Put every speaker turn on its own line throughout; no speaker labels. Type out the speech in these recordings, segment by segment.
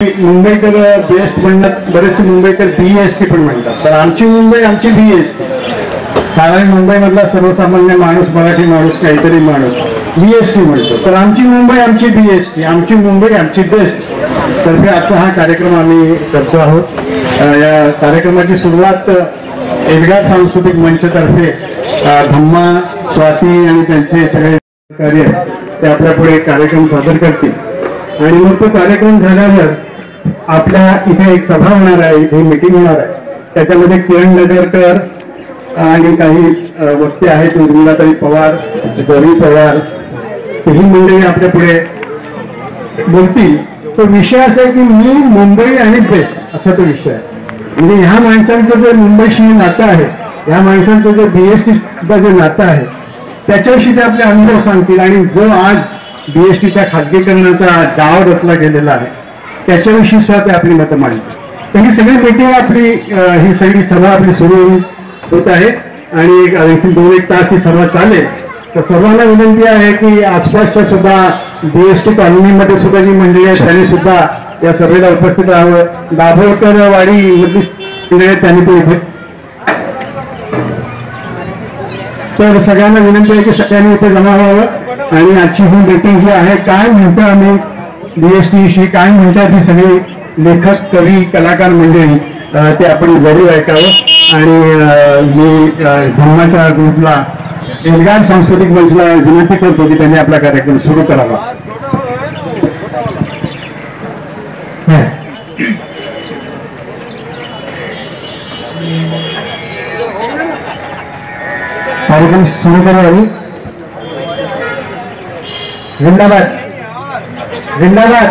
मुंबईकर best म्हणतात, बरेचसे मुंबईकर BST पण म्हणतात. तर आमची मुंबई आमची BST. साधारण मुंबईमधला सर्वसामान्य माणूस, मराठी माणूस, काहीतरी माणूस BST म्हणतो. तर आमची मुंबई आमची BST, आमची मुंबई आमची बेस्ट तर्फे आजचा हा कार्यक्रम आम्ही करतो आहोत. या कार्यक्रमाची सुरुवात एल्गार सांस्कृतिक मंचतर्फे धम्मा, स्वाती आणि त्यांचे सगळे कार्य ते आपल्या पुढे कार्यक्रम सादर करतील. आणि मग तो कार्यक्रम झाल्यावर आपल्या इथे एक सभा होणार आहे, इथे मीटिंग होणार आहे. त्याच्यामध्ये किरण नगरकर आणि काही वक्ते आहेत, उर्मिलाताई पवार, जरी पवार, ही मंडळी आपल्या पुढे बोलतील. तो विषय असा आहे की मी मुंबई आणि बेस्ट असा तो विषय आहे. म्हणजे ह्या माणसांचं जे मुंबईशी नातं आहे, ह्या माणसांचं जे BST जे नातं आहे त्याच्याविषयी ते आपले अनुभव सांगतील. आणि जो आज BSTच्या खाजगीकरणाचा डाव रचला गेलेला आहे त्याच्याविषयी सुद्धा ते आपली मतं मांडतात. तर ही सगळी मीटिंग आपली, ही सगळी सभा आपली सुरू होत आहे आणि आणखी 2-1 तास ही सभा चालेल. तर सर्वांना विनंती आहे की आसपासच्या सुद्धा BST कॉलनीमध्ये सुद्धा जी मंडळी आहेत त्यांनी सुद्धा या सभेला उपस्थित राहावं. दाभोळकर वाडी मधली त्यांनी तो उभे. तर सगळ्यांना विनंती आहे की सगळ्यांनी इथे जमा व्हावं आणि आजची ही मीटिंग जी आहे, काय म्हणतो आम्ही BST विषयी, काय म्हणतात ही सगळी लेखक, कवी, कलाकार मंडळी, ते आपण जरूर ऐकावं. आणि मी धम्माच्या ग्रुपला, एल्गार सांस्कृतिक मंचला विनंती करतो की त्यांनी आपला कार्यक्रम सुरू करावा. कार्यक्रम सुरू करो अभी. जिंदाबाद, जिंदाबाद.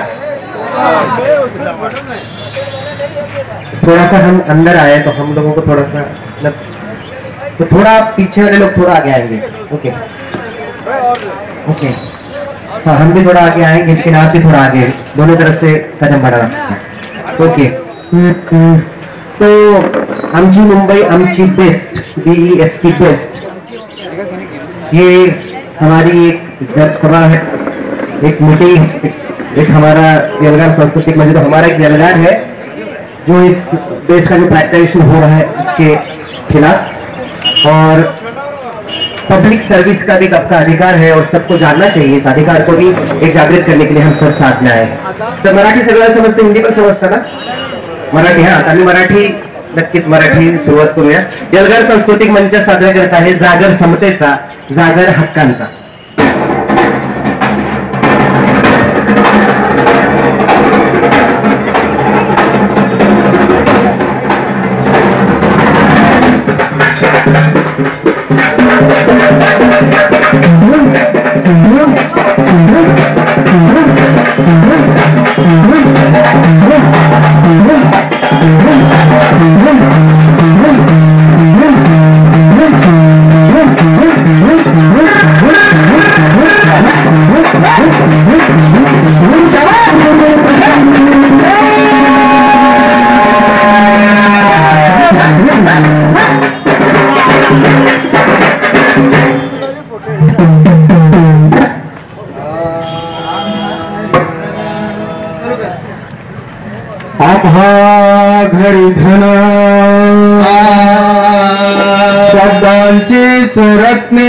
थोड़ा सा हम अंदर आए तो हम लोगों को थोड़ा सा तो थोड़ा पीछे वाले लोग थोड़ा आगे आएंगे. ओके ओके, हाँ हम भी थोड़ा आगे आएंगे लेकिन आप भी थोड़ा आगे, दोनों तरफ से कदम बढ़ाना. ओके. तो आमची मुंबई आमची बेस्ट, BEST बेस्ट, ये हमारी एक जब सभा है, एक मीटिंग, एक हमारा एल्गार सांस्कृतिक मंच, तो हमारा एक एल्गार है जो इस देश का जो प्राइवेटाइजेशन हो रहा है उसके खिलाफ, और पब्लिक सर्विस का भी आपका अधिकार है और सबको जानना चाहिए. इस अधिकार को भी एक जागृत करने के लिए हम सब साथ में आए. तर मराठी सगळ्यांना समजते, हिंदी पण समजतं ना? मराठी. हा, आता मी मराठी, नक्कीच मराठी सुरुवात करूया. एल्गार सांस्कृतिक मंच साजरा करत आहे जागर समतेचा, जागर हक्कांचा.
घडी धन शब्दांचीच रत्ने,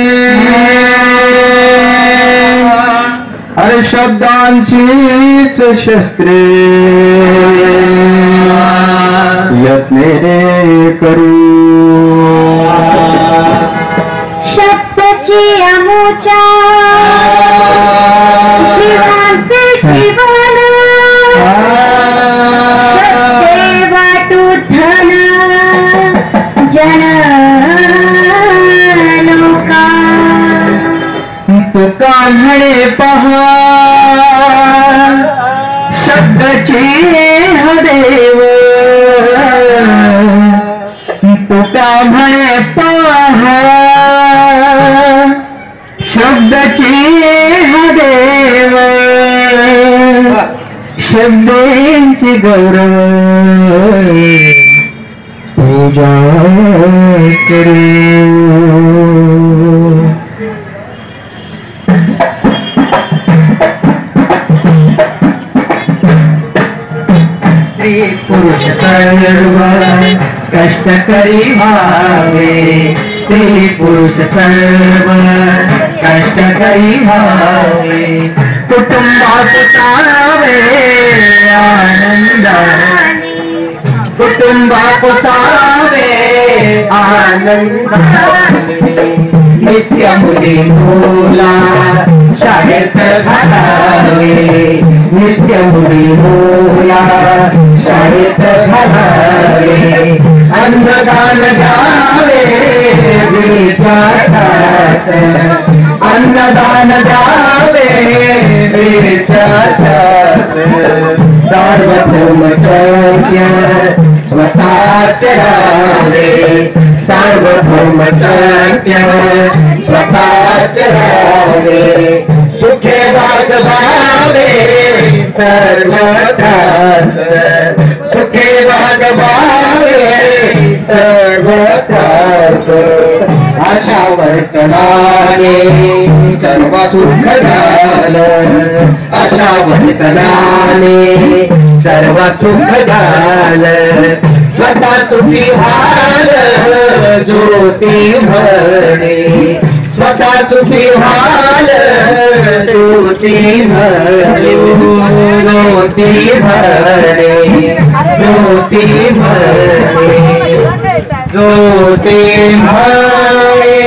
अरे शब्दांचीच शस्त्रे यत्ने करू.
शब्दाची अमुचा जीवांचे जीवन, शब्दे वाटू धन जन लोका.
तुका म्हणे पहा शब्दाची हदेव, तुका म्हणे पहा शब्दाची हदेव, शब्दांची गौरव पूजा करू.
सर्व कष्टकरी व्हावे, स्त्री पुरुष सर्व कष्टकरी व्हावे, कुटुंबात चालावे आनंदाने, कुटुंबात चालावे आनंदाने, नित्य मुली मुला शाळेत घालावे, नित्य मुली मुला शाळेत घालावे, अन्नदान द्यावे विद्यार्थ्यास, अन्नदान द्यावे विद्यार्थ्यास, सार्वभौम सत्य स्वतःच राहावे, सार्वभौम सत्य स्वतःच राहावे, सुखे वागवावे सर्वत्रास, सुखे वागवावे सर्वत्रास, आशा वर्तनाने सर्व सुख झालं, आशा वर्तनाने सर्व सुख झालं, स्वतः सुखी व्हाल ज्योती भरणे, स्वतः सुखी व्हाल ज्योती भरणे, ज्योती भरणे, ज्योती भरणे, ज्योती भरणे.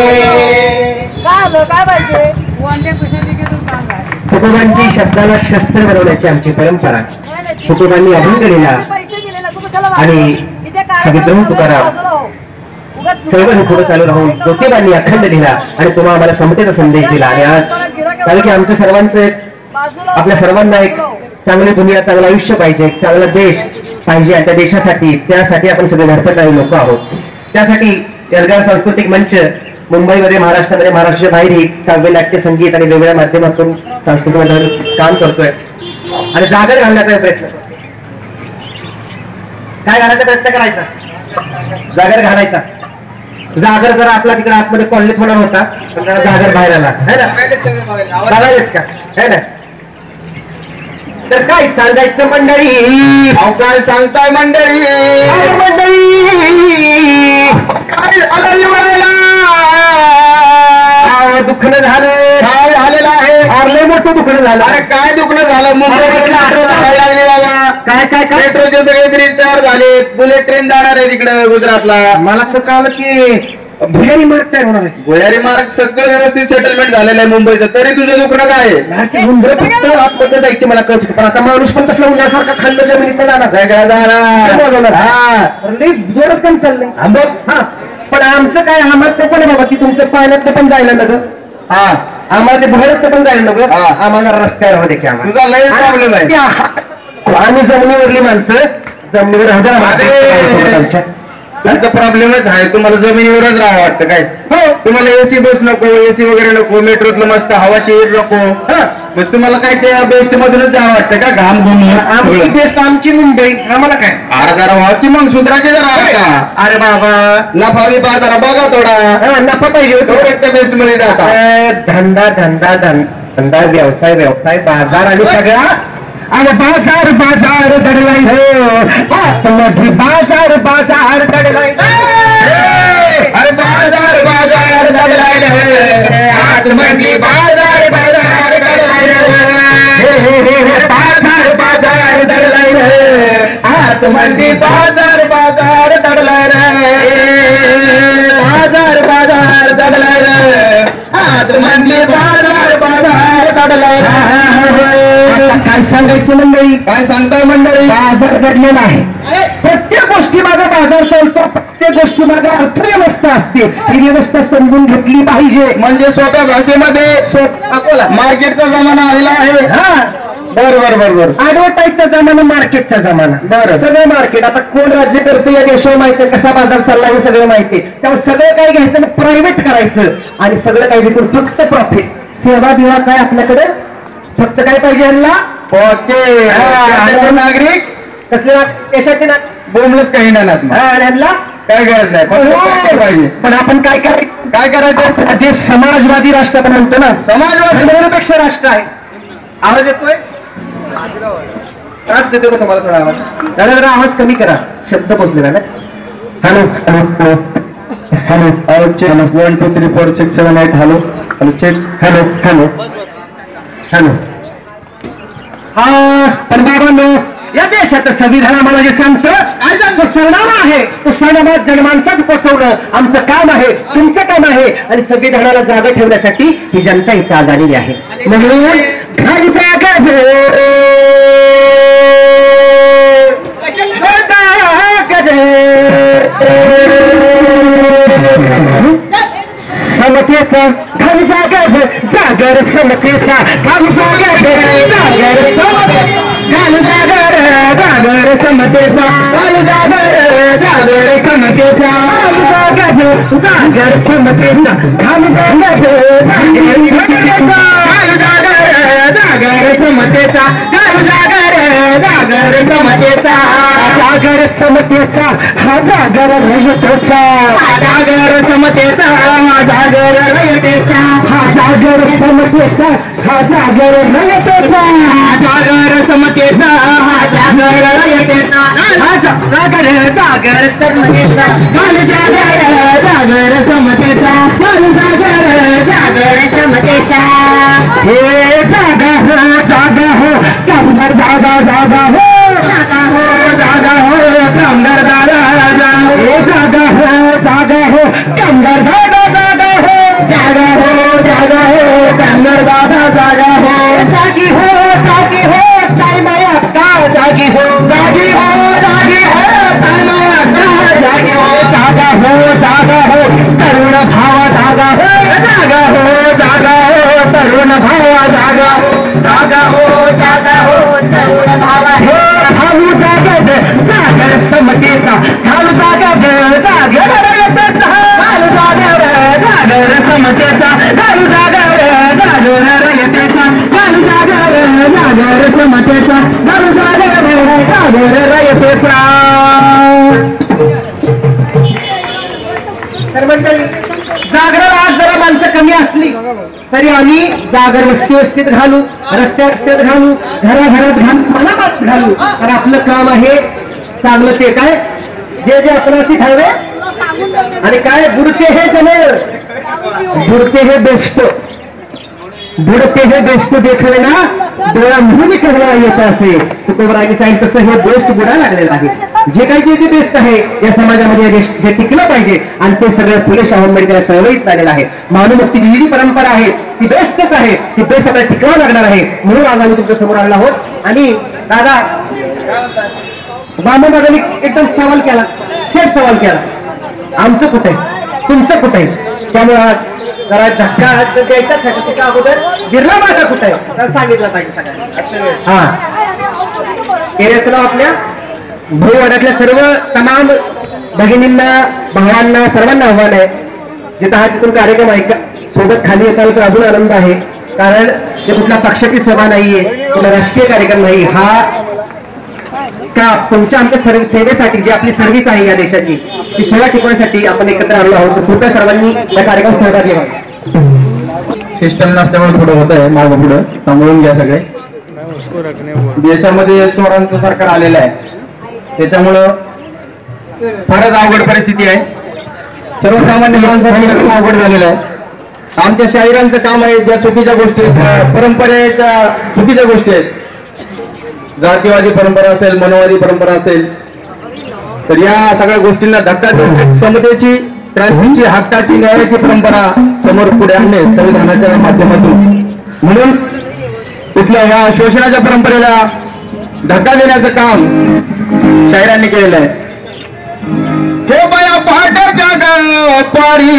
कुटुंबांची शब्दाला शस्त्र बनवण्याची आमची परंपरा, कुटुंबांनी अभंग लिहिला आणि विद्रोह तुकाराम चळवळ पुढे चालू राहून ज्योतिबांनी अखंड लिहिला आणि तुम्हा आम्हाला समतेचा संदेश दिला. आणि आज कारण की आमच्या सर्वांचं आपल्या सर्वांना एक चांगली दुनिया, चांगलं आयुष्य पाहिजे, एक चांगला देश पाहिजे आणि त्या देशासाठी त्यासाठी आपण सगळे धडपडणारे लोक आहोत. त्यासाठी एल्गार सांस्कृतिक मंच मुंबईमध्ये, महाराष्ट्रामध्ये, महाराष्ट्राच्या बाहेरही काव्य, नाट्य, संगीत आणि वेगवेगळ्या माध्यमातून सांस्कृतिक मंडळ काम करतोय आणि जागर घालण्याचा प्रयत्न. काय घालायचा प्रयत्न करायचा? जागर घालायचा. जागर जरा आपला तिकडे आतमध्ये कॉलनीत होणार होता, पण जरा जागर बाहेर आला है ना, घालायच का है ना. तर काय सांगायचं मंडळी,
अहो काय सांगताय मंडळी,
मंडळी
काय झालं म्हणायला,
दुखणं झालं,
काय झालेलं आहे,
फारले मोठं दुखणं झालं.
अरे काय दुखणं झालं, मुंबईला मेट्रो जायला लागली बाबा,
काय काय काय
मेट्रोचे सगळे ब्रिज तयार झालेत, बुलेट ट्रेन जाणार आहे तिकडे गुजरातला.
मला तर कळलं की भुयारी मार्ग तयार होणार आहे.
भुयारी मार्ग सगळं व्यवस्थित सेटलमेंट झालेलं आहे मुंबईचं, तरी तुझं दुखणं काय आहे?
नाही की उंदरं फक्त आतमध्ये जायचे मला कळत होतं, पण आता माणूस पण तसला उंदरासारखा खाल्लं जमिनीत जाणार,
वेगळा जाणार.
हा जोरात काम चाललंय. हा पण आमचं काय, आम्हाला ते पण बाबा की तुमचं पाण्यात पण जायला नको,
हा
आम्हाला ते भरत पण जायला नको,
हा.
आम्हाला रस्त्यावर मध्ये की
तुझा लय प्रॉब्लेम आहे.
आम्ही जमिनीवरली माणसं, जमिनीवर हजर
तुमचा प्रॉब्लेमच आहे, तुम्हाला जमिनीवरच राहावं वाटतं काय?
हो.
तुम्हाला एसी बस नको, एसी वगैरे नको, मेट्रोतलं मस्त हवाशीर नको, मग तुम्हाला काय त्या बेस्ट मधूनच जावं वाटतं का? घाम
आमची
घुमून
बेस्ट आमची मुंबई, आम्हाला काय
अरे जरा व्हा की मग सुधराचे जरा का?
अरे बाबा
नफा बिफा जरा बघा थोडा,
नफा पाहिजे होतो.
बेस्ट मध्ये जाता.
धंदा धंदा धंदा व्यवसाय व्यवसाय बाजार आणि सगळा. अरे बाजार बाजार दडलाय हो, आतमध्ये बाजार बाजार दडलाय.
अरे बाजार बाजार दडलाय रे, आतमधली बाजार बाजार दडलाय रे, बाजार बाजार दडलाय रे, आतमधली बाजार बाजार दडलाय रे, बाजार बाजार दडलाय रे, आतमधली बाजार बाजार दडलाय रे.
काय सांगायचं मंडळी,
काय सांगताय मंडळी?
बाजार दडलेला आहे. प्रत्येक गोष्टी मागे बाजार चालतो, प्रत्येक गोष्टी मागे अर्थव्यवस्था असते, ही व्यवस्था समजून घेतली पाहिजे.
म्हणजे सोप्या भाषेमध्ये मार्केटचा जमाना आलेला आहे.
हा
बरोबर बरोबर.
ऍडव्हर्टाईजचा जमाना, मार्केटचा जमाना.
बरं.
सगळं मार्केट. आता कोण राज्य करते या देशावर माहिती आहे, कसा बाजार चालला हे सगळं माहिती आहे. त्यामुळे सगळं काय घ्यायचं प्रायव्हेट करायचं आणि सगळं काही विकून फक्त प्रॉफिट. सेवा बिवा काय आपल्याकडे, फक्त काय पाहिजे ह्यांना?
ओके. नागरिक
कसले देशाचे ना
बोमलत काही नाही
आणि ह्यांना
काय गरज नाही, फक्त पाहिजे.
पण आपण काय करायचं,
काय करायचं?
देश समाजवादी राष्ट्र आपण म्हणतो ना,
समाजवादी
पेक्षा राष्ट्र आहे. आवाज येतोय? त्रास देतो का तुम्हाला थोडा आवाज? दादा जरा आवाज कमी करा, शब्द पोचले दादा.
Hello hello hello check 1 2 3 4 6 7 8 hello hello check hello hello hello.
पण बाबांनो, या देशाचं संविधान आम्हाला जे सांगतं कायद्याचं सरनामा आहे, तो सरनामा जनमानसात पोहोचवणं आमचं काम आहे, तुमचं काम आहे. आणि संविधानाला जागा ठेवण्यासाठी ही जनता इथं आज आलेली आहे. म्हणून घर जागा समतेचा घर जागर जागर समतेचा घर जागर जागर घर जागर जागर समतेचा घर जागर जागर समतेचा जागर जागर समतेचा घर जागर समतेचा घर जागर जागर समतेचा जागर समतेचा हा जागर रयतेचा जागर समतेचा हा जागर रयतेचा हा जागर समतेचा हा जागर रयतेचा जागर समतेचा हा जागर रयतेचा हा जागर जागर समतेचा घाल जागर जागर समतेचा घाल जागर जागर समतेचा हे जागा हो कामगार जागा जागा हो जागा हो कामगार दादा हे जागा हो कामगार दादा जागा हो कामगार दादा जागा हो जागी हो काय माया का जागी हो काय माया का जागी हो जागा हो तरुण भावा जागा हो तरुण भावा जागा हो तरुण भावा हो भाऊ जागत जागर समतेचा घालू जागर जागर रयतेचा घालू जागर जागर समतेचा घालू जागर जागर रयतेचा घालू जागर जागर समतेचा घालू जागर जागर रयतेचा. तर मंडळी, जागराला आज जरा माणसं कमी असली तरी आम्ही जागर वस्तीत घालू, रस्त्यात घालू, घराघरात घालू, मनात घालू. तर आपलं काम आहे चांगलं ते काय जे आपणाशी ठावे आणि काय बुडते हे जमेल बुडते हे बेस्ट बुडते हे बेस्ट देखवे ना डोळा म्हणून कहला येत असे तुकोबरांनी सांगितलं तसं हे बेस्ट बुडायला लागलेलं आहे. जे काही जे बेस्ट आहे या समाजामध्ये हे टिकलं पाहिजे आणि ते सगळं फुले शाहू आंबेडकर चळवळीत झालेलं आहे. मानवमुक्तीची जी परंपरा आहे ती बेस्टच आहे, ती बेस्ट आता टिकवावं लागणार आहे. म्हणून आज आम्ही तुमच्या समोर आलेलो आहोत. आणि दादा बाबा दादानी एकदम सवाल केला, थेट सवाल केला, आमचं कुठे आहे तुमचं कुठे आहे. त्यामुळे जरा धक्का द्यायचा का अगोदर बिर्ला माझा कुठे आहे तर सांगितलं पाहिजे सगळ्यांना. हा एरियाचं नाव आपल्या भोईवाड्यातल्या सर्व तमाम भगिनींना भावांना सर्वांना आव्हान आहे जिथं हा तिथून कार्यक्रम ऐका सोबत खाली येताना तर अजून आनंद आहे. कारण ते कुठल्या पक्षाची सभा नाहीये, कुठला राजकीय कार्यक्रम नाही. हा का तुमच्या आमच्या सेवेसाठी जी आपली सर्व्हिस आहे या देशाची ती सेवा टिकवण्यासाठी आपण एकत्र आलो आहोत. कृपया सर्वांनी या कार्यक्रमात सहभागी व्हावे.
सिस्टम नसल्यामुळे थोडं होत आहे मागं पुढं सांभाळून घ्या सगळे. देशामध्ये चोरांचं सरकार आलेलं आहे त्याच्यामुळं फारच अवघड परिस्थिती आहे. सर्वसामान्य माणसासाठी खूप अवघड झालेलं आहे. आमच्या शाहिरांचं काम आहे ज्या चुकीच्या गोष्टी परंपरेच्या चुकीच्या गोष्टी आहेत, जातीवादी परंपरा असेल मनोवादी परंपरा असेल तर या सगळ्या गोष्टींना धक्का देऊन समतेची क्रांतीची हक्काची न्यायाची परंपरा समोर पुढे आणणे संविधानाच्या माध्यमातून. म्हणून तिथल्या या शोषणाच्या परंपरेला धक्का देण्याचं काम शाहिरांनी केलेलं आहे. हे बाया पहाटेच्या पारी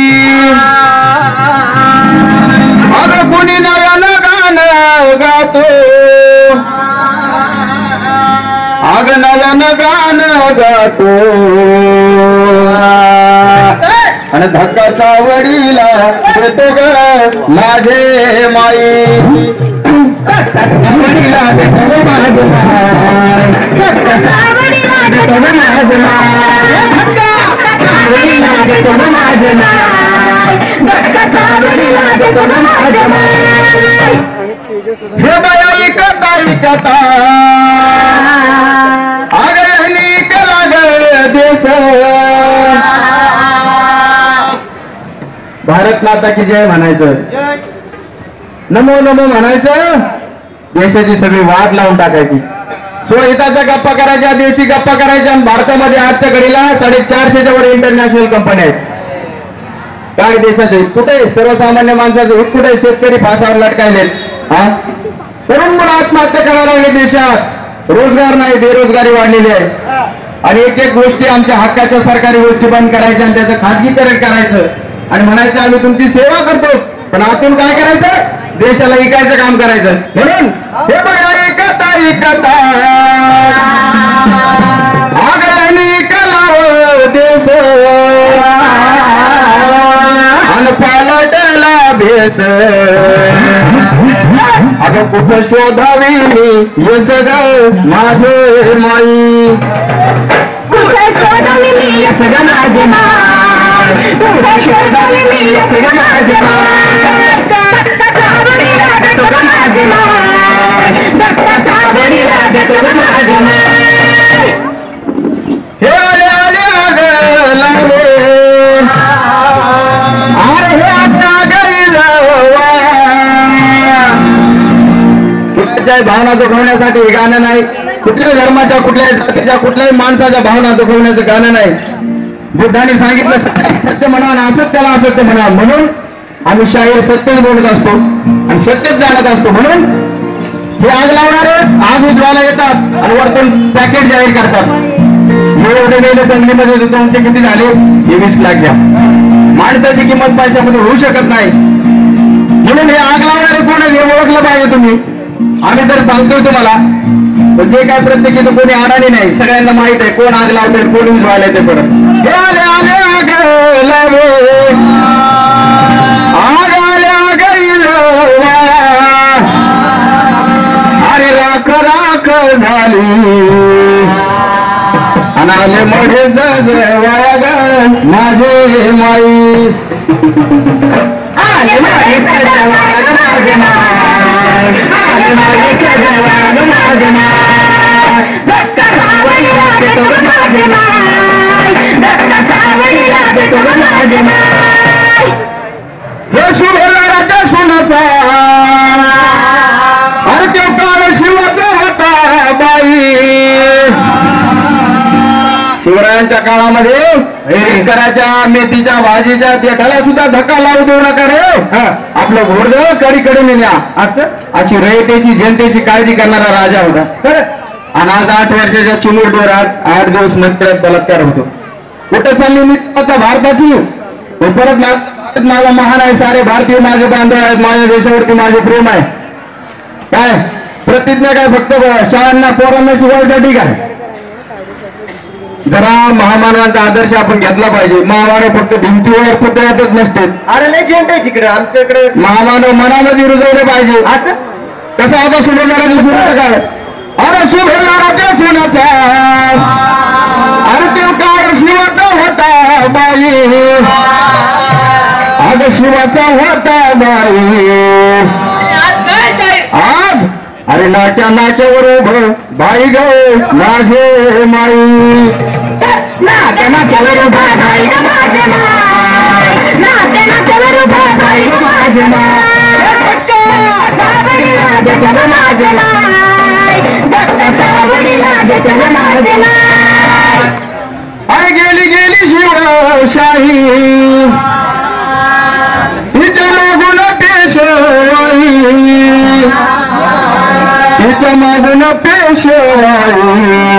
अगं कुणी नव्यानं गाणं गातो, अग नव्यानं गाणं गातो आणि धक्काचा वडीला देतो ग माझे माई वडीला देतो माझे माय धक्काचा वडीला देतो माझे माय वडीला देतो माझे माय धक्काचा वडीला देतो माझे माय. हे बाया ऐकता ऐकता आगळणी लाग देश भारत माता की जय म्हणायचं नमो नमो म्हणायचं देशाची सगळी वाट लावून टाकायची स्वहिताच्या गप्पा करायच्या देशी गप्पा करायच्या आणि भारतामध्ये आजच्या घडीला 450च्या वर इंटरनॅशनल कंपन्या आहेत काय देशाचे कुठे सर्वसामान्य माणसाचे हित कुठे शेतकरी फासावर लटकायलेत हा तरुण मुलं आत्महत्या करायला लागले देशात रोजगार नाही बेरोजगारी वाढलेली आहे आणि एक एक गोष्टी आमच्या हक्काच्या सरकारी गोष्टी बंद करायच्या आणि त्याचं खाजगीकरण करायचं आणि म्हणायचं आम्ही तुमची सेवा करतो पण आतून काय करायचं देशाला विकायचं काम करायचं म्हणून हे बघा ऐकता ऐकता आगळणी कलाव देश अन पालटला भेस अगं कुठं शोधावी मी हे सगळं माझे माई
कुठे शोधावी मी हे सगळं माझे माय कुठे शोधावी मी हे सगळं माझे माय दत्ताचा वडीला देतो ग माझे माय दत्ताचा वडीला देतो ग माझे माय
हे आले आले आग लावे अरे हे आता घरी जावा कुठल्याही भावना दुखवण्यासाठी हे गाणं नाही कुठल्याही धर्माच्या कुठल्याही जातीच्या कुठल्याही माणसाच्या भावना दुखवण्याचं गाणं नाही बुद्धाने सांगितलं सत्य म्हणा आणि असत्याला असत्य म्हणा म्हणून आम्ही शाहीर सत्यच बोलत असतो आणि सत्यच जाणत असतो म्हणून हे आग लावणारेच आग उजवायला येतात आणि वरतून पॅकेट जाहीर करतात एवढे गेले जंगलीमध्ये तुमचे किती झाले 20 लाख घ्या माणसाची किंमत पैशामध्ये होऊ शकत नाही म्हणून हे आग लावणारे कोण आहे हे ओळखलं पाहिजे तुम्ही आम्ही तर सांगतोय तुम्हाला पण जे काय प्रत्येकी कोणी अडाणी नाही सगळ्यांना माहित आहे कोण आग लावतंय कोण उजवायला ते परत हे आले आले आग लावे आग आले आग अरे राख राख झाली अनाले मोठे सजवाया ग माझे माई
आले माझे सजवाया माझे माय आले माझे सजवाया माझे माय दत्ताचा वडीला देतो ग माझे माय दत्ताचा वडीला देतो ग माझे माय
हे शुभराच्या सोनाचा अरे तो काळ शिवाचा होता बाई शिवरायांच्या काळामध्ये कराच्या मेथीच्या भाजीच्या देठाला सुद्धा धक्का लावू देऊ नका रे आपलं घोडदळ कडीकडे न्या असं अशी रयतेची जनतेची काळजी करणारा राजा होता खरं आणि आज 8 वर्षाच्या चिमूर डोरात 8 दिवस नंतर बलात्कार होतो कुठं चालली मी आता भारताची परत भारत माझा महान आहे सारे भारतीय माझे बांधव आहेत माझ्या देशावरती माझे प्रेम आहे काय प्रतिज्ञा काय फक्त शाळांना पोरांना शिकवायसाठी काय जरा महामानवांचा आदर्श आपण घेतला पाहिजे महामानव फक्त भिंतीवर पुतळ्यातच नसते
अरे नाही झेंडा आहे तिकडे आमच्या इकडे
महामानव मनामध्ये रुजवले पाहिजे
असं
कसं आता सुभेदाराच्या सुनाचं काय अरे सुभेदाराच्या सुनाचा अरे ते काळ शिवाचा होता बाई अग शिवाचा होता बाई आज अरे नाट्या नाट्यावर उभं बाई ग माझे माई
नाट्या नाट्यावर उभा बाई ग माझे माय नाट्या नाट्यावर उभा बाई ग माझे माय दत्ताचा वडीला देतो ग माझे माय दत्ताचा वडीला देतो ग माझे माय
अरे गेली गेली शिवशाही हिच्या मागून पेशवाई हिच्या मागून पेशवाई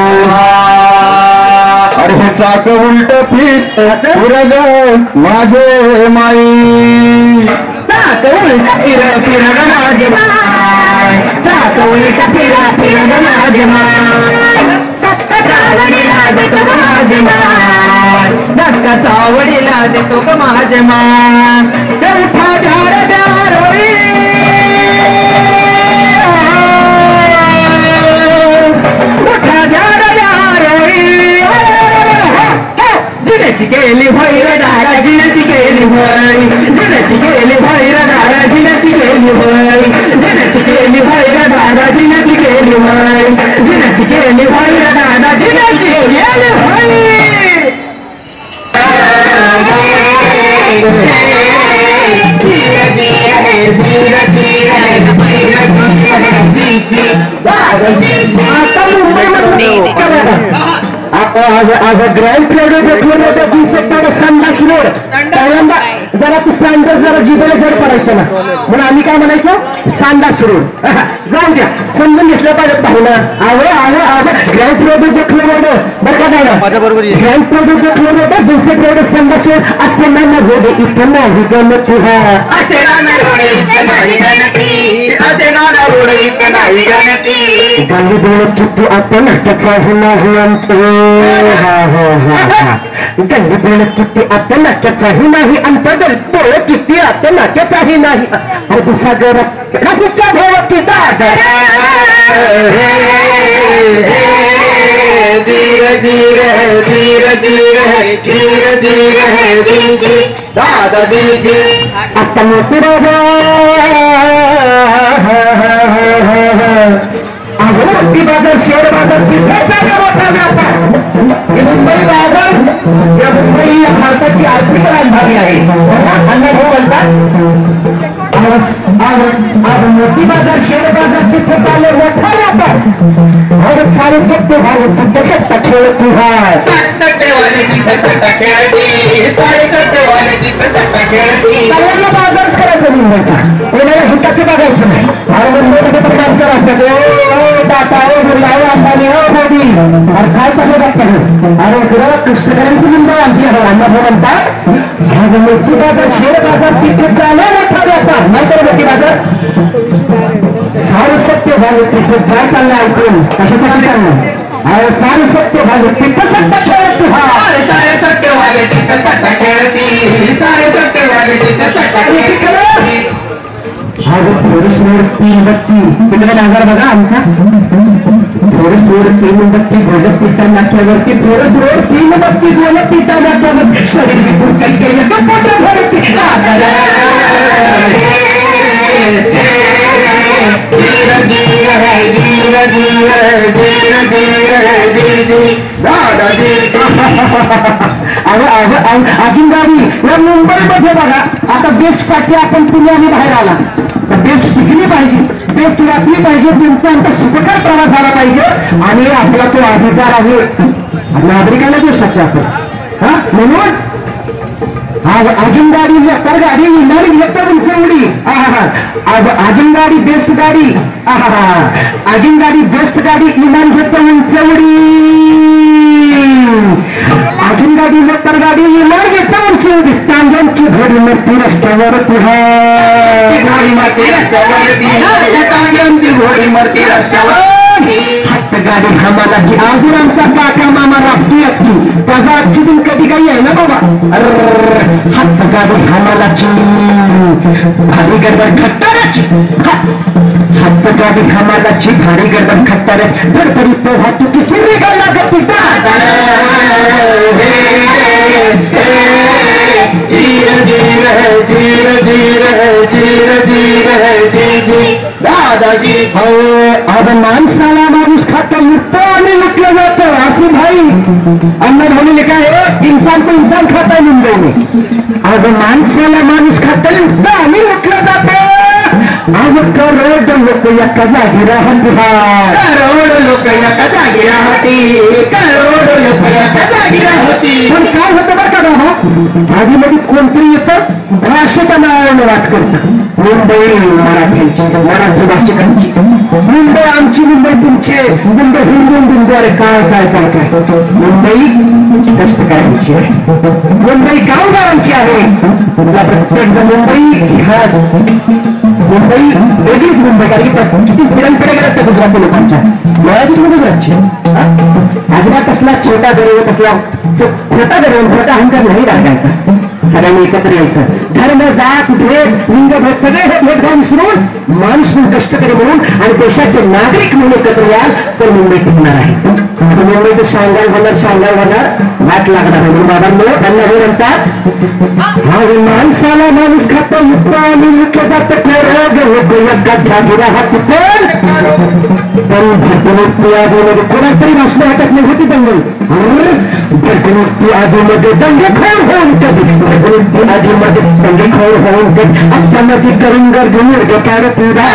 अरे हे चाक उलट फिट पुरग माझे माई
चाक उलट फिर फिर ग माझे माय चाक उलट फिर फिर ग माझे माय दत्ताचा वडीला देतो ग माझे माय दत्ताचा वडीला देतो ग माझे माय उठा झाड दारोळी उठा झाड दारोळी जिण्याची गेली भैर दारा जिण्याची गेली भै जिण्याची गेली भैर दारा जिण्याची गेली भै जिण्याची गेली भैर दारा गेले भाई दादाजी गेले भाई आता ग्रँड प्लेडो घेतलं नव्हतं 20 हेक्टर संडास रोड पहिल्यांदा जरा ती सांडस जरा जिभेला जड पडायचं ना म्हणून आम्ही काय म्हणायचो संडास रोड जाऊ द्या समजून घेतलं पाहिजे पाहुणा ग्रँड प्लेडो घेतलं नव्हतं बरं का नाही ग्रँड प्लेडो घेतलं नव्हतं 20 हेक्टर संडास रोड असे नाही रोड इथं नाही गण तुझा असे नाही गाली बोलत किती आता नाट्याचा नाही अंत गल्ली बोलत किती आता नाट्याचाही नाही अंत बोलत किती आता नाट्याचाही नाही अरबसागरात राहुच्या भोवती दादर धीरे धीरे धीरे धीरे धीरे धीरे दादा दीदी आता मोठी बाबा मोठी बाजार शेअर बाजार तिथे मोठा व्यापार मुंबई बाजार या मुंबई या भारताची आर्थिक राजधानी आहे अण्णा भाऊ म्हणतात आज मोठी बाजार शेअर बाजार तिथे चालले मोठा व्यापार और सारे सत्य भाऊ फक्त सत्ता खेळ तुझा सारे सट्टेवाले तिथे सट्टा खेळती सारे सट्टेवाले तिथे सट्टा खेळती सगळ्यांना बाजारच करायचं मुंबईचा कोणाला हिताचं बघायचं नाही आणि मुंबईमध्ये तर माणसं राहतात टाटा बिर्ला अंबानी मोदी अरे काय चालू बघतात अरे इकडं कृष्णकरांची मुंबई आमची अण्णा भाऊ म्हणतात मोठी बाजार शेअर बाजार तिथे चालला मोठा व्यापार नाही तर मोठी बाजार सारं सत्य झालं तिथे काय चाललं ऐकून कशासाठी चाललं अरे सारं सत्य झालं तिथे सत्ता खेळत सारे सत्यवाले तिथे सत्ता खेळती सारे सत्यवाले तिथे सत्ता खेळती थोडी सोड 3 बत्ती तिकडे नागर बघा आमचा थोडी सोड 3 बत्ती गोलत पिठा नाक्यावरती थोडं सोड 3 बत्ती गोलत पिठा नाक्यावर शरीर विकून काही केलं तर पोटा भरती अजून गाडी या मुंबईमध्ये बघा आता बेस्ट साठी आपण पुण्याने बाहेर आला तर बेस्ट टिकली पाहिजे बेस्ट वाचली पाहिजे तुमचा आमचा सुखकर प्रवास झाला पाहिजे आणि आपला तो अधिकार आहे नागरिकांना बेस्ट साठी आपण म्हणून आज अजून गाडी तर गाडी येणारी येतं तुमच्या उडी अजून गाडी बेस्ट गाडी अजून गाडी बेस्ट गाडी इमान घेतं उंच उडी अजून गाडी तर गाडी इमान घेतं उंच उडी तांब्यांची घोडी मरती रस्त्यावर तुझा तांब्यांची घोडी मरती रस्त्यावर हात गाडी घामालाची अजून आमचा काका मामा राबतोय त्याचा अच्युतून कधी काही आहे ना बाबा हात गाडी घामालाची भारी गडबड खट्टाराची हात गाडी घामालाची भारी गडबड खट्टाराची धडपडीत वाहतुकीची निघाला गती धीरे धीरे धीरे धीरे धीरे धीरे धीरे दादाजी हो अब माणसाला माणूस खाता लुटतो आणि लुटलं जातं असं भाई अन्ना धोनी लिखा है इंसान को इंसान खाता है मुंबई में अब माणसाला माणूस खाता लुटतं आणि लुटलं जातं अब करोड लोक एका जागी राहत करोड लोक एका जागी राहती करोड लोक एका जागी राहती पण काय होतं बरं का बाबा आधीमध्ये कोणतरी येतं भाषेच्या नावाने वाट करतं मुंबई मराठ्यांची मराठी भाषिकांची मुंबई आमची मुंबई तुमचे मुंबई हिंदू अरे काय काय काय काय मुंबई कष्टकऱ्यांची आहे मुंबई गावगावांची आहे प्रत्येक जण मुंबई वेगळीच मुंबई कारण किती पिढ्यांकडे गेलं त्या गुजराती लोकांच्या मराठीच गुजरातची अजिबात असला छोटा गरीब असला खोटा गरीब खोटा अहंकार नाही राखायचा सगळ्यांनी एकत्र यायचं धर्म जात भेद लिंगभेद सगळे हे भेदभाव विसरून माणूस कष्टकरी म्हणून आणि देशाचे नागरिक म्हणून एकत्र याल तर मुंबई टिकणार आहे मुंबईचं शांघाय होणार वाट लागणार म्हणून बाबांमुळे त्यांना हे म्हणतात माणसाला माणूस खातं युक्त आणि मुख्य जातं रोग जागी राहत पण
पण भरतीमुक्ती आगीमध्ये कोणाच तरी भाषण वाटत नाही होती दंगल. भरतीमुक्ती आगीमध्ये दंगेखोर होऊन कधी भरतीमुक्ती आगीमध्ये दंगेखोर होऊन कधी आमच्यामध्ये करून गर्दी मुर्गे काढ तुझा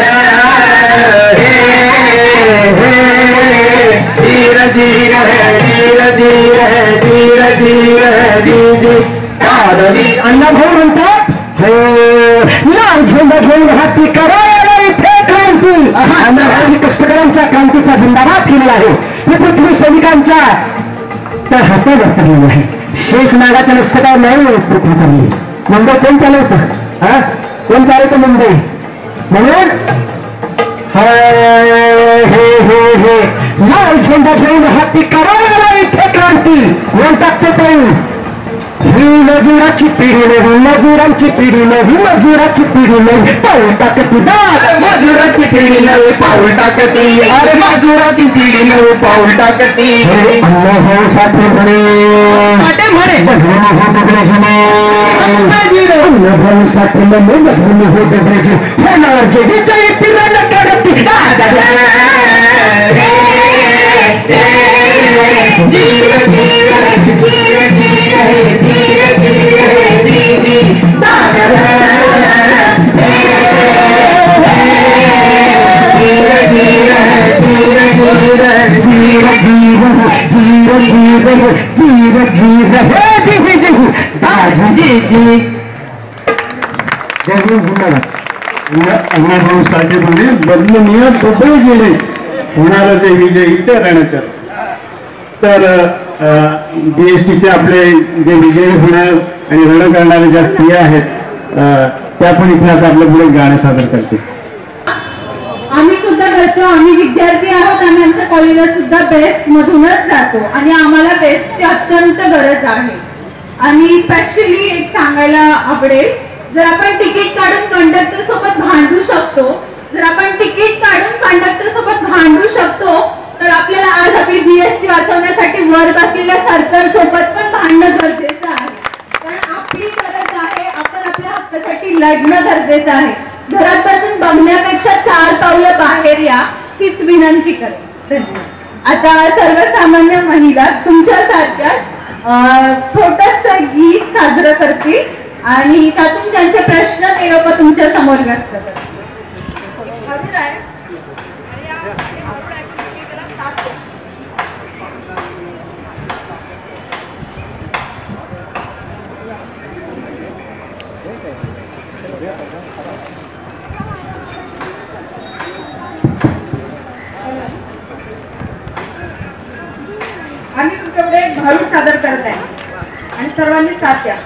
धीर धीर है धीर धीर है धीर धीर है धीर
अण्णा भाऊ म्हणतात लाल झेंडा घेऊन हाती करायला इथे क्रांती. अण्णा भाऊंनी कष्टकऱ्यांच्या क्रांतीचा जिंदाबाद केलेला आहे. हे पृथ्वी सैनिकांच्या त्या हातावर चाललेलं आहे. शेष नागाच्या मस्तकावर नाही पृथ्वी चालली. मुंबई कोण चालवतं? हा कोण चालवतं मुंबई? म्हणून हे लाल झेंडा घेऊन हाती करायला इथे क्रांती म्हणतात ते तरुण. ही मजुराची पिढी नवी मजुरांची पिढी नवी मजुराची पिढी नवी पाऊल टाकती
मजुराची पिढी नवी पाऊल टाकती अरे मजुराची पिढी नवी पाऊल टाकती.
अन्न हो साथी म्हणे बघणे हो बघण्याचे अन्न भाऊ साथी म्हणे बघणे हो बघण्याचे होणार जे विजयी तिरण करती.
धीर धीर धीर धीर धीर धीर
अण्णाभाऊ साठे म्हणे बदलनीय दुबई गेले होणारा जे विजय इथे रणकर. तर BSTचे आपले जे विजयी होणार आणि रण करणारे ज्या स्त्रिया आहेत त्या पण इथे आता आपल्या पुढे गाणं सादर करतील.
आम्ही सुद्धा करतो. आम्ही विद्यार्थी आहोत. आम्ही आमच्या कॉलेजला सुद्धा बेस्ट मधूनच जातो आणि आम्हाला बेस्टची अत्यंत गरज आहे. आणि स्पेशली एक सांगायला आवडेल, जर आपण तिकीट काढून कंडक्टर सोबत भांडू शकतो, जर आपण तिकीट काढून कंडक्टर सोबत भांडू शकतो, तर आपल्याला आज आपली BST वाचवण्यासाठी वर बसलेल्या सरकार सोबत पण भांडणं गरजेचं आहे. कारण आपली गरज आहे. आपण आपल्या हक्कासाठी लढणं गरजेचं आहे. घरात बसून बघण्यापेक्षा 4 पावलं बाहेर या हीच विनंती करते. आता सर्वसामान्य महिला तुमच्यासारख्या छोटस गीत साजरं करतील आणि त्यातून त्यांचे प्रश्न ते लोक तुमच्या समोर व्यक्त करतील. आम्ही तुमच्याकडे एक भारूड सादर करत आहे आणि सर्वांनी साथ द्या.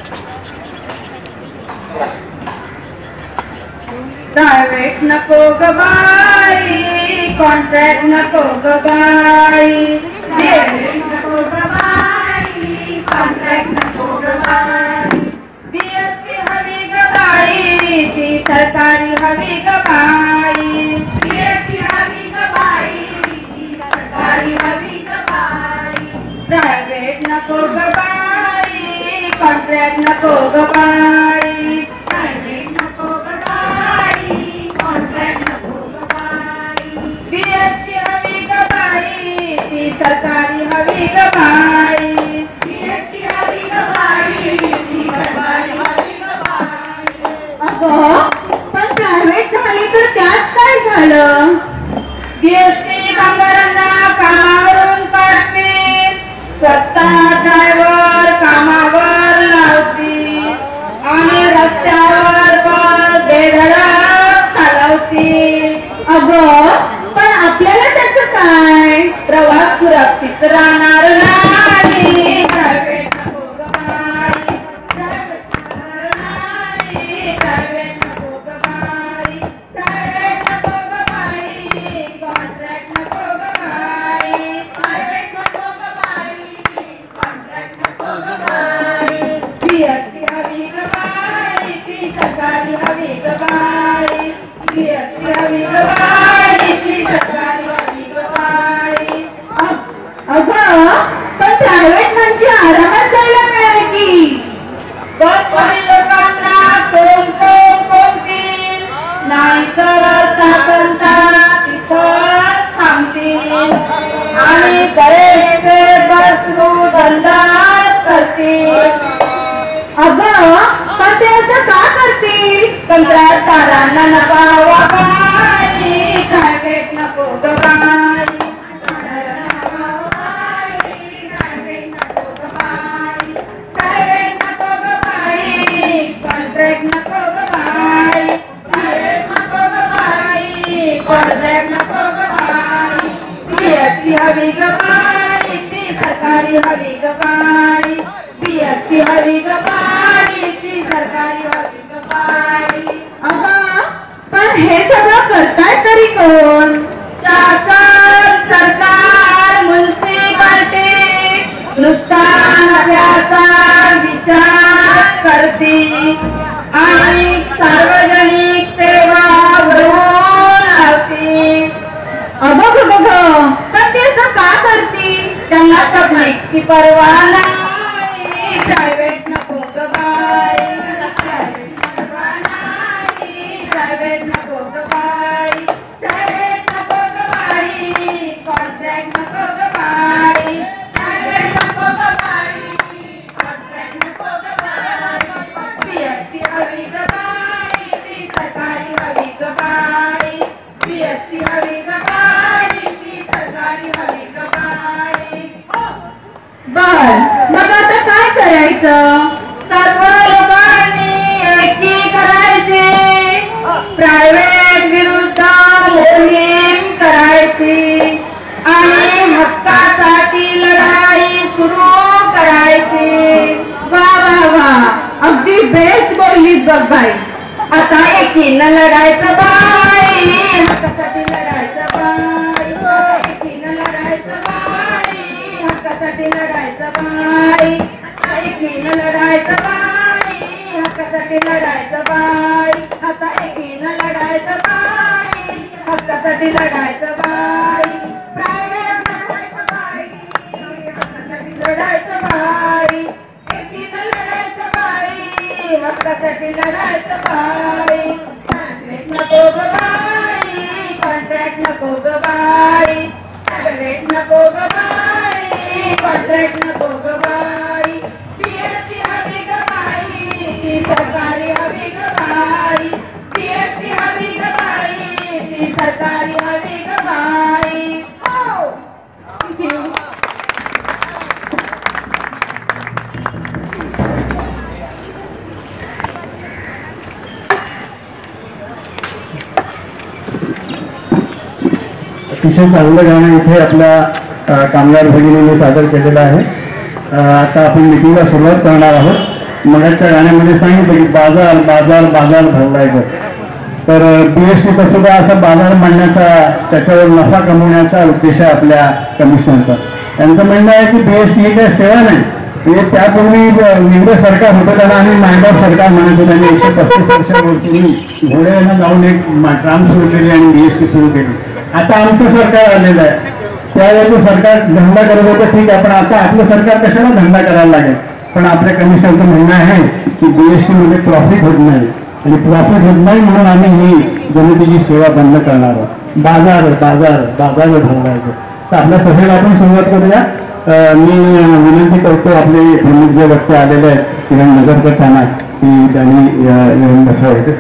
प्रायव्हेट नको ग बाई, कॉन्ट्रॅक्ट नको ग बाई, नको ग बाई, कॉन्ट्रॅक्ट नको ग बाई, BST हवी ग बाई, ती सरकारी हवी ग बाई, BST हवी ग बाई, ती सरकारी हवी ग बाई. प्रायव्हेट नको ग बाई, कॉन्ट्रॅक्ट नको ग बाई, प्रायव्हेट नको ग बाई, कॉन्ट्रॅक्ट नको ग बाई, BST हवी ग बाई, ती सरकारी हवी ग बाई, BST हवी ग बाई, ती सरकारी हवी ग बाई. अगं पण प्रायव्हेट झाली तर त्यात काय झालं? BST कामगारांना कामावरून काढतील, स्वतः ड्रायव्हर कामावर लावतील आणि रस्त्यावर बस बेधडक चालवतील. अगं पण आपल्याला त्याचं काय? प्रवास सुरक्षित राहणार नाही. प्रायव्हेट नको ग बाई, प्रायव्हेट राहणार नाही, प्रायव्हेट नको ग बाई, प्रायव्हेट नको ग बाई, कॉन्ट्रॅक्ट नको ग बाई, प्रायव्हेट नको ग बाई, कॉन्ट्रॅक्ट नको ग बाई, BST हवी ग बाई, ती सरकारी हवी ग बाई, BST हवी ग बाई, ती सरकारी हवी ग बाई. अगं समुद्रात तारांना नकावा बाई काळवेत नको ग बाई कॉन्ट्रॅक्ट नको ग बाई कॉन्ट्रॅक्ट नको ग बाई बीएससी हवी ग बाई ती सरकारी हवी ग बाई बीएससी हवी ग बाई ती सरकारी हवी ग बाई अगं पण हे सगळं करताय तरी कोण शासन सरकार म्युन्सिपाल्टी नुसता नफ्याचा विचार करते आणि सार्वजनिक सेवा उडवून लावते अगं पण ते असं का करते त्यांना पब्लिकची पर्वा नाही प्रायव्हेट नको ग बाई प्रायव्हेट नको ग बाई प्रायव्हेट नको ग बाई कॉन्ट्रॅक्ट नको ग बाई प्रायव्हेट नको ग बाई कॉन्ट्रॅक्ट नको ग बाई बीएससी हवी ग बाई ती सरकारी हवी ग बाई बीएससी हवी ग बाई ती सरकारी हवी ग बाई बर मग आता काय करायचं सर्व लोकांनी एकी करायची प्रायव्हेट विरुद्ध मोहीम करायची आणि हक्कासाठी लढाई सुरू करायची वा वा वा अगदी बेस्ट बोललीस बघ बाई आता एकीनं लढायचं बाई हक्कासाठी लढायचं बाई एकीनं लढायचं बाई हक्कासाठी लढायचं बाई एकीनं लढायचं बाई हक्कासाठी लढायचं बाई आता एकीनं लढायचं बाई हक्कासाठी लढायचं बाई प्रायव्हेट लढायचं बाई हक्कासाठी लढायचं बाई एकीनं लढायचं बाई हक्कासाठी लढायचं बाई कॉन्ट्रॅक्ट नको ग बाई कॉन्ट्रॅक्ट नको ग बाई कॉन्ट्रॅक्ट नको ग बाई कॉन्ट्रॅक्ट नको ग बाई बीएससी हवी ग बाई ती सरकारी हवी ग बाई बीएससी हवी ग बाई ती सरकारी हवी ग बाई हो
अतिशय चांगलं गाणं इथे आपल्या कामगार भगिनीने सादर केलेलं आहे. आता आपण मीटिंगला सुरुवात करणार आहोत. मगाच्या गाण्यामध्ये सांगितलं की बाजार बाजार बाजार भरलाय बघ. तर बीएसटीचा सुद्धा असा बाजार मांडण्याचा त्याच्यावर नफा कमवण्याचा उद्देश आहे आपल्या कमिशनरचा. त्यांचं म्हणणं आहे की बीएसटी ही काही सेवा नाही. म्हणजे त्यापूर्वी इंग्रज सरकार होतं त्याला आम्ही मायबाप सरकार म्हणायचो. त्यांनी 135 वर्षापूर्वी घोड्याला जाऊन एक ट्राम सुरू केली आणि बीएसटी सुरू केली. आता आमचं सरकार आलेलं आहे. त्यावेळेचं सरकार धंदा करत होतं ठीक आहे पण आता आपलं सरकार कशाला धंदा करायला लागेल. पण आपल्या कमिशनचं म्हणणं आहे की बीएसटी मध्ये प्रॉफिट होत नाही आणि प्रॉफिट होत नाही म्हणून आम्ही ही जनतेची सेवा बंद करणार आहोत. बाजार बाजार बाजार भरवायचं. तर आपल्या सभेला आपण सुरुवात करूया. मी विनंती करतो आपले प्रमुख जे वक्ते आलेले आहेत किरण नगरकर ठाणा की त्यांनी येऊन बसायचं.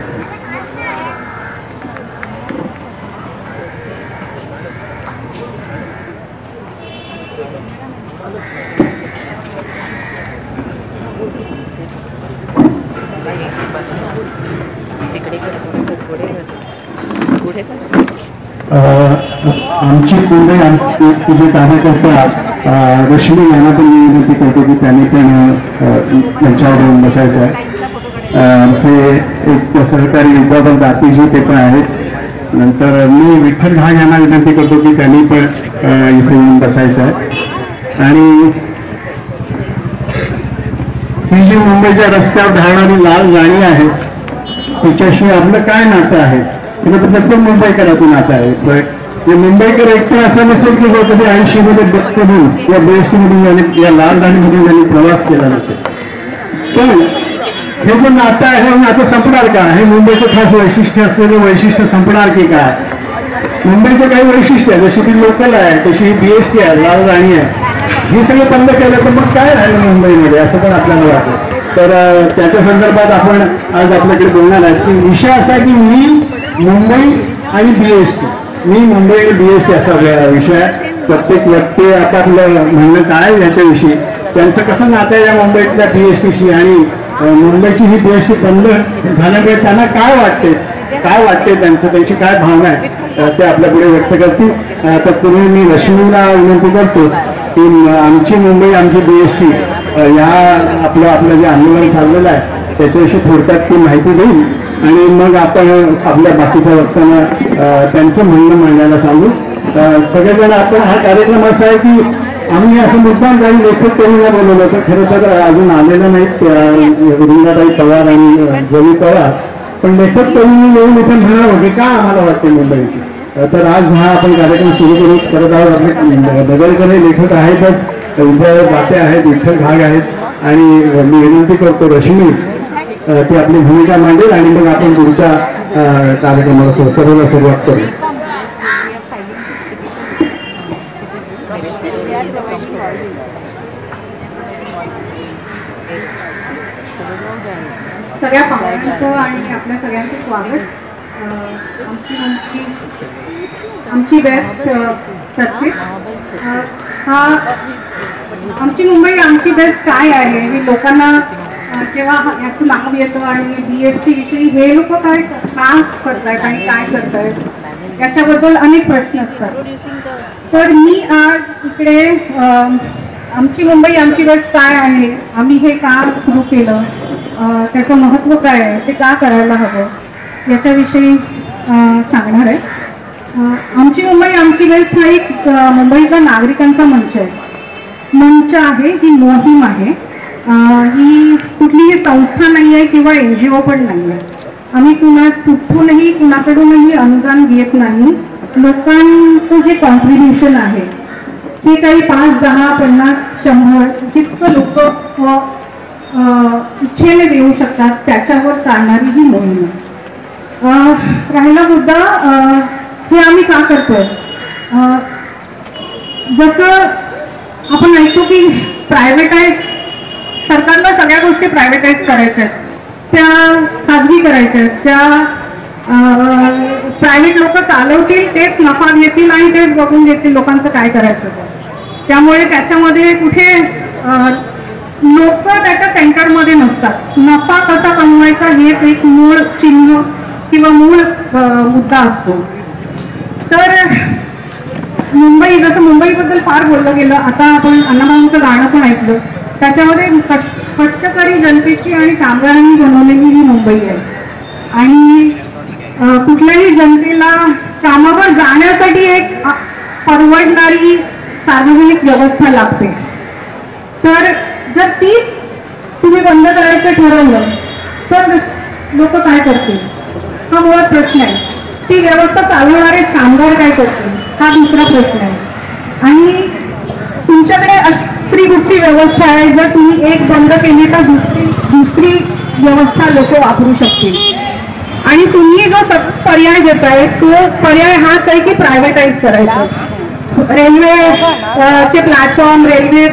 आमची पुढे जे कार्यकर्ता रश्मी यांना पण मी विनंती करतो की त्यांनी पण त्यांच्यावर येऊन बसायचं आहे. आमचे एक सहकारी विद्यापक दातीजी ते पण आहेत. नंतर मी विठ्ठल घाग यांना विनंती करतो की त्यांनी पण इथे येऊन बसायचं आहे. आणि ही जी मुंबईच्या रस्त्यावर धावणारी लाल गाणी आहे तिच्याशी आपलं काय नातं आहे. प्रत्येक मुंबईकराचं नातं आहे. मुंबईकर एकटा असं नसेल की जो कधी 80 मध्ये बघून या बीएसटी मधून या लाल गाडीमधून त्यांनी प्रवास केला नसेल. पण हे जे नातं आहे हे नातं संपणार का. हे मुंबईचं खास वैशिष्ट्य असलेलं वैशिष्ट्य संपणार की काय. मुंबईचं काही वैशिष्ट्य आहे जशी ती लोकल आहे तशी ही बीएसटी आहे लाल गाणी आहे. हे सगळं बंद केलं तर मग काय राहिलं मुंबईमध्ये असं पण आपल्याला वाटतं. तर त्याच्या संदर्भात आपण आज आपल्याकडे बोलणार आहे की विषय असा की मी मुंबई आणि BST, मी मुंबई आणि BST असा विषय आहे. प्रत्येक व्यक्ती आपापलं म्हणणं काय याच्याविषयी, त्यांचं कसं नातं आहे या मुंबईतल्या BSTशी आणि मुंबईची ही BST बंद झाल्यामुळे त्यांना काय वाटते त्यांची काय भावना आहे ते आपल्या पुढे व्यक्त करतील. तत्पूर्वी मी रश्मीला विनंती करतो की आमची मुंबई आमची BST या आपलं जे आंदोलन चाललेलं आहे त्याच्याविषयी थोडक्यात ती माहिती देईल आणि मग आपण आपल्या बाकीच्या वक्त्यांना त्यांचं म्हणणं मांडायला सांगू. सगळेजण आपण हा कार्यक्रम असा आहे की आम्ही असं मुद्दाम काही लेखक करूनला बोलवलं होतं. खरं तर अजून आलेलं नाहीत रुंदाताई पवार आणि जवी पवार, पण लेखक करून येऊन इथे म्हणणार होते का आम्हाला वाटते मुंबईची. तर आज हा आपण कार्यक्रम सुरू करत आहोत. आपले दगडकर लेखक आहेतच, विजय बाते आहेत, विठ्ठल घाग आहेत आणि मी विनंती करतो रश्मी ती आपली भूमिका मांडेल आणि मग आपण पुढच्या कार्यक्रमाला सर्वांना सुरुवात करू.
सगळ्या पाहुण्यांचं आणि आपल्या सगळ्यांचं स्वागत. आमची बेस्ट चर्चेत हा आमची मुंबई आमची बेस्ट काय आहे हे लोकांना जेव्हा याचं नाव येतं आणि BST विषयी हे लोक काय का करतायत आणि काय करतायत याच्याबद्दल अनेक प्रश्न असतात. तर मी आज इकडे आमची मुंबई आमची बेस्ट काय आहे, आम्ही हे का सुरू केलं, त्याचं महत्त्व काय आहे, ते का करायला हवं याच्याविषयी सांगणार आहे. आमची मुंबई आमची बेस्ट हा एक मुंबईतल्या नागरिकांचा मंच आहे, ही मोहीम आहे. ही कुठलीही संस्था नाही आहे किंवा NGO पण नाही आहे. आम्ही कुठूनही कुणाकडूनही अनुदान घेत नाही. लोकांचं जे कॉन्ट्रीब्युशन आहे, जे काही 5, 10, 50, 100 जितकं लोक इच्छेने देऊ शकतात त्याच्यावर चालणारी ही मोहीम आहे. राहिला मुद्दा हे आम्ही का करतोय, जसं आपण ऐकतो की प्रायव्हेटाईज, सरकारला सगळ्या गोष्टी प्रायव्हेटाईज करायच्या आहेत, त्या खाजगी करायच्या आहेत, त्या प्रायव्हेट लोक चालवतील, तेच नफा घेतील आणि तेच बघून घेतील लोकांचं काय करायचं. त्यामुळे त्याच्यामध्ये कुठे लोक त्याच्या सेंटरमध्ये नसतात. नफा कसा कमवायचा हेच एक मूळ चिन्ह किंवा मूळ मुद्दा असतो. तर मुंबई, जसं मुंबईबद्दल फार बोललं गेलं, आता आपण अण्णाभाऊंचं गाणं पण ऐकलं, त्याच्यामध्ये कष्टकरी जनतेची आणि कामगारांनी बनवलेली ही मुंबई आहे. आणि कुठल्याही जनतेला कामावर जाण्यासाठी एक परवडणारी सार्वजनिक व्यवस्था लागते. तर जर तीच तुम्ही बंद करायचं ठरवलं तर लोक काय करतील हा मुळात प्रश्न आहे. ती व्यवस्था चालवणारे कामगार काय करतील हा दुसरा प्रश्न आहे. आणि तुमच्याकडे अशी कुठली व्यवस्था आहे, जर तुम्ही एक बंद केली तर दुसरी व्यवस्था लोक वापरू शकतील. आणि तुम्ही जो पर्याय देताय तो पर्याय हाच आहे की प्रायव्हेटाईज करायचं. रेल्वेचे प्लॅटफॉर्म,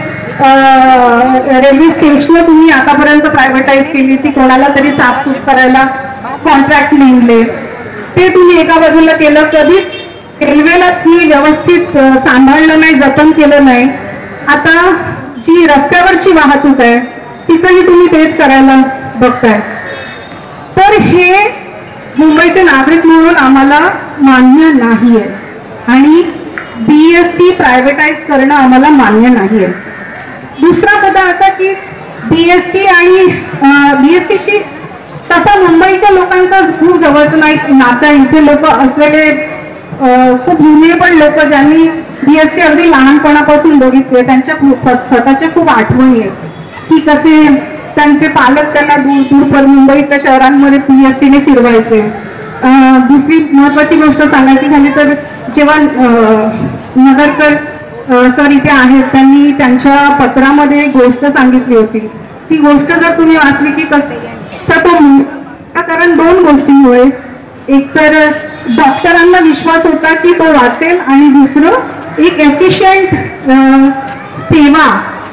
रेल्वे स्टेशन तुम्ही आतापर्यंत प्रायव्हेटाईज केली, ती कोणाला तरी साफसूफ करायला कॉन्ट्रॅक्ट नेमले, ते तुम्ही एका बाजूला केलं. कधीच रेल्वेला ती व्यवस्थित सांभाळलं नाही, जतन केलं नाही. आता जी रस्त्यावरची वाहतूक आहे तिचंही तुम्ही तेच करायला बघताय. तर हे मुंबईचे नागरिक म्हणून आम्हाला मान्य नाही आहे आणि BST प्रायव्हेटाईज करणं आम्हाला मान्य नाही आहे. दुसरा मुद्दा असा की BST आणि BSTशी तसा मुंबईच्या लोकांचा खूप जवळचं नाही नातं आहे. इथे लोक असलेले खूप जुने पण लोक ज्यांनी BST अगदी लहानपणापासून बघितले, त्यांच्या स्वतःच्या खूप आठवणी आहेत की कसे त्यांचे पालक त्यांना दूर मुंबईच्या शहरांमध्ये BSTने फिरवायचे. दुसरी महत्वाची गोष्ट सांगायची झाली तर जेव्हा नगरकर सर इथे आहेत, त्यांनी त्यांच्या पत्रामध्ये एक गोष्ट सांगितली होती. ती गोष्ट जर तुम्ही वाचली की कसं तो, कारण 2 गोष्टींमुळे, एक तर डॉक्टरांना विश्वास होता की तो वाचेल आणि दुसरं एक एफिशियंट सेवा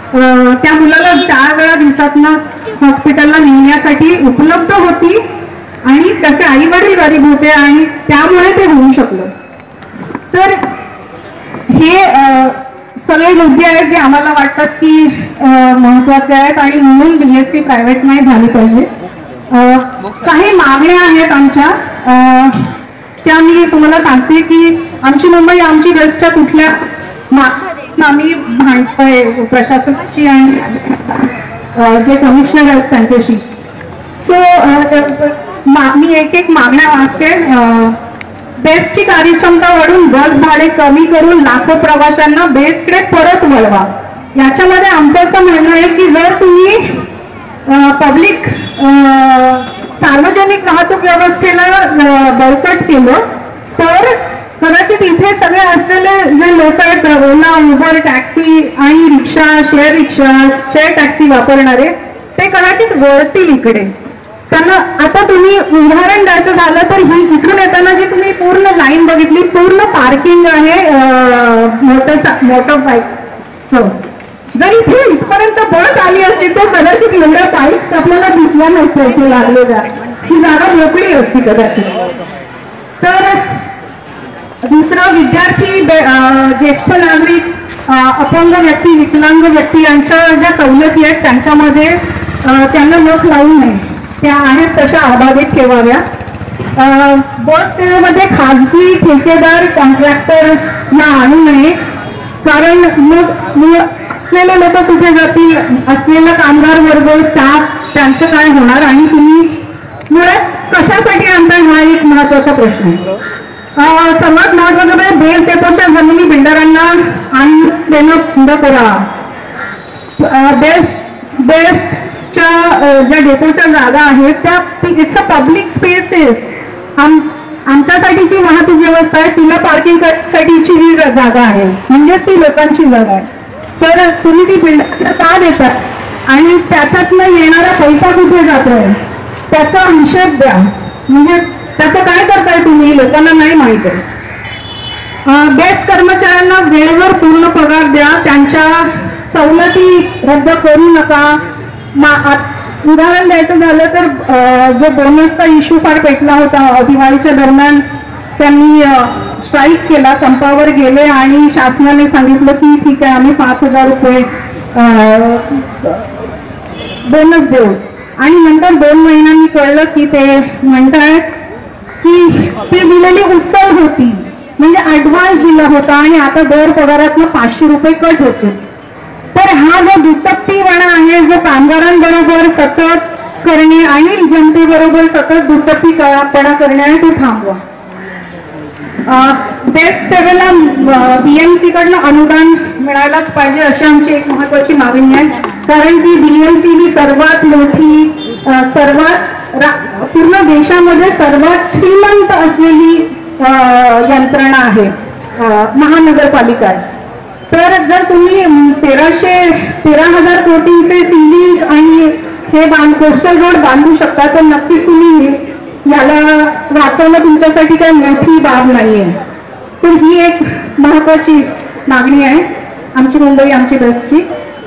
त्या मुलाला 4 वेळा दिवसातनं हॉस्पिटलला नेण्यासाठी उपलब्ध होती आणि त्याचे आई वडील गरीब होते आणि त्यामुळे ते होऊ शकलं. तर हे सगळे मुद्दे आहेत जे आम्हाला वाटतात की महत्वाचे आहेत आणि म्हणून BST प्रायव्हेट नाही झाली पाहिजे. काही मागण्या आहेत आमच्या, त्या मी तुम्हाला सांगते की आमची मुंबई आमची बेस्टच्या कुठल्या आम्ही भांडतोय प्रशासनाची आणि जे कमिशनर आहेत त्यांच्याशी. सो मी एक मागण्या वाचते. बेस्टची कार्यक्षमता वाढून बस भाडे कमी करून लाखो प्रवाशांना बेस्टकडे परत वळवा. याच्यामध्ये आमचं असं म्हणणं आहे की जर तुम्ही पब्लिक सार्वजनिक वाहतूक व्यवस्थेला बळकट केलं तर कदाचित इथे सगळे असलेले जे लोक आहेत ओला, उबर, टॅक्सी आणि रिक्षा, शेअर टॅक्सी वापरणारे ते कदाचित वळतील इकडे. त्यांना आता तुम्ही उदाहरण द्यायचं झालं तर ही इथून येताना जी तुम्ही पूर्ण लाईन बघितली, पूर्ण पार्किंग आहे मोटर बाईकचं. जर इथे इथपर्यंत बस आली असती तर कदाचित एवढ्या बाईक्स आपल्याला दिसल्या नसत्या इथे लागलेल्या, ही जागा मोकळी असती कदाचित. तर दुसरं, विद्यार्थी, ज्येष्ठ नागरिक, अपंग व्यक्ती, विकलांग व्यक्ती यांच्या ज्या सवलती आहेत त्यांच्यामध्ये त्यांना नख लावू नये, त्या आहेत तशा अबाधित ठेवाव्या. बस सेवेमध्ये खाजगी ठेकेदार कॉन्ट्रॅक्टरला आणू नये, कारण मग असलेले लोक कुठे जातील, असलेला कामगार वर्ग, स्टाफ त्यांचं काय होणार आणि तुम्ही मुळात कशासाठी आणता हा एक महत्वाचा प्रश्न आहे. सर्वात महत्वाचं म्हणजे बेस डेपोच्या जमिनी बिल्डरांना आणून देणं बंद करा. बेस्टच्या ज्या डेपोच्या जागा आहेत त्या इट्स अ पब्लिक स्पेसेस. आमच्यासाठीची वाहतूक व्यवस्था आहे, तिला पार्किंग साठीची जी जागा आहे म्हणजेच ती लोकांची जागा आहे. तर तुम्ही ती बिल्डर का देतात आणि त्याच्यातनं येणारा पैसा कुठे जातोय त्याचा हिशेब द्या. म्हणजे त्याचं काय करताय तुम्ही लोकांना नाही माहित आहे. बेस्ट कर्मचाऱ्यांना वेळेवर पूर्ण पगार द्या, त्यांच्या सवलती रद्द करू नका. उदाहरण द्यायचं झालं तर जो बोनसचा इश्यू फार पेटला होता दिवाळीच्या दरम्यान, त्यांनी स्ट्राईक केला, संपावर गेले आणि शासनाने सांगितलं की ठीक आहे आम्ही 5,000 रुपये बोनस देऊ. आणि नंतर 2 महिन्यांनी कळलं की ते म्हणतायत की ती दिलेली उचल होती, म्हणजे ऍडव्हान्स दिला होता आणि आता दर पगारातनं 500 रुपये कट होते. तर हा जो दुटप्पीपणा आहे, जो कामगारांबरोबर सतत करणे आणि जनतेबरोबर सतत दुटप्पीपणा करणे आहे, तो थांबवा. बेस्ट सेवेला BMC कडनं अनुदान मिळायलाच पाहिजे अशी आमची एक महत्वाची मागणी आहे. कारण की BMC ही सर्वात मोठी, पूर्ण देशामध्ये सर्वात श्रीमंत असलेली यंत्रणा आहे, महानगरपालिका आहे. तर जर तुम्ही 13,000 कोटींचे सिलिंग आणि हे कोस्टल रोड बांधू शकता तर नक्कीच तुम्ही याला वाचवणं तुमच्यासाठी काही मोठी बाब नाहीये. तर ही एक महत्वाची मागणी आहे आमची मुंबई आमची बेस्टची.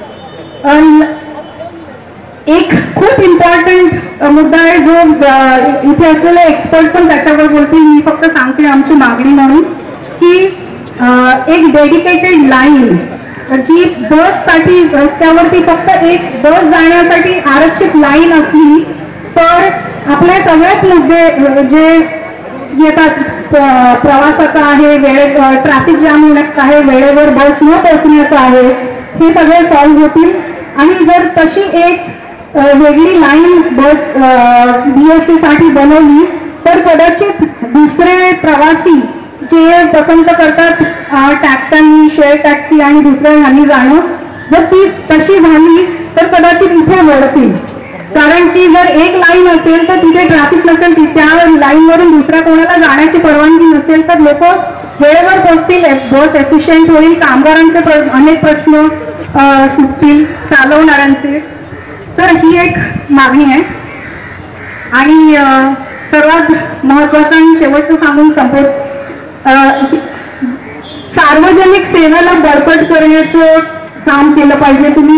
एक खूप इम्पॉर्टंट मुद्दा आहे जो इथे असलेले एक्सपर्ट पण त्याच्यावर बोलतील, मी फक्त सांगते आमची मागणी म्हणून की एक डेडिकेटेड लाईन जी बससाठी रस्त्यावरती फक्त एक बस जाण्यासाठी आरक्षित लाईन असली तर आपले सगळेच मुद्दे जे येतात, प्रवासाचा आहे, ट्रॅफिक जाम होण्याचा आहे, वेळेवर बस न पोहोचण्याचा आहे, हे सगळे सॉल्व्ह होतील. आणि जर तशी एक वेगळी लाईन बस BST साठी बनवली तर कदाचित दुसरे प्रवासी जे पसंत करतात टॅक्सांनी, शेअर टॅक्सी आणि दुसऱ्या ह्यांनी जाणं, जर ती तशी झाली तर कदाचित इथे वळतील. कारण की जर एक लाईन असेल तर तिथे ट्रॅफिक नसेल, त्या लाईनवरून दुसऱ्या कोणाला जाण्याची परवानगी नसेल तर लोक वेळेवर पोहोचतील, बस एफिशियंट होईल, कामगारांचे अनेक प्रश्न सुटतील, चालवणाऱ्यांचे. तर ही एक मागणी आहे. आणि सर्वात महत्वाचं आणि शेवटचं सांगून सार्वजनिक सेवेला बळकट करण्याचं काम केलं पाहिजे. तुम्ही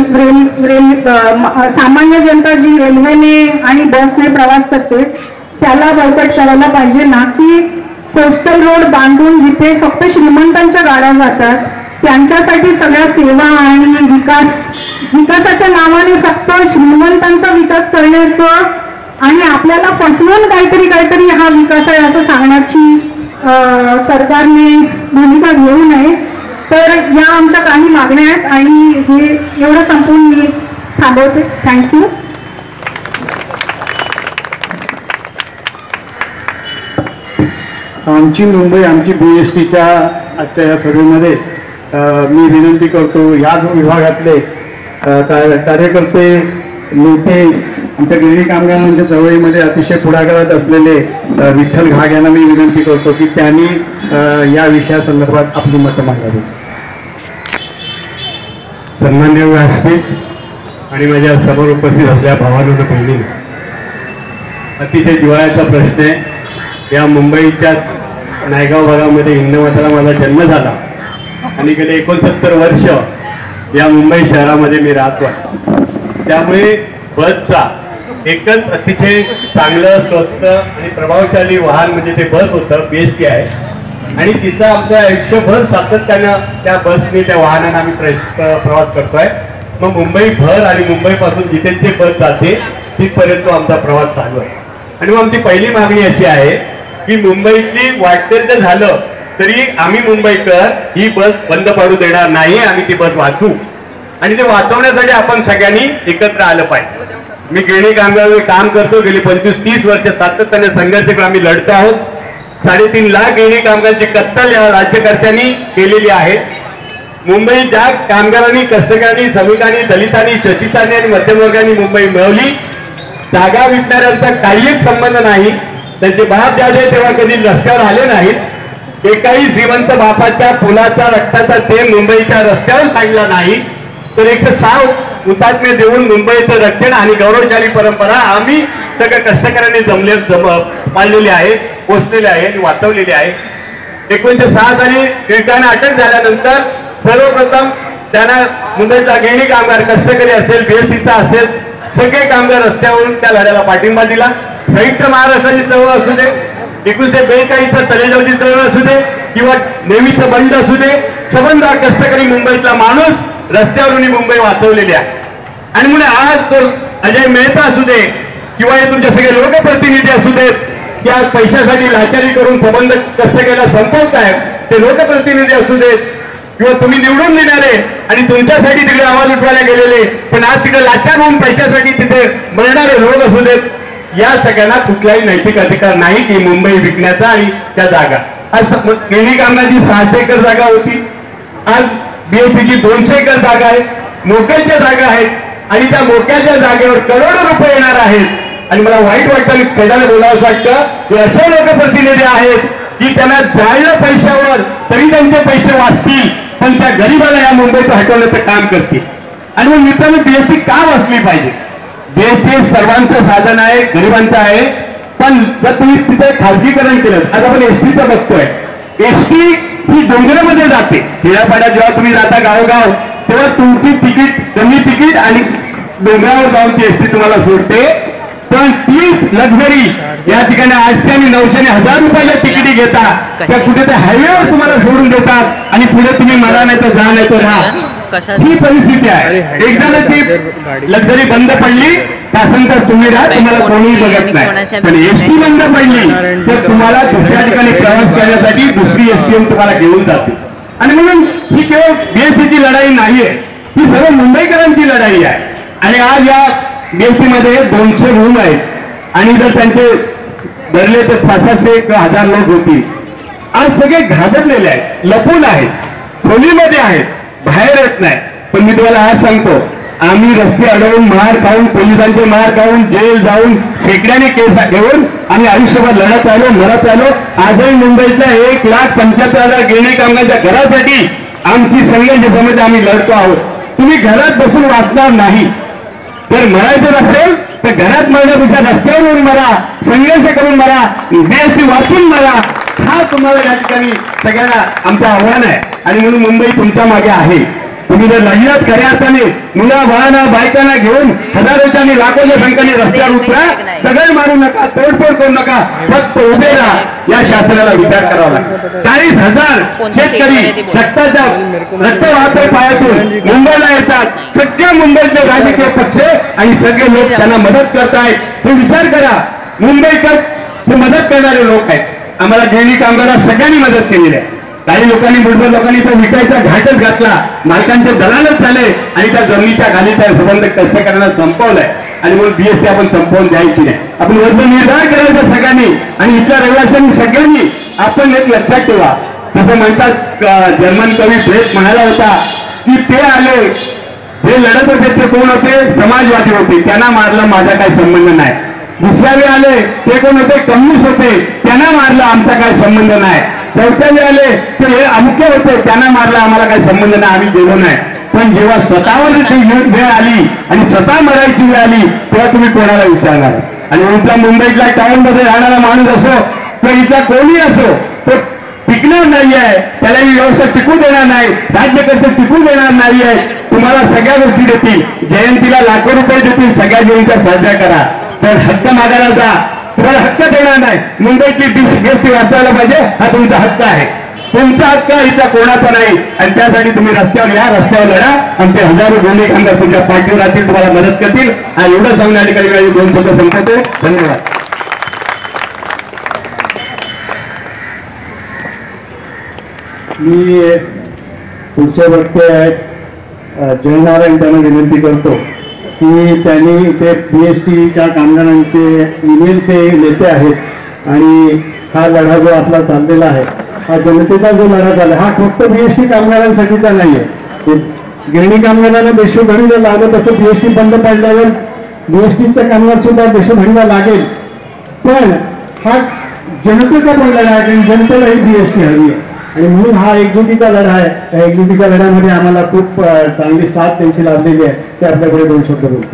सामान्य जनता जी रेल्वेने आणि बसने प्रवास करते त्याला बळकट करायला पाहिजे, ना की कोस्टल रोड बांधून जिथे फक्त श्रीमंतांच्या गाड्या जातात त्यांच्यासाठी सगळ्या सेवा आणि विकासाच्या नावाने फक्त श्रीमंतांचा विकास करण्याचं आणि आपल्याला फसवून काहीतरी हा विकास आहे असं सांगण्याची सरकारने भूमिका घेऊ नये. तर या आमच्या काही मागण्या आहेत आणि हे एवढं संपून मी थांबवते. थँक्यू.
आमची मुंबई आमची BSTच्या आजच्या या सभेमध्ये मी विनंती करतो, याच विभागातले कार्यकर्ते नेते आमच्या गिरणी कामगारांच्या चळवळीमध्ये अतिशय पुढाकारात असलेले विठ्ठल घाग यांना मी विनंती करतो की त्यांनी या विषयासंदर्भात आपली मतं मांडावी.
सन्मान्य व्यासपीठ आणि माझ्या समोर उपस्थित असलेल्या भावांनो बहिणींनो, अतिशय जिव्हाळ्याचा प्रश्न आहे. या मुंबईच्याच नायगाव भागामध्ये हिंदमाताला माझा जन्म झाला आणि गेले 69 वर्ष या मुंबई शहरामध्ये मी राहतो आहे. त्यामुळे बसचा एकच अतिशय चांगलं, स्वस्त आणि प्रभावशाली वाहन म्हणजे ते बस होतं, BST आहे. आणि तिचं आमचं आयुष्यभर सातत्यानं त्या बसने, त्या वाहनाने आम्ही प्रवास करतोय. मग मुंबईभर आणि मुंबईपासून जिथे ते बस जाते तिथपर्यंत आमचा प्रवास चालू आहे. आणि मग आमची पहिली मागणी अशी आहे की मुंबईतली वाटेल झालं तरी आम्ही मुंबईकर ही बस बंद पडू देणार नाही. आम्ही ती बस वाचू आणि ते वाचवण्यासाठी आपण सगळ्यांनी एकत्र आलं पाहिजे. मी गिरणी कामगार काम करतो, गेली 25-30 वर्ष सातत्याने संघर्ष आम्ही लढतो आहोत. 3.5 लाख गिरणी कामगारांची कत्तल या राज्यकर्त्यांनी केलेली आहे. मुंबई ज्या कामगारांनी, कष्टकऱ्यांनी, श्रमिकांनी, दलितांनी, शोषितांनी आणि मध्यमवर्गांनी मुंबई मिळवली, जागा विकणाऱ्यांचा काहीच संबंध नाही. त्यांचे बाप ज्याचे तेव्हा कधी रस्त्यावर आले नाहीत. एकाही श्रीमंत बापाच्या फुलाच्या रक्ताचा थेंब मुंबईच्या रस्त्यावर सांडला नाही. तर 106 हुतात्मे देऊन मुंबईचं रक्षण आणि गौरवशाली परंपरा आम्ही सगळ्या कष्टकऱ्यांनी पाळलेली आहे, पोचलेली आहे आणि वाचवलेली आहे. 1906 साली टिळकांना अटक झाल्यानंतर सर्वप्रथम त्यांना मुंबईचा गिरणी कामगार, कष्टकरी असेल, BSTचा असेल, सगळे कामगार रस्त्यावरून त्या लढ्याला पाठिंबा दिला. संयुक्त महाराष्ट्राची चळवळ असू दे, 1942चा चलेजावची चळवळ असू दे किंवा नेहमीचं बंड असू दे, सबंध कष्टकरी मुंबईतला माणूस रस्त्यावरून मुंबई वाचवलेली आहे. आणि म्हणून आज तो अजय मेहता असू दे किंवा हे तुमचे सगळे लोकप्रतिनिधी असू देत की आज पैशासाठी लाचारी करून संबंध कष्टकऱ्याला संपवत आहेत, ते लोकप्रतिनिधी असू देत किंवा तुम्ही निवडून देणारे आणि तुमच्यासाठी तिकडे आवाज उठवायला गेलेले पण आज तिकडे लाचार होऊन पैशासाठी तिथे मरणारे लोक असू देत, या सगळ्यांना कुठलाही नैतिक अधिकार नाही की मुंबई विकण्याचा. आणि त्या जागा आज गिरणी कामगारांची 600 एकर जागा होती, आज BSTची 200 एकर जागा आहे, मोक्याच्या जागा आहेत आणि त्या मोक्याच्या जागेवर करोडो रुपये येणार आहेत. आणि मला वाईट वाटतं, खेळायला बोलावंसं वाटतं की असे लोकप्रतिनिधी आहेत की त्यांना जाळलं पैशावर तरी त्यांचे पैसे वाचतील पण त्या गरीबाला या मुंबईचं हटवण्याचं काम करतील. आणि मग मित्रांनो, BST का वाचली पाहिजे? BST सर्वांचं साधन आहे, गरिबांचं आहे. पण जर तुम्ही तिथे खाजगीकरण केलं, आज आपण STचं बघतोय, ST ही डोंगरामध्ये जाते. खेड्यापाड्यात जेव्हा तुम्ही जाता गावोगाव तेव्हा तुमची तिकीट, कमी तिकीट आणि डोंगरावर जाऊन ती ST तुम्हाला सोडते. पण 30 लक्झरी या ठिकाणी 800 आणि 900 आणि 1000 रुपयाच्या तिकिटी घेता, त्या कुठे ते हायवेवर तुम्हाला सोडून देतात आणि पुढे तुम्ही मला नाही तर जा नाही तर राहा. ही परिस्थिती आहे. एकदा ती लक्झरी बंद पडली तासंतास तुम्ही राहा, तुम्हाला कोणीही बघत नाही. पण ST बंद पडली तर तुम्हाला दुसऱ्या ठिकाणी प्रवास करण्यासाठी दुसरी ST तुम्हाला घेऊन जाते. आणि म्हणून ही केवळ BSTची लढाई नाहीये, ही सर्व मुंबईकरांची लढाई आहे. आणि आज या BST मध्ये 200 रूम आहेत आणि जर त्यांचे भरले तर 500 किंवा 1000 लोक होतील. आज सगळे घाबरलेले आहेत, लपून आहेत, खोलीमध्ये आहेत, बाहेर येत नाही. पण मी तुम्हाला आज सांगतो, आम्ही रस्ते अडवून, मार खाऊन, पोलिसांचे मार खाऊन, जेल जाऊन, शेकड्याने केस घेऊन आम्ही आयुष्यभर लढत आलो, मरत आलो. आजही मुंबईतल्या 1,75,000 गिरणी कामगारांच्या घरासाठी आमची संघर्ष समिती आम्ही लढतो आहोत. तुम्ही घरात बसून वाचणार नाही. जर मरायचं नसेल तर घरात मरण्यापेक्षा रस्त्यावर येऊन मरा, संघर्ष करून मरा, BST वाचून मरा. हा तुम्हाला या ठिकाणी सगळ्यांना आमचं आव्हान आहे. आणि म्हणून मुंबई तुमच्या मागे आहे. तुम्ही जर लढण्यात खऱ्या अर्थाने मुला बाळांना बायकांना घेऊन हजारोच्या आणि लाखोच्या संख्येने रस्त्यावर उतरा, दगड मारू नका, तोडफोड करू नका, फक्त उभे राहा. या शासनाला विचार करावा लागतो. 40,000 शेतकरी रक्त वाहतोय पायातून मुंबईला येतात. सगळ्या मुंबईतले राजकीय पक्ष आणि सगळे लोक त्यांना मदत करतायत. तुम्ही विचार करा, मुंबईकर हे मदत करणारे लोक आहेत. आम्हाला गिरणी कामगारांना सगळ्यांनी मदत केलेली आहे. काही लोकांनी मुठभर लोकांनी तर विकायचा घाटच घातला, मालकांचे दलालच झाले आणि त्या जमिनीच्या खाली त्या संबंध कष्ट करण्याला संपवलंय. आणि म्हणून बीएसटी आपण संपवून द्यायची नाही. आपण वजन निर्धार करायचं सगळ्यांनी आणि इथल्या रहिवाशांनी सगळ्यांनी. आपण एक लक्षात ठेवा, तसं म्हणतात जर्मन कवी ब्रेक म्हणाला होता की ते आले, हे लढत होते ते कोण होते? समाजवादी होते, त्यांना मारलं, माझा काही संबंध नाही. दुसऱ्यावे आले ते कोण होते? कम्युनिस्ट होते, त्यांना मारलं, आमचा काही संबंध नाही. चौथ्यावे आले ते हे अमुके होते, त्यांना मारलं, आम्हाला काही संबंध नाही, आम्ही गेलो नाही. पण जेव्हा स्वतःवर ती वेळ आली आणि स्वतः मरायची वेळ आली तेव्हा तुम्ही कोणाला विचारणार? आणि उलटा मुंबईतल्या टाउनमध्ये राहणारा माणूस असो किंवा इथला कोणी असो, तो टिकणार नाही आहे, त्याला ही व्यवस्था टिकू देणार नाही, राज्यकर्ते टिकू देणार नाही आहे. तुम्हाला सगळ्या गोष्टी देतील, जयंतीला लाखो रुपये देतील, सगळ्या जयंत्या साजऱ्या करा. तर हक्क मागायला जा, तुम्हाला हक्क देणार नाही. मुंबईची बीएसटी वाचवायला पाहिजे, हा तुमचा हक्क आहे. तुमचा हक्क इथला कोणाचा नाही. आणि त्यासाठी तुम्ही रस्त्यावर या, रस्त्यावर लढा. आमचे हजारो गुन्हे कामगार तुमच्या पाठीवर राहतील, तुम्हाला मदत करतील. आणि एवढं सांगून या ठिकाणी 2 शब्द संपवतो. धन्यवाद.
मी पुढचे वक्ते आहेत जयनारायण त्यांना विनंती करतो की त्यांनी ते बीएसटीच्या कामगारांचे युनियनचे नेते आहेत आणि हा लढा जो आपला चाललेला आहे, हा जनतेचा जो लढा चालला, हा फक्त बीएसटी कामगारांसाठीचा नाही आहे. गिरणी कामगारांना देशोधडीला लागत तसं बीएसटी बंद पडल्यावर बीएसटीचा कामगार सुद्धा देशोधडीला लागेल. पण हा जनतेचा पण लढा आहे, कारण जनतेला ही बीएसटी हवी आहे. आणि म्हणून हा एकजुटीचा लढा आहे. या एकजुटीच्या लढ्यामध्ये आम्हाला खूप चांगली साथ त्यांची लाभलेली आहे. ते आपल्याकडे 2 शब्द बोलतील.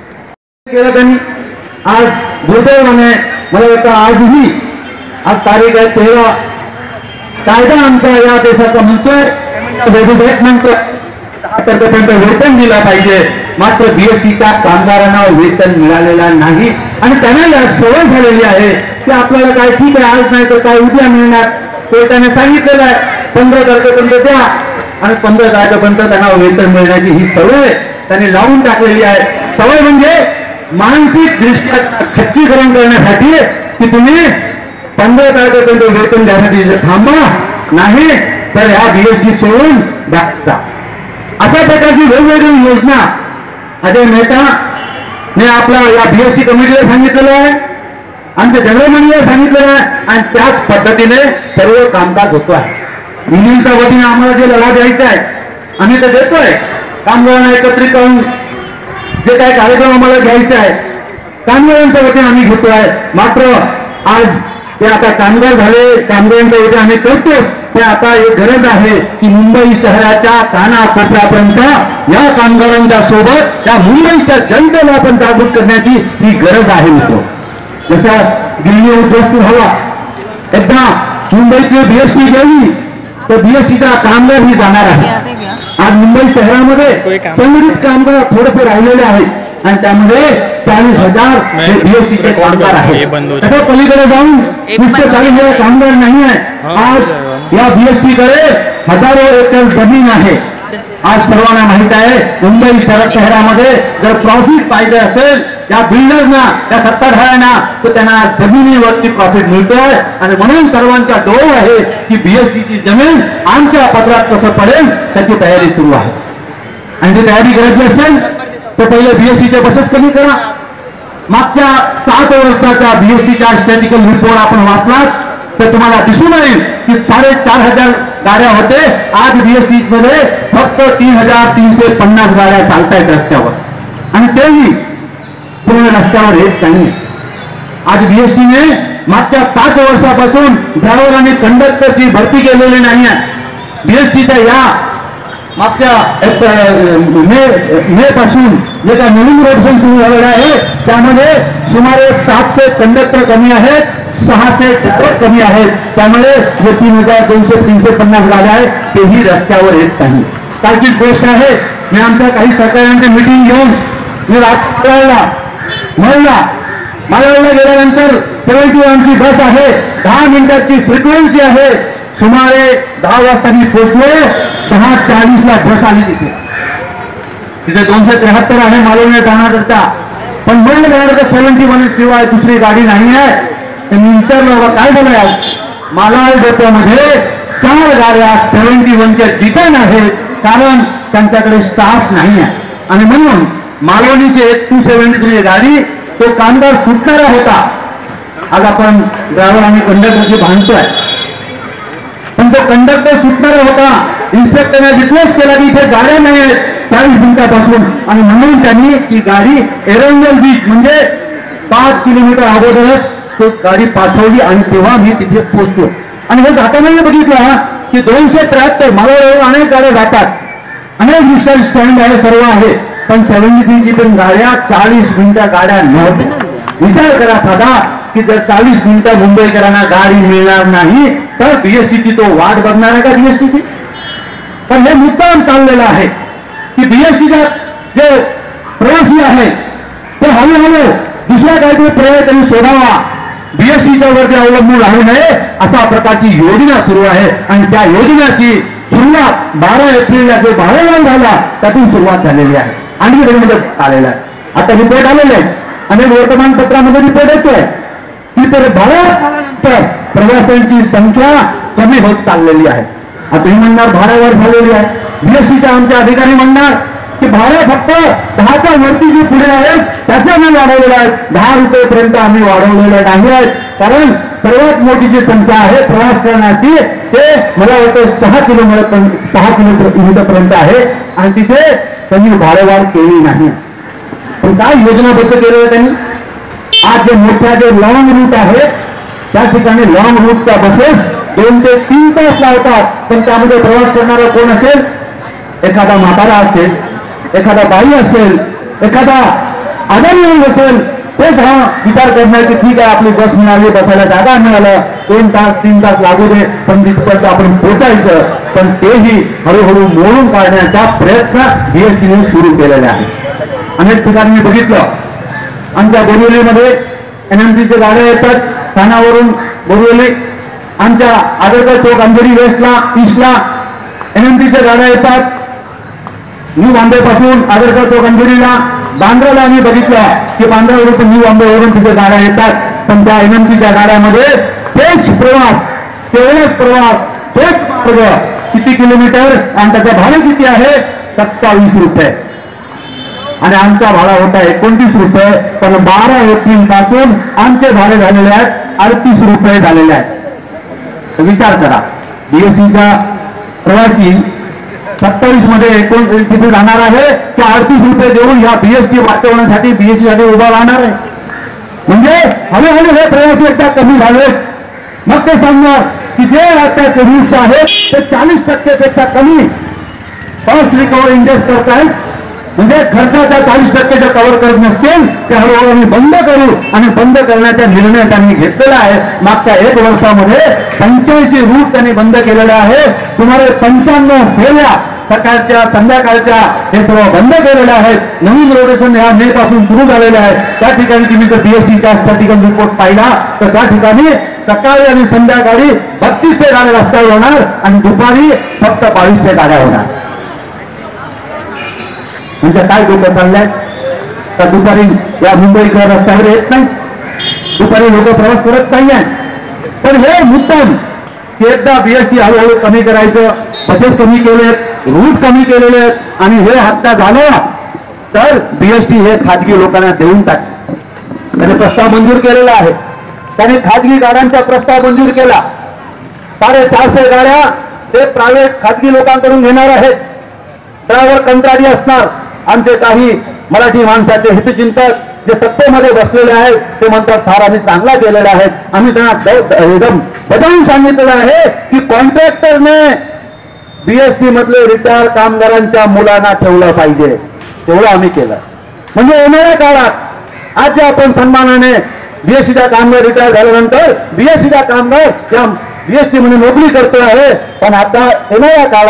केलं त्यांनी. आज दुर्दैवाने मला वाटतं आजही, आज तारीख आहे 13, कायदा आमचा या देशाचा म्हणतोय, म्हणतोय 10% वेतन दिला पाहिजे. मात्र बीएसटीच्या कामगारांना वेतन मिळालेला नाही आणि त्यांना सवय झालेली आहे की आपल्याला काय ठीक आहे, आज नाही तर काय उद्या मिळणार. ते त्याने सांगितलेलं आहे 15 तारखेपर्यंत द्या आणि 15 तारखेपर्यंत त्यांना वेतन मिळण्याची ही सवय त्यांनी लावून टाकलेली आहे. सवय म्हणजे मानसिक दृष्ट्या खच्चीकरण करण्यासाठी की तुम्ही 15 तारखेपर्यंत वेतन द्यासाठी थांबा, नाही तर ह्या बीएसटी सोडून टाकता. अशा प्रकारची वेगवेगळी योजना अजय मेहताने आपला या बीएसटी कमिटीला सांगितलेलं आहे, आमच्या जनरल मॅनेजर सांगितलेलं आहे आणि त्याच पद्धतीने सर्व कामकाज होतो आहे. युनियनच्या वतीने आम्हाला जे लढा द्यायचा आहे आम्ही तर देतोय. कामगारांना एकत्रित करून जे काही कार्यक्रम आम्हाला घ्यायचे आहे कामगारांच्या वतीने आम्ही घेतो आहे. मात्र आज ते आता कामगार झाले, कामगारांच्या वतीने आम्ही करतोच. ते आता एक गरज आहे की मुंबई शहराच्या कानाकोपऱ्यापर्यंत या कामगारांच्या सोबत त्या मुंबईच्या जनतेला आपण जागृत करण्याची ही गरज आहे. मित्र, जसं दिल्ली उद्ध्वस्त झाला, एकदा मुंबईतली बीएसटी गेली तर बीएसटीचा कामगार ही जाणार आहे. आज मुंबई शहरामध्ये संघटित कामगार थोडेसे राहिलेले आहेत आणि त्यामध्ये 40,000 हे बीएसटीचे कामगार आहेत. त्याच्या पलीकडे जाऊन नुसते 40,000 कामगार नाही आहे. आज या बीएसटीकडे हजारो एकर जमीन आहे. आज सर्वांना माहित आहे मुंबई शहरामध्ये जर प्रॉफिट पाहिजे असेल या बिल्डरना, या सत्ताधाऱ्यांना, तर त्यांना जमिनीवरती प्रॉफिट मिळतोय. आणि म्हणून सर्वांचा डोळ आहे की बीएसटीची जमीन आमच्या पदरात कसं पडेल त्याची तयारी सुरू आहे. आणि ती तयारी करायची असेल तर पहिले बीएसटीच्या बसेस कमी करा. मागच्या 7 वर्षाचा बीएसटीचा स्टॅटिकल रिपोर्ट आपण वाचलात तर तुम्हाला दिसून येईल की 4,500 गाड्या होते. आज बीएसटी मध्ये फक्त 3,350 गाड्या चालतायत रस्त्यावर आणि तेही पूर्ण रस्त्यावर येत नाही. आज बीएसटीने मागच्या 5 वर्षापासून ड्रायव्हर आणि कंडक्टरची भरती केलेली नाही आहे. बीएसटीच्या या मागच्या मे पासून जे काय नवीन रोटेशन सुरू झालेलं आहे त्यामध्ये सुमारे 700 कंडक्टर कमी आहेत, 600 ड्रायव्हर कमी आहेत. त्यामुळे जे 3,200-350 गाड्या आहेत तेही रस्त्यावर येत नाही.
कालचीच गोष्ट आहे. मी आमच्या काही सहकाऱ्यांची मीटिंग घेऊन मी मालवणला गेल्यानंतर 71ची बस आहे, 10 मिनिटाची फ्रिक्वेन्सी आहे. सुमारे 10 वाजता मी पोहोचलो, 10:40ला बस आली तिथे 273 आहे मालवण जाण्याकरता. पण म्हणलं जाण्याकरता 71 शिवाय दुसरी गाडी नाही आहे. मी विचारलं बाबा काय झालं आज. मालाड डेपोमध्ये 4 गाड्या 71च्या डिटेन आहेत, कारण त्यांच्याकडे स्टाफ नाही आहे. आणि म्हणून मालवणीचे 273 गाडी तो कामगार सुटणारा होता. आज आपण ड्रायव्हर आणि कंडक्टरची भांडतोय, पण तो कंडक्टर सुटणारा होता. इन्स्पेक्टरने रिक्वेस्ट केला की इथे गाड्या नाही आहेत 40 मिनिटापासून, आणि म्हणून त्यांनी ती गाडी एरंगल बीच म्हणजे 5 किलोमीटर अगोदरच तो गाडी पाठवली. आणि तेव्हा मी तिथे पोहोचलो. आणि हे जाताना बघितलं की 273 मालवणीवर अनेक गाड्या जातात, अनेक रिक्षा स्टँड आहे, सर्व आहे, पण 73ची पण गाड्या 40 मिनिटं गाड्या नव्हत्या. विचार करा साधा की जर 40 मिनिटं मुंबईकरांना गाडी मिळणार नाही तर बीएसटीची तो वाट बघणार आहे का बीएसटीची. पण हे मुद्दाम चाललेलं आहे की बीएसटीचा जे प्रवासी आहे ते हळूहळू दुसऱ्या काहीतरी पर्याय त्यांनी शोधावा, बीएसटीच्या वरती अवलंबून राहू नये अशा प्रकारची योजना सुरू आहे. आणि त्या योजनेची सुरुवात 12 एप्रिलला जो भाडेवाढ झाला त्यातून सुरुवात झालेली आहे आणि त्यामध्ये आलेला आहे. आता रिपोर्ट आलेले आहे, अनेक वर्तमानपत्रामध्ये रिपोर्ट येतोय की तर भाड्यानंतर प्रवाशांची संख्या कमी होत चाललेली आहे. आता तुम्ही म्हणणार भाड्यावर झालेली आहे, बीएसटीच्या आमचे अधिकारी म्हणणार की भाडं फक्त 10च्या वरती जे पुढे आहेत त्याचे आम्ही वाढवलेलं आहे, 10 रुपयेपर्यंत आम्ही वाढवलेलं नाही आहेत. कारण सर्वात मोठी जी संख्या आहे प्रवास करण्याची ते मला वाटतं 6 किलोमीटर पर्यंत आहे आणि तिथे त्यांनी भाडेवाढ केली नाही. पण काय योजनाबद्ध केलेलं त्यांनी. आज जे मोठ्या जे लॉंग रूट आहे त्या ठिकाणी लॉंग रूटच्या बसेस 2 ते 3 तास लावतात, पण त्यामध्ये प्रवास करणारा कोण असेल, एखादा म्हातारा असेल, एखादा बाई असेल, एखादा आजारी असेल, तेच हा विचार करणार की ठीक आहे आपली बस मिळाली, बसायला जागा मिळालं, 2 तास 3 तास लागू दे पण तिथपर्यंत आपण पोहोचायचं. पण तेही हळूहळू मोडून काढण्याचा प्रयत्न बीएसटीने सुरू केलेला आहे. अनेक ठिकाणी मी बघितलं, आमच्या बोरिवलीमध्ये एनएमसीच्या गाड्या येतात ठाण्यावरून बोरिवली, आमच्या आदरगड चौक अंधेरी वेस्टला ईस्टला एनएमसीच्या गाड्या येतात. न्यू बॉम्बेपासून आदरगड चौक अंधेरीला, बांद्राला आम्ही बघितलं की बांद्रावरून न्यू बॉम्बेवरून तिथे गाड्या येतात. पण त्या एनएमसीच्या गाड्यामध्ये तेच प्रवास, तेवढेच प्रवास, तेच मार्ग, किती किलोमीटर आणि त्याचं भाडं किती आहे, 27 रुपये. आणि आमचा भाडा होता 29 रुपये. पण 12 एप्रिल पासून आमचे भाडे झालेले आहेत 38 रुपये झालेले आहेत. विचार करा, बीएसटीचा प्रवासी 27 मध्ये तिथे जाणार आहे की 38 रुपये देऊन या बीएसटी वाचवण्यासाठी बीएसटी साठी उभा राहणार आहे. म्हणजे हळूहळू हे प्रवासी एकदा कमी झाले, मग ते सांगणार की जे आताचे रूट्स आहेत ते 40% पेक्षा कमी कॉस्ट रिकव्हर इंडेक्स करतायत. म्हणजे खर्चाच्या 40% जर कव्हर करत नसतील ते हळूहळू आम्ही बंद करू, आणि बंद करण्याचा निर्णय त्यांनी घेतलेला आहे. मागच्या 1 वर्षामध्ये 85 रूट त्यांनी बंद केलेले आहे. सुमारे 95 फेऱ्या सकाळच्या संध्याकाळच्या हे सर्व बंद केलेले आहेत. नवीन रोटेशन ह्या मे पासून सुरू झालेले आहे. त्या ठिकाणी तुम्ही जर बीएसटीचा स्टॅटिकल रिपोर्ट पाहिला तर त्या ठिकाणी सकाळी आणि संध्याकाळी 3200 गाड्या रस्त्यावर होणार आणि दुपारी फक्त 2200 गाड्या होणार. म्हणजे काय डोकं चाललंय तर दुपारी या मुंबईकर रस्त्यावर येत नाही, दुपारी लोक प्रवास करत नाही आहेत. पण हे मुद्दाम की एकदा बीएसटी हळूहळू कमी करायचं, बसेस कमी केलेत, रूट कमी केलेले आहेत आणि हे हप्ता झालं तर बीएसटी हे खाजगी लोकांना देऊन टाक. त्याने प्रस्ताव मंजूर केलेला आहे. त्याने खाजगी गाड्यांचा प्रस्ताव मंजूर केला. 450 गाड्या ते प्रायव्हेट खाजगी लोकांकडून घेणार आहेत. ड्रायव्हर कंत्राटी असणार. आमचे काही मराठी माणसाचे हितचिंतक जे सत्तेमध्ये बसलेले आहेत ते म्हणतात फार आम्ही चांगला केलेला आहे. आम्ही त्यांना एकदम बजावून सांगितलेलं आहे की कॉन्ट्रॅक्टरने बीएसटी मधले रिटायर कामगारांच्या मुलांना ठेवलं पाहिजे. तेवढं आम्ही केलं. म्हणजे येणाऱ्या काळात आज जे आपण सन्मानाने बीएसटीचा कामगार रिटायर झाल्यानंतर बीएसटीचा कामगार या बीएसटी मध्ये नोकरी करतो आहे, पण आता येणाऱ्या काळात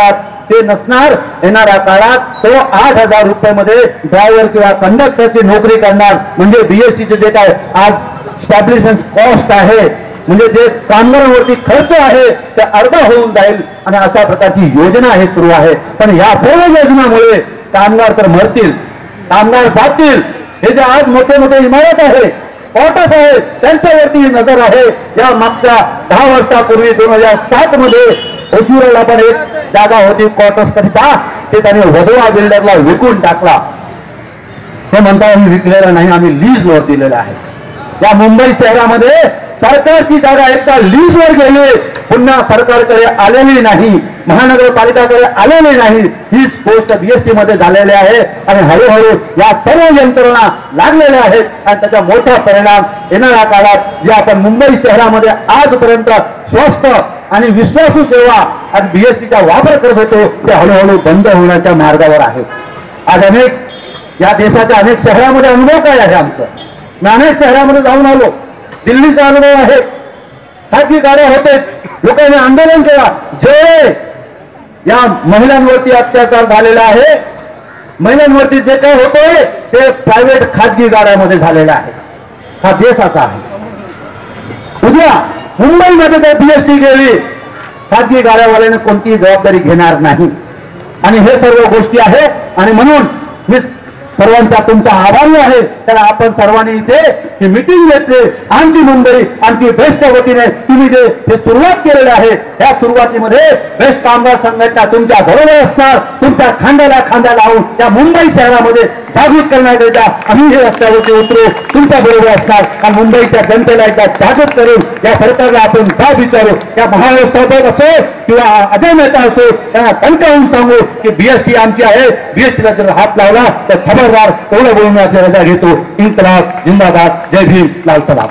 ते नसणार. येणाऱ्या काळात तो 8,000 रुपयामध्ये ड्रायव्हर किंवा कंडक्टरची नोकरी करणार. म्हणजे बीएसटीचे जे काय आज स्टॅब्लिशमेंट कॉस्ट आहे, म्हणजे जे कामगारांवरती खर्च आहे ते अर्धा होऊन जाईल आणि अशा प्रकारची योजना हे सुरू आहे. पण या सर्व योजनामुळे कामगार तर मरतील, कामगार जातील. हे जे आज मोठे मोठे इमारत आहे, क्वार्टर्स आहेत, त्यांच्यावरती नजर आहे. या मागच्या 10 वर्षापूर्वी 2007 मध्ये ओशिवरला पण एक जागा होती क्वार्टर्स करिता, ते त्याने वधवा बिल्डरला विकून टाकला. ते म्हणतात आम्ही विकलेलं नाही, आम्ही लीजवर दिलेलं आहे. या मुंबई शहरामध्ये सरकारची जागा एकदा लीजवर गेली, पुन्हा सरकारकडे आलेली नाही, महानगरपालिकाकडे आलेली नाही. हीच गोष्ट बीएसटी मध्ये झालेली आहे आणि हळूहळू या सर्व यंत्रणा लागलेल्या आहेत आणि त्याचा मोठा परिणाम येणाऱ्या काळात जे आपण मुंबई शहरामध्ये आजपर्यंत स्वस्त आणि विश्वासू सेवा आणि बीएसटीचा वापर करत होतो ते हळूहळू बंद होण्याच्या मार्गावर आहे. आज अनेक या देशाच्या अनेक शहरामध्ये अनुभव काय आहे आमचं. मी अनेक शहरामध्ये जाऊन आलो. दिल्लीचा अनुभव आहे. खाजगी गाड्या होते, लोकांनी आंदोलन केला. जे या महिलांवरती अत्याचार झालेला आहे, महिलांवरती जे काय होतंय ते प्रायव्हेट खाजगी गाड्यामध्ये झालेलं आहे. हा देश असा आहे. उद्या मुंबईमध्ये जर बीएसटी गेली, खाजगी गाड्यावाल्याने कोणतीही जबाबदारी घेणार नाही. आणि हे सर्व गोष्टी आहे आणि म्हणून मी सर्वांचा तुमचा आभारी आहे. तर आपण सर्वांनी इथे ही मीटिंग घेतली. आमची मुंबई आमची बेस्टच्या वतीने तुम्ही जे हे सुरुवात केलेली आहे, या सुरुवातीमध्ये बेस्ट कामगार संघटना तुमच्या बरोबर असणार. तुमच्या खांद्याला खांदा लावून या मुंबई शहरामध्ये जागृत करण्याकरिता आम्ही हे रस्त्यावरती उतरू, तुमच्या बरोबर असणार. आणि मुंबईच्या जनतेला एकदा जागृत करून या सरकारला आपण जाब विचारू. या महाराष्ट्रात असो किंवा अजय मेहता असो, त्यांना टणकावून सांगू की बीएसटी आमची आहे. बीएसटीला जर हात लावला तर खबरदार. एवढं बोलून मी आपल्या रजा घेतो. इन्कलाब जिंदाबाद. जय भीम. लाल सलाम.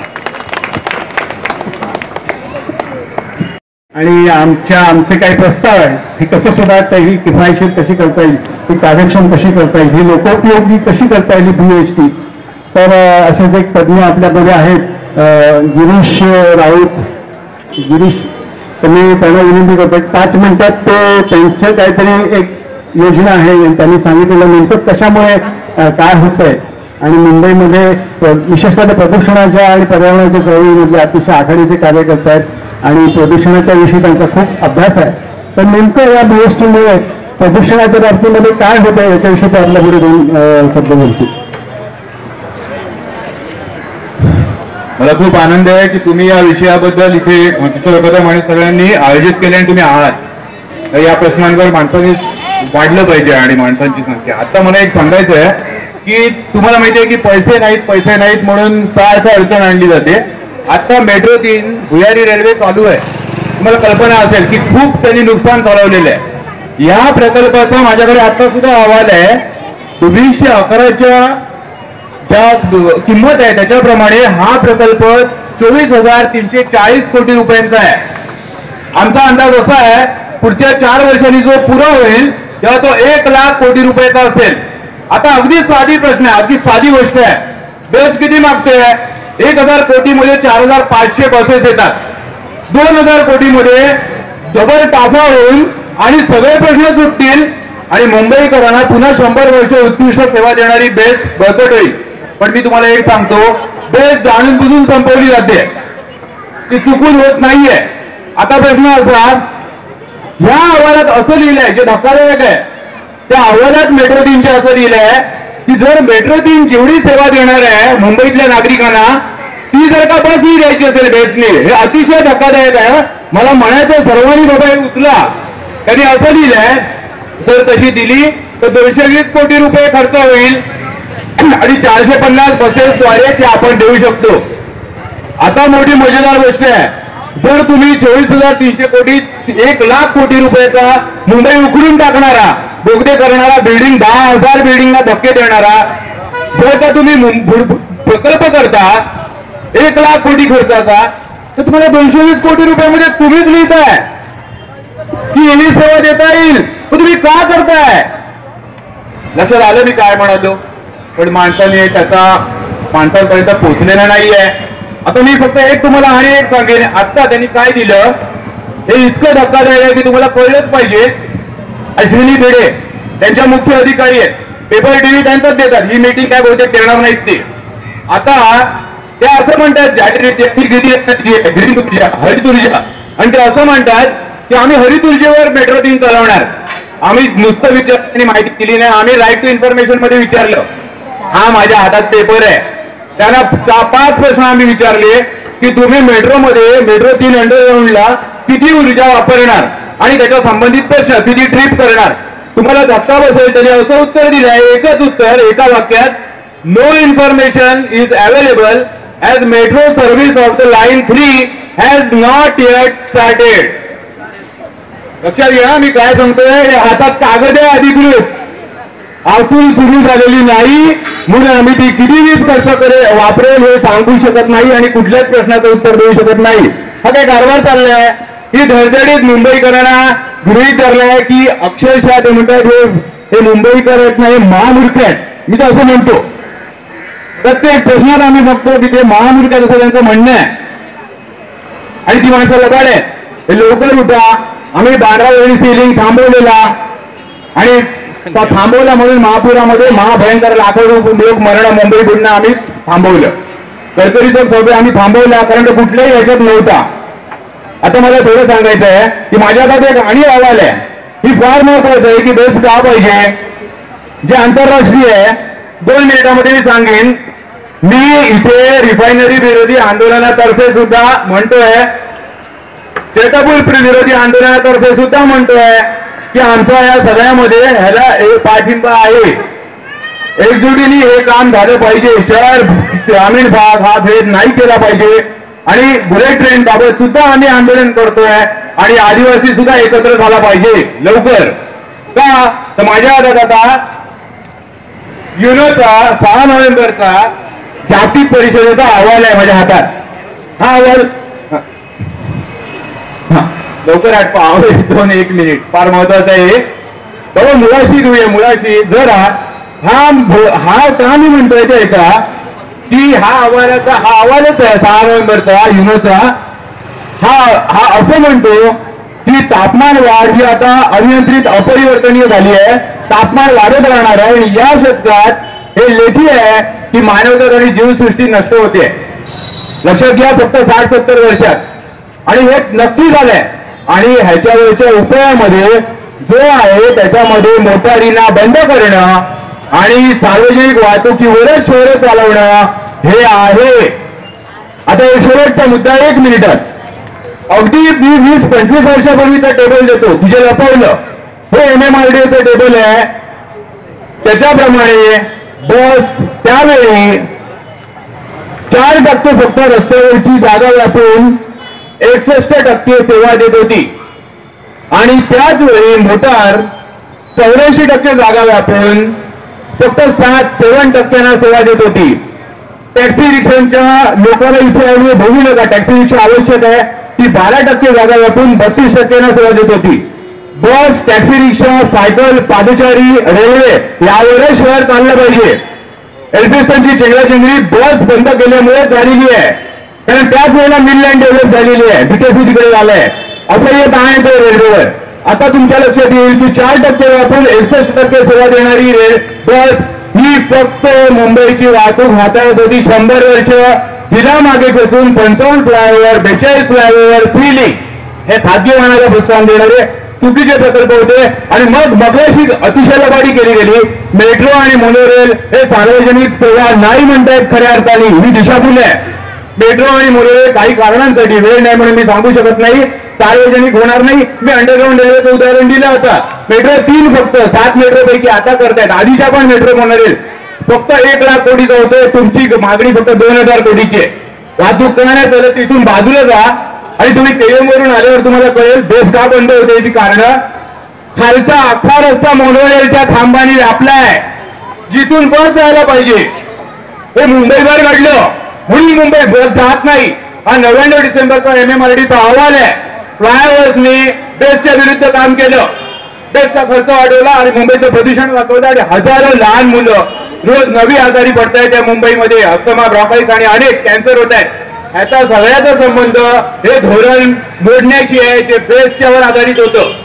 आणि आमचे काही प्रस्ताव आहे ही कसं सुधारता येईल, ही किफायतशीर कशी करता येईल, ही कार्यक्षम कशी करता येईल, ही लोकोपयोगी कशी करता येईल बीएसटी. तर असेच एक तज्ज्ञ आपल्यामध्ये आहेत, गिरीश राऊत. गिरीश, तुम्ही त्यांना विनंती करतो 5 मिनिटात ते त्यांचं काहीतरी एक योजना आहे, त्यांनी सांगितलेलं नेमकं कशामुळे काय होतंय. आणि मुंबईमध्ये विशेषतः प्रदूषणाच्या आणि पर्यावरणाच्या चळवळीमधले अतिशय आघाडीचे कार्य करतायत आणि प्रदूषणाच्या विषयी त्यांचा खूप अभ्यास आहे. तर नेमकं या बीएसटीमुळे प्रदूषणाच्या बाबतीमध्ये काय होत आहे याच्याविषयी ते आपल्याकडे 2 शब्द बोलतील.
मला खूप आनंद आहे की तुम्ही या विषयाबद्दल इथे किशोर कदम आणि सगळ्यांनी आयोजित केले आणि तुम्ही आहात. तर या प्रश्नांवर माणसांनी वाढलं पाहिजे आणि माणसांची संख्या. आता मला एक सांगायचं आहे की तुम्हाला माहिती आहे की पैसे नाहीत म्हणून सारखं अडचण आणली जाते. आता मेट्रो 3 भुयारी रेल्वे चालू आहे. तुम्हाला कल्पना असेल की खूप त्यांनी नुकसान चालवलेलं आहे. या प्रकल्पाचा माझ्याकडे आता सुद्धा अहवाल आहे. 2011च्या ज्या किंमत आहे त्याच्याप्रमाणे हा प्रकल्प 24,340 कोटी रुपयांचा आहे. आमचा अंदाज असा आहे पुढच्या 4 वर्षांनी जो पुरा होईल तेव्हा तो 1 लाख कोटी रुपयाचा असेल. आता अगदी साधी प्रश्न आहे, अगदी साधी गोष्ट आहे. बेस्ट किती मागते? 1,000 कोटीमध्ये 4,500 बसेस येतात. 2,000 कोटीमध्ये डबल ताफा होईल आणि सगळे प्रश्न सुटतील आणि मुंबईकरांना पुन्हा 100 वर्ष उत्कृष्ट सेवा देणारी बेस्ट बळकट होईल. पण मी तुम्हाला एक सांगतो, बेस्ट जाणून बुजून संपवली जाते, ती चुकून होत नाहीये. आता प्रश्न असा, ह्या अहवालात असं लिहिलंय जे धक्कादायक आहे. त्या अहवालात मेट्रो 3च्या असं लिहिलंय की जर मेट्रो 3 जेवढी सेवा देणार आहे मुंबईतल्या नागरिकांना, ती जर का बस ही द्यायची असेल बेस्टने, हे अतिशय धक्कादायक आहे. मला म्हणायचं सर्वांनी बाबा हे उचला. त्यांनी असं लिहिलंय जर तशी दिली तर 220 कोटी रुपये खर्च होईल आणि 450 बसेसद्वारे ते आपण देऊ शकतो. आता मोठी मजेदार गोष्ट आहे, जर तुम्ही 24,300 कोटी 1 लाख कोटी रुपयाचा मुंबई उखडून टाकणारा, बोगदे करणारा, बिल्डिंग 10,000 बिल्डिंगला धक्के देणारा जर का तुम्ही प्रकल्प करता 1 लाख कोटी खर्चाचा, तर तुम्हाला 220 कोटी रुपयामध्ये तुम्हीच लिहिताय की ही सेवा देता येईल. तुम्ही का करताय? लक्षात आलं मी काय म्हणालो? पण माणसाने त्याचा माणसांपर्यंत पोहोचलेला नाहीये. आता मी फक्त एक तुम्हाला आणि एक सांगेन, आता त्यांनी काय दिलं हे इतकं धक्कादायक आहे की तुम्हाला कळलंच पाहिजे अश्विनी भिडे त्यांच्या मुख्य अधिकारी आहेत, पेपर टीव्ही त्यांचाच देतात, ही मीटिंग काय बहुतेक करणार नाहीत ते. आता ते असं म्हणतात हरित ऊर्जा, आणि ते असं म्हणतात की आम्ही हरित ऊर्जेवर मेट्रो 3 चालवणार. आम्ही नुसतं विचारण्याची माहिती दिली नाही, आम्ही राईट टू इन्फॉर्मेशन मध्ये विचारलं. हा माझ्या हातात पेपर आहे, त्यांना 5 प्रश्न आम्ही विचारले की तुम्ही मेट्रो 3 अंडरग्राऊंडला किती ऊर्जा वापरणार आणि त्याच्या संबंधित प्रश्न, किती ट्रिप करणार. तुम्हाला धक्का बसेल तरी असं उत्तर दिलं आहे, एकच उत्तर एका वाक्यात, no information is available as metro service of the line 3 has not yet started. लक्षात घ्या मी काय सांगतोय, हातात कागद आहे अधिकृत, असून सुरू झालेली नाही, म्हणून आम्ही ती किती वीज खर्च वापरेल हे सांगू शकत नाही आणि कुठल्याच प्रश्नाचं उत्तर देऊ शकत नाही. हा काय कारभार चाललाय ही धडधडीत मुंबईकरांना गृहीत धरलाय की अक्षरशः ते म्हणतात हे मुंबईकर आहेत नाही, महामूर्ख आहेत. मी तर असं म्हणतो, प्रत्येक प्रश्नात आम्ही बघतो की ते महामूर्ख आहेत असं त्यांचं म्हणणं आहे. आणि ती माणसं लबाड आहेत, हे लवकर उठा. आम्ही 12 वेळी सिलिंग थांबवलेला आणि थांबवला म्हणून महापुरामध्ये महाभयंकर लाखो लोक मरण मुंबई बुडणं आम्ही थांबवलं. गडकरीचा सभे आम्ही थांबवला कारण तो कुठल्याही याच्यात नव्हता. आता मला थोडं सांगायचं आहे की माझ्या हातात एक आणि अहवाल आहे, ही फार महत्वाचं आहे की बेस्ट का पाहिजे, जे आंतरराष्ट्रीय आहे. 2 मिनिटांमध्ये मी सांगेन. मी इथे रिफायनरी विरोधी आंदोलनातर्फे सुद्धा म्हणतोय, चेटापूर विरोधी आंदोलनातर्फे सुद्धा म्हणतोय की आमच्या या सगळ्यामध्ये ह्याला पाठिंबा आहे. एकजुटीने हे काम झालं पाहिजे. शहर ग्रामीण भाग हा भेद नाही केला पाहिजे आणि बुलेट ट्रेन बाबत सुद्धा आम्ही आंदोलन करतोय आणि आदिवासी सुद्धा एकत्र झाला पाहिजे लवकर. का तर माझ्या हातात आता युनोचा 6 नोव्हेंबरचा जागतिक परिषदेचा अहवाल आहे माझ्या हातात. हा अहवाल लवकर आठवा 1 मिनिट फार महत्वाचं आहे. तर मुळाशी घेऊया, मुळाशी जर हा का मी म्हणतोय ते का की हा अहवालच आहे 6 नोव्हेंबरचा युनोचा. हा असं म्हणतो की तापमान वाढ ही आता अनियंत्रित अपरिवर्तनीय झाली आहे, तापमान वाढत राहणार आहे आणि या शतकात हे लेखी आहे की मानवता आणि जीवसृष्टी नष्ट होते. लक्षात घ्या, फक्त 60-70 वर्षात. आणि हे नक्की झालंय. आणि ह्याच्यावरच्या उपायामध्ये जो आहे त्याच्यामध्ये मोटारींना बंद करणं आणि सार्वजनिक वाहतुकीवरच शहर चालवणं हे आहे. आता एक शेवटचा मुद्दा 1 मिनिटात. अगदी 20-25 वर्षापूर्वीचा टेबल देतो, तुझे लपवलं हे MMRDAचं टेबल आहे. त्याच्याप्रमाणे बस त्यावेळी 4% फक्त रस्त्यावरची जागा व्यापून 61% सेवा देत होती आणि त्याच वेळी मोटार 84% जागा व्यापून फक्त 7% सेवा देत होती. टॅक्सी रिक्षांच्या लोकांना इथे आम्ही बघू नका, टॅक्सी रिक्षा आवश्यक आहे, ती 12% जागा व्यापून 32% सेवा देत होती. बस, टॅक्सी रिक्षा, सायकल, पादचारी, रेल्वे यावरच शहर चाललं पाहिजे. एल्फिन्स्टनची चेंगराचेंगरी बस बंद केल्यामुळे झालेली आहे, कारण त्याच वेळेला मिडलँड डेव्हलप झालेली आहे, बीकेसी तिकडे झालंय. असं येत आहे तो रेल्वेवर. आता तुमच्या लक्षात येईल की 4% वापरून 61% सेवा देणारी बस ही फक्त मुंबईची वाहतूक हाताळत होती 100 वर्ष. तिला मागे खेचून 55 फ्लायओव्हर, 42 फ्लायओव्हर, फ्री लिंक हे खाजगी वाहनाला प्रोत्साहन देणारे चुकीचे प्रकल्प होते. आणि मग अशी अतिशय लबाडी केली गेली. मेट्रो आणि मोनोरेल हे सार्वजनिक सेवा नाही म्हणतायत खऱ्या अर्थाने, ही दिशाभूल आहे. मेट्रो आणि मोनोरेल काही कारणांसाठी, वेळ नाही म्हणून मी सांगू शकत नाही, सार्वजनिक होणार नाही. मी अंडरग्राऊंड रेल्वेचं उदाहरण दिलं होतं. मेट्रो 3 फक्त 7 मेट्रो पैकी आता करतायत. आधीच्या पण मेट्रो मोनोरेल फक्त 1 लाख कोटीचा होतोय, तुमची मागणी फक्त 2000 कोटीची आहे. वाहतूक करण्यात आलं तिथून बाजूला जा आणि तुम्ही केएम वरून आल्यावर तुम्हाला कळेल बेस का बंद होते याची कारण. खालचा अख्खा रस्ता मोनोरेलच्या खांबाने व्यापलाय, जिथून बस जायला पाहिजे. हे मुंबईवर घडलं म्हणून मुंबई बस जात नाही. हा 99 डिसेंबरचा MMRDAचा अहवाल आहे. फ्लायओव्हर्सने बेसच्या विरुद्ध काम केलं, बेसचा खर्च वाढवला आणि मुंबईचं प्रदूषण वाचवलं आणि हजारो लहान मुलं रोज नवी आजारी पडतायत या मुंबईमध्ये. अस्थमा, ब्रॉन्काइटिस आणि अनेक कॅन्सर होत आहेत. ह्याचा सगळ्याचा संबंध हे धोरण मोडण्याशी आहे, जे बेसच्यावर आधारित होतं.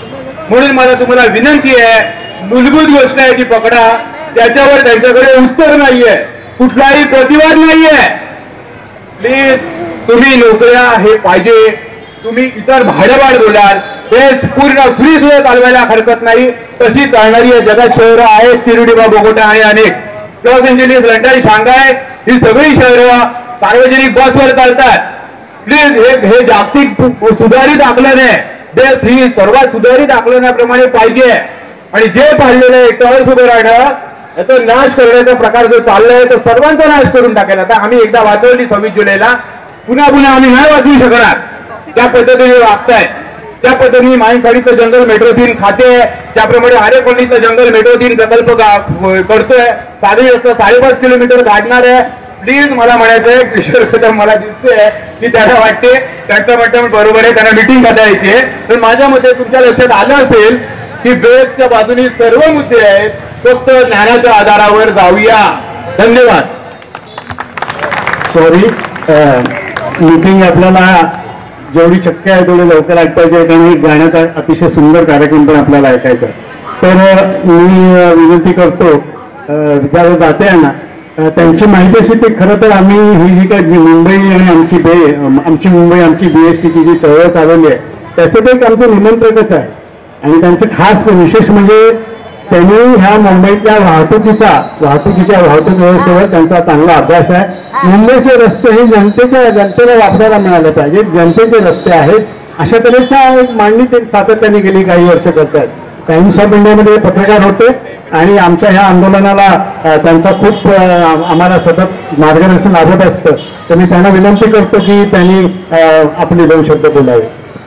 म्हणून मला तुम्हाला विनंती आहे, मूलभूत गोष्ट आहे ती पकडा. त्याच्यावर त्यांच्याकडे उत्तर नाहीये, कुठलाही प्रतिवाद नाहीये. प्लीज तुम्ही नोकऱ्या हे पाहिजे, तुम्ही इतर भाडेवाढ बोलाल, ते पूर्ण फ्री सुद्धा चालवायला हरकत नाही. तशी चालणारी या जगात शहरं आहेत, शिर्डी, बोगोटा आणि अनेक लॉस एंजेलिस, लंडन, शांघाय ही सगळी शहरं सार्वजनिक बसवर चालतात. प्लीज हे जागतिक सुधारित आकलन आहे, देश ही सर्वात सुधारित आकलनाप्रमाणे पाहिजे. आणि जे पाहिलेलं आहे एकट्यावर उभं राहणं, याचा नाश करण्याचा प्रकार जो चाललाय तो सर्वांचा नाश करून टाकेल. आता आम्ही एकदा वाचवली 26 जुलैला, पुन्हा पुन्हा आम्ही नाही वाचवू शकणार. त्या पद्धतीने वागताय, त्या पद्धतीने माईनखाडीचं जंगल मेट्रो 3 खाते, त्याप्रमाणे आरेपल्लीचं जंगल मेट्रो 3 प्रकल्प करतोय. साधे असतं 5.5 किलोमीटर काढणार आहे. प्लीज मला म्हणायचं आहे, किशोर कदम मला दिसतोय की त्याला वाटते त्यांचं म्हणणं बरोबर आहे, त्यांना मिटिंग घालायची आहे. तर माझ्या मते तुमच्या लक्षात आलं असेल की बेसच्या बाजूनी सर्व मुद्दे आहेत, फक्त ज्ञानाच्या आधारावर जाऊया. धन्यवाद.
सॉरी, मीटिंग आपल्याला जेवढी शक्य आहे तेवढी लवकर ऐकायची आहे, आणि गाण्याचा अतिशय सुंदर कार्यक्रम पण आपल्याला ऐकायचा. तर मी विनंती करतो ज्यावेळेस जाते आहे ना, त्यांची माहिती अशी की खरं तर आम्ही ही जी काही मुंबई आणि आमची मुंबई आमची BSTची जी चळवळ चालवली आहे त्याचं ते एक आमचं निमंत्रकच आहे. आणि त्यांचं खास विशेष म्हणजे त्यांनी ह्या मुंबईतल्या वाहतूक व्यवस्थेवर त्यांचा चांगला अभ्यास आहे. मुंबईचे रस्ते हे जनतेला वापरायला मिळाले पाहिजेत, जनतेचे रस्ते आहेत अशा तऱ्हेच्या एक मांडणी ते सातत्याने गेली काही वर्ष करतात. टाइम्स ऑफ इंडियामध्ये पत्रकार होते आणि आमच्या ह्या आंदोलनाला त्यांचा खूप आम्हाला सतत मार्गदर्शन लाभत असतं. तर मी त्यांना विनंती करतो की त्यांनी आपले 2 शब्द बोलावे.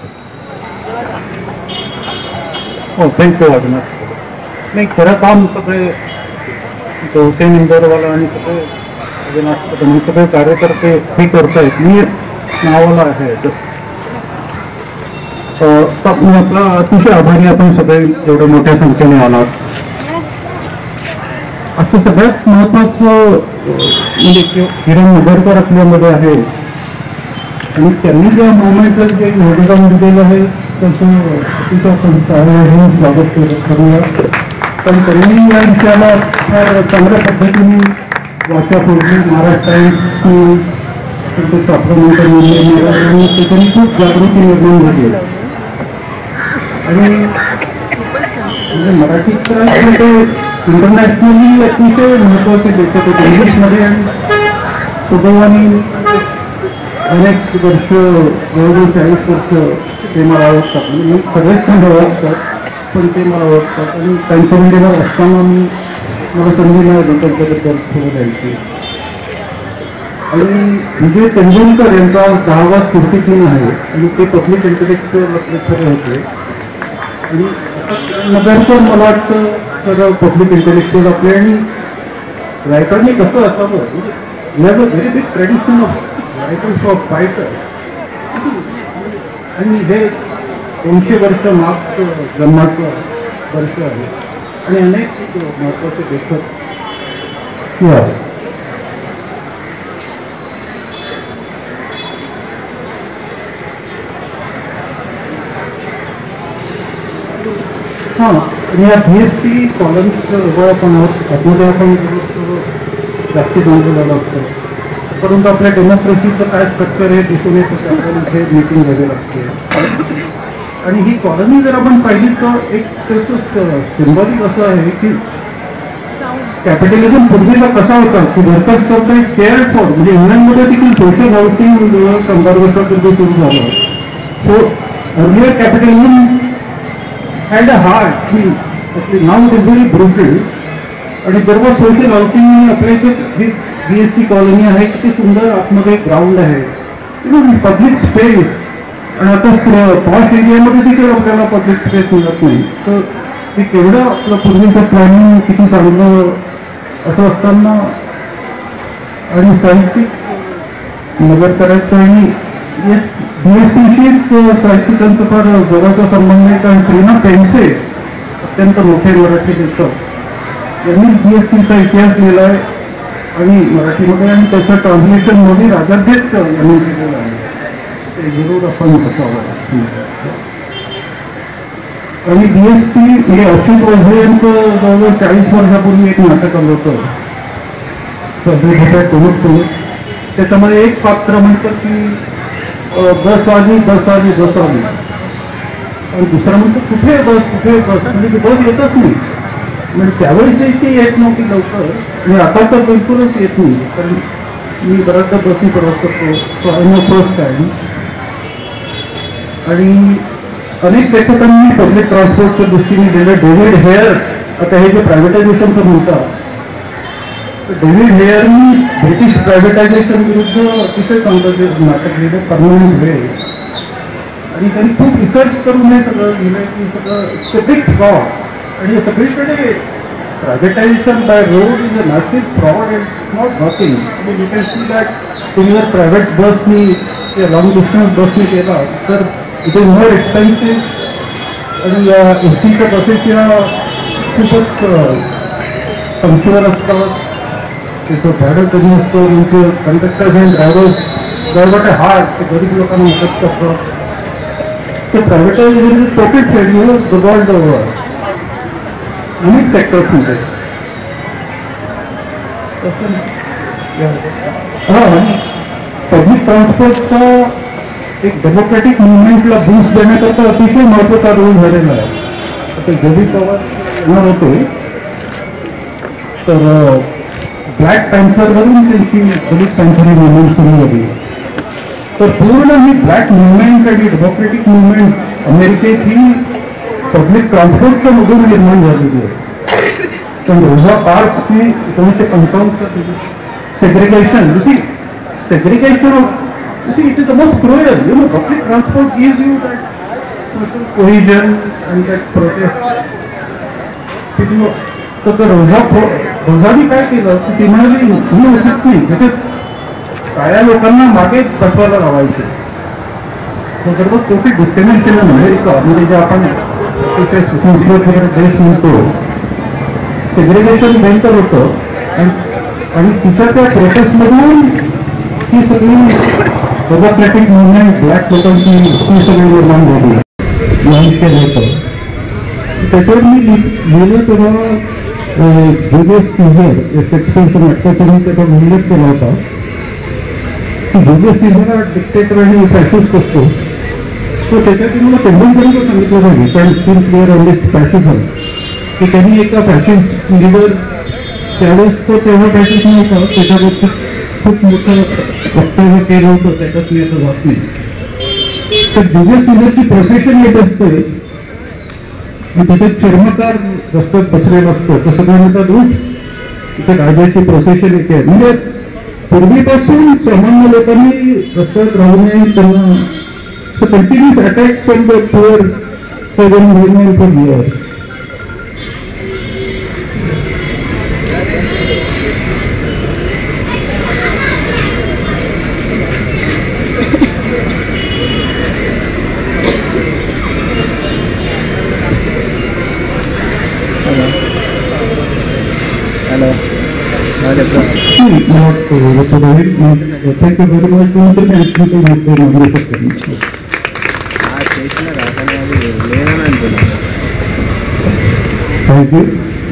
हो, थँक्यू वाटणार. नाही, खरं काम सगळे हुसेन इंदोरवाला आणि सगळे कार्यकर्ते हे करतायत. मी नावाला आहे आपण आपला अतिशय आभारी आपण सगळे एवढ्या मोठ्या संख्येने आलात. असं सगळ्यात महत्वाचं म्हणजे किरण नगरकर आपल्यामध्ये आहे आणि त्यांनी ज्या मुवमेंटला जे योगदान दिलेलं आहे त्याचं अतिशय स्वागत करूया. पण त्यांनी या विषयाला फार चांगल्या पद्धतीने वाचा फोडली. महाराष्ट्र टाइम्सनी आणि त्याच्यानी खूप जागृती निर्माण झाली. आणि म्हणजे मराठी इंटरनॅशनली अतिशय महत्त्वाचे लेखक होते इंग्लिशमध्ये. आणि सुदैवाने अनेक वर्ष जवळजवळ 40 वर्ष ते मला ओळखतात. म्हणजे सगळेच त्यांना ओळखतात पण ते मला ओळखतात. आणि त्यांच्या इंडियावर असताना मला संधी मिळाली त्यांच्याबद्दल थोडं द्यायची. आणि विजय तेंडुलकर यांचा 10वा स्फूर्तिदिन आहे आणि ते पब्लिक इंटेलेक्च्युअल लेक्चर होते. आणि नगरकर मला वाटतं तर पब्लिक इंटेलेक्च्युअल आपले. आणि रायटरने कसं असावं, we have a very big tradition of writers of fighters. आणि हे 200 वर्ष मागचं जन्माचं वर्ष आहे आणि अनेक महत्त्वाचे लेखक आहेत. हां, आणि या BST कॉलम्सचं आपण आतमध्ये आपण जास्ती जाणलेलं असतं. परंतु आपल्या डेमोक्रेसीचं काय स्ट्रक्चर हे दिसून येतं की आपण इथे मीटिंग घ्यावी लागते. आणि ही कॉलनी जर आपण पाहिली तर एक त्याचं सिम्बॉलिक असं आहे की कॅपिटलिझम पूर्वीचा कसा होता की वर्कर्स करता केअर फॉर, म्हणजे इंग्लंडमध्ये देखील सोशल हाऊसिंग कंबार वर्षापूर्वी सुरू झालं. So earlier capitalism had a heart, now it is very brutal. आणि बरोबर सोशल हाऊसिंग आपल्या इथे BST कॉलनी आहे, किती सुंदर आतमध्ये ग्राउंड आहे, पब्लिक स्पेस. आणि आता पॉश एरियामध्ये देखील आपल्याला पब्लिक स्पेस मिळत नाही. तर ते केवढं आपलं पूर्वीचं प्लॅनिंग किती चांगलं असं असताना आणि साहित्यिक नगर करायचं. आणि येस, BSTशीच साहित्यिकांचा फार जवळचा संबंध आहे. कारण श्रीनाथ पेंडसे अत्यंत मोठे मराठी लेखक यांनी BSTचा इतिहास लिहिला आहे आणि मराठीमध्ये, आणि त्याचं ट्रान्सलेशन मोदी राजाध्यक्ष यांनी केलेलं आहे. ते जरूर आपण बसावं. आणि BST हे अच्युत वझे यांचं जवळजवळ 40 वर्षापूर्वी एक नाटक आलं होतं टुणूक. त्याच्यामध्ये एक पात्र म्हणतं की 10 वाजली आणि दुसरा म्हणतो कुठे बस म्हणजे ती बस येतच नाही. म्हणजे त्यावेळेस ती येत नव्हती लवकर आणि आता तर बिलकुलच येत नाही. कारण मी बऱ्याचदा बसनी प्रवास करतो फर्स्ट टाइम. आणि अनेक लेखकांनी पब्लिक ट्रान्सपोर्टच्या दृष्टीने दिलं. डेव्हिड हेयर, आता हे जे प्रायव्हेटायझेशनचं म्हणतात, डेव्हिड हेयरनी ब्रिटिश प्रायव्हेटायझेशन विरुद्ध अतिशय चांगलं नाटक लिहिलं परमनंट वे. आणि त्यांनी खूप रिसर्च करून हे सगळं लिहिलं की सगळं बिग फ्रॉड. आणि सगळीकडे privatization by road is a massive fraud and not working. You can see that तुम्ही जर प्रायव्हेट बसनी किंवा लॉंग डिस्टन्स बसनी केला तर इट इज मोर एक्सपेन्सिव्ह. आणि एसटीच्या बसेस या खूपच पंक्च्युअल असतात. त्याचं भाडं कमी असतं. तुमचे कंडक्टर्स अँड ड्रायव्हर्स हार्ट ते गरीब लोकांना मदत करतात. ते privatization is profit failure the world over अनेक सेक्टर्समध्ये. पब्लिक ट्रान्सपोर्टचा एक डेमोक्रॅटिक मुवमेंटला बूस्ट देण्याकरता अतिशय महत्त्वाचा रोल झालेला आहे. आता जरी पवार येणार होते तर ब्लॅक पॅन्थरवरून त्यांची दलित पॅन्थर ही मुवमेंट सुरू झाली. तर पूर्ण ही ब्लॅक मुवमेंट आणि डेमोक्रॅटिक मुवमेंट अमेरिकेत ही पब्लिक ट्रान्सपोर्टच्या मधून निर्माण झालेली आहे. पण रोझा पार्क्स ही 1955 segregation it is the most cruel. Public transport gives you that social cohesion and that protest. तर रोझानी काय केलं की ती म्हणाली मी उचित नाही, म्हणजे काळ्या लोकांना मागे बसवायला लावायचे. सर्व टोटल डिस्क्रिमिनेशन अमेरिका म्हणजे जे आपण देश म्हणतो सेग्रिगेशन बेंटर होतं. आणि तिच्या त्या प्रोसेसमधून ही सगळी डेमोक्रॅटिक मुवमेंट ब्लॅक लोकांची ही सगळी निर्माण झाली लॉन्च केलं होतं. त्याच्यावर मी लिहिलं तेव्हा जुलियस सीझर शेक्सपियरच्या नाटकाचा त्याचा उल्लेख केला होता की जुलियस सीझर हा डिक्टेटर आणि फॅसिस्ट असतो. तो त्याच्यात मला तेंडुलकरचं सांगितलं पाहिजे कारण स्किल क्लिअर ऑनलिस्ट फॅसिझम की त्यांनी एका फॅसिस्ट लिडर त्यावेळेस तो तेव्हा फॅसिस्ट नव्हता त्याच्याबद्दल खूप मोठं वक्तव्य केलं होतं. त्याच्यात मी असं जात नाही. तर जुलियस सीझरची प्रोसेशन येत असते आणि त्याच्यात चर्मकार रस्त्यात बसलेलं असतं. तर सगळं म्हणतात उठ तिथे राजाची प्रोसेशन येते. म्हणजे पूर्वीपासून सामान्य लोकांनी रस्त्यात राहू नये त्यांना continuous attacks from the poor for years. Thank you very much. Thank you.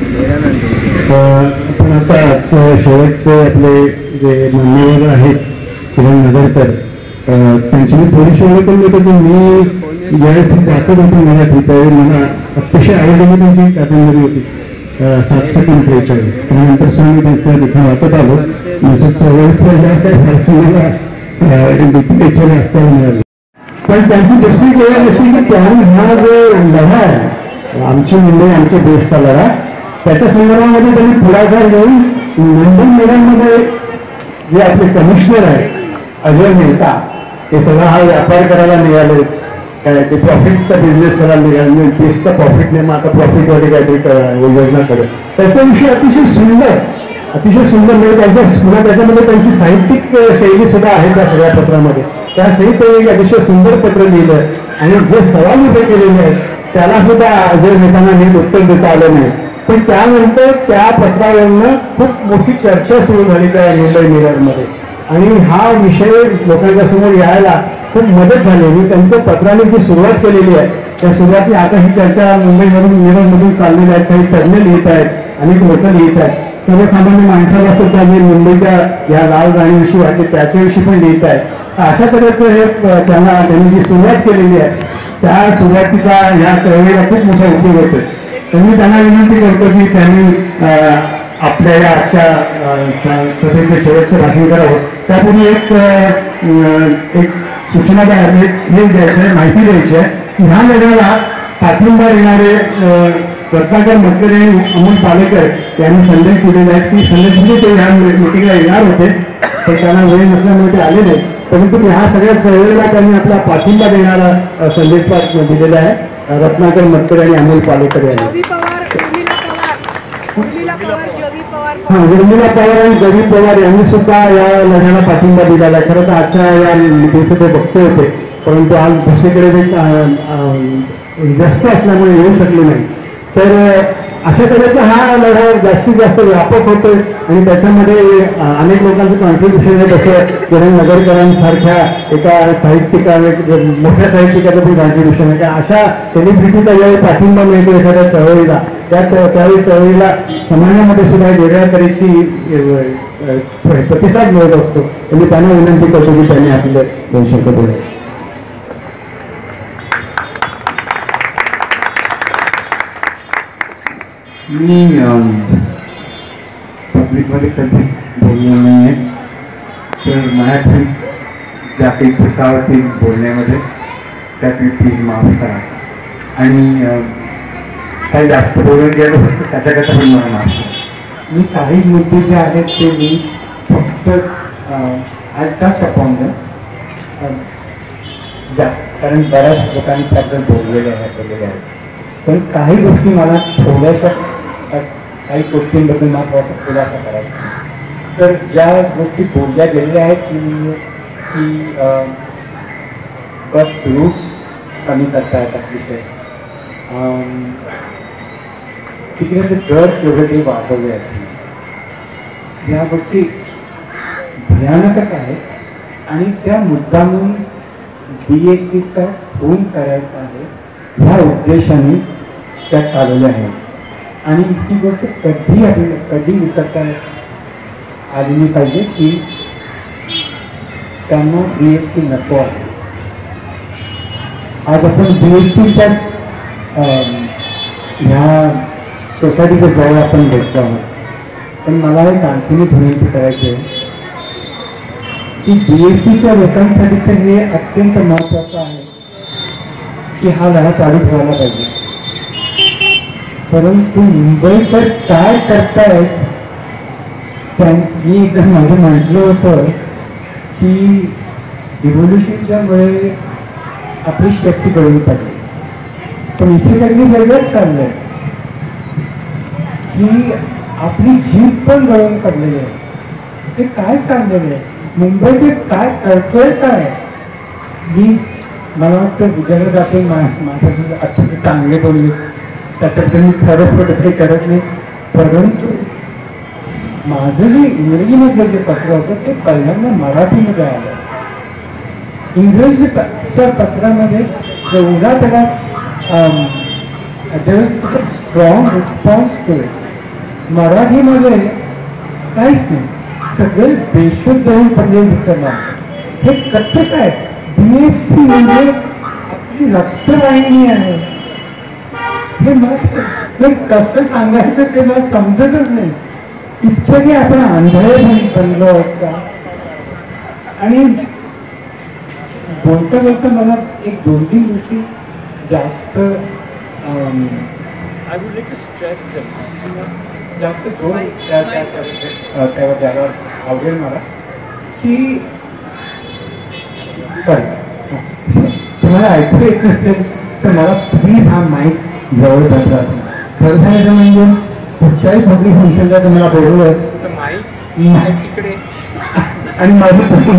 आपण आता शेवटचे आपले जे मान्यवर आहेत किंवा नगरकर त्यांची मी थोडीशी ओळख करून देतो की मी ज्यावेळेस वाचत होतो मराठी त्यावेळी मला अतिशय आवडलेली त्यांची कादंबरी होती 743. त्यानंतर सुद्धा मी त्यांचं लिखाण वाचत आलो. त्याचा वेळ काही फारसे मला लिटरेचर असताना मिळाली. पण त्यांची दुसरी ओळख अशी की त्यांनी हा जो लढा आहे आमची मुंबई आमच्या देशचा लढा त्याच्या संदर्भामध्ये त्यांनी पुढाकार घेऊन मुंबई मेळ्यांमध्ये जे आपले कमिशनर आहेत अजय मेहता हे सगळं हा व्यापार करायला निघाले. काय ते प्रॉफिटचा बिझनेस करायला निघाले. बेस्टचा प्रॉफिट नाही मग आता प्रॉफिटमध्ये काहीतरी योजना करत. त्याच्याविषयी अतिशय सुंदर म्हणजे त्यांच्या त्याच्यामध्ये त्यांची साहित्यिक शैली सुद्धा आहे त्या सगळ्या पत्रामध्ये. त्या सहित एक अतिशय सुंदर पत्र लिहिलं आणि जे सवाल उभे केलेले आहेत त्याला सुद्धा अजय मेहतांना नीट उत्तर देता आलं नाही. पण त्यानंतर त्या पत्रावरनं खूप मोठी चर्चा सुरू झाली त्या मुंबई मिररमध्ये आणि हा विषय लोकांच्या समोर यायला खूप मदत झाली. मी त्यांचं पत्राने जी सुरुवात केलेली आहे त्या सुरुवाती आता ही चर्चा मुंबईमधून मिरजमधून चाललेली आहे. काही तज्ज्ञ लिहित आहेत, अनेक लोक लिहित आहेत, सर्वसामान्य माणसाला सुद्धा जे मुंबईच्या या लाल राणीविषयी वाटते त्याच्याविषयी पण लिहित आहेत. अशा तऱ्हेचं हे त्यांनी जी सुरुवात केलेली आहे त्या सुरुवातीचा या चळवळीला खूप मोठा उपयोग होतोय. तर मी त्यांना विनंती करतो की त्यांनी आपल्या या आजच्या सभेचे शेवटचं भाषण करावं. त्यापूर्वी एक सूचना हे द्यायचं आहे, माहिती द्यायची आहे की ह्या लढ्याला पाठिंबा देणारे रत्नाकर मतकरे आणि अमोल पालेकर यांनी संदेश दिलेले आहेत की संदेश म्हणजे ते ह्या मिटिंगला येणार होते तर त्यांना वेळ नसल्यामुळे ते आले नाही. परंतु ह्या सगळ्या चळवळीला त्यांनी आपला पाठिंबा देणारा संदेश दिलेला आहे रत्नाकर मतकरे आणि अमोल पालेकर यांनी. उर्मिला पवार आणि जवी पवार यांनी सुद्धा या लढ्याला पाठिंबा दिलेला आहे. खरं तर आजच्या या दिवशी ते बघते होते परंतु आज दुसरीकडे व्यस्त असल्यामुळे येऊ शकले नाही. तर अशा तऱ्हेचा हा लढा जास्तीत जास्त व्यापक होतोय आणि त्याच्यामध्ये अनेक लोकांचं कॉन्ट्रीब्युशन आहे. जसं किरण नगरकरांसारख्या एका मोठ्या साहित्यिकाचं पण कॉन्ट्रीब्युशन आहे. अशा सेलिब्रिटीचा ज्यावेळी पाठिंबा मिळतो एखाद्या चळवळीला त्यावेळी चळवळीला समाजामध्ये सुद्धा वेगळ्या तऱ्हेची प्रतिसाद मिळत असतो. म्हणजे त्यांना विनंती करतो की त्यांनी आपले 2 शब्द बोला.
मी पब्लिकमध्ये कधी बोललो नाही आहे तर माझ्याकडे ज्या काही चुकावरती बोलण्यामध्ये त्या काही प्लीज माफ करा आणि काही जास्त बोलून गेलो तर त्याच्याकरता पण मला माफ करा. मी काही मुद्दे जे आहेत ते मी फक्त आय टच अपॉन देम जास्त कारण बऱ्याच लोकांनी त्याबद्दल बोललेले आहेत पण काही गोष्टी मला थोड्याशा काही गोष्टींबद्दल मला थोडासा खुलासा करायचा. तर ज्या गोष्टी बोलल्या गेलेल्या आहेत की बस रूट्स कमी करता येतात विषय तिकडे ते दर केवढे ते वाढवले आहेत ह्या गोष्टी भयानकच आहेत आणि त्या मुद्दामून BSTचा फोन करायचा आहे ह्या उद्देशाने त्या चालवल्या आहेत आणि ही गोष्ट कधी विसरता आली नाही पाहिजे की त्यांना BST नको आहे. आज आपण BSTच्याच ह्या सोसायटीच्या जवळ आपण भेटतो आहोत पण मला एक आणखीन विनंती करायची आहे की BSTच्या लोकांसाठी तर हे अत्यंत महत्त्वाचं आहे की हा लढा चालू ठेवायला पाहिजे. परंतु मुंबईकर काय करतायत त्यांनी एकदा माझं म्हटलं होतं की रिव्होल्युशनच्या मुळे आपली शक्ती गळून पडली पण इथे त्यांनी वेगळंच चाललंय की आपली जीभ पण गळून पडलेली आहे. ते काय चाललेलं आहे मुंबईचे काय कळतोय काय मी मला वाटतं विजयाला जाते माझ्यासाठी अत्यंत चांगले बोलले त्याच्याबद्दल मी खरं खोटं काही करत नाही परंतु माझं जे इंग्रजीमधलं जे पत्र होतं ते पहिल्यांदा मराठीमध्ये आलं. इंग्रजीच्या पत्रामध्ये एवढा त्याला स्ट्रॉंग रिस्पॉन्स केले. मराठीमध्ये काहीच नाही सगळे बेशुद्ध होऊन पडलेले करणार. हे कसं काय BST म्हणजे आपली रक्तवाहिनी आहे हे मला कसं सांगायचं ते मला समजतच नाही. इतकं की आपण आंधळे बनलो आहोत का. आणि बोलता बोलता मला एक 2-3 गोष्टी जास्त जास्त त्यावर द्यायला आवडेल मला की सॉरी तुम्हाला ऐकू येत नसेल तर मला प्लीज हा माईक जवळ जातात. खरं सांगायचं म्हणजे कुठच्याही पब्लिक फंक्शनला तुम्हाला बोलवलं तर माईक इकडे आणि माझं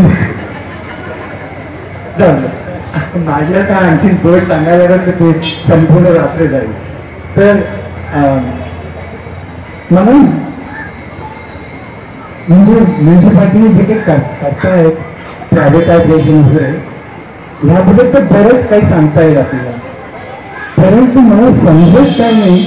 माझ्या का आणखी गोड सांगायला तर ते संपूर्ण रात्र जाईल. तर म्हणून म्हणजे म्युन्सिपाल्टी जे काही करतायत प्रायव्हेटायझेशन वगैरे याबद्दल तर बरंच काही सांगता येईल आपल्याला, परंतु मला समजत काय नाही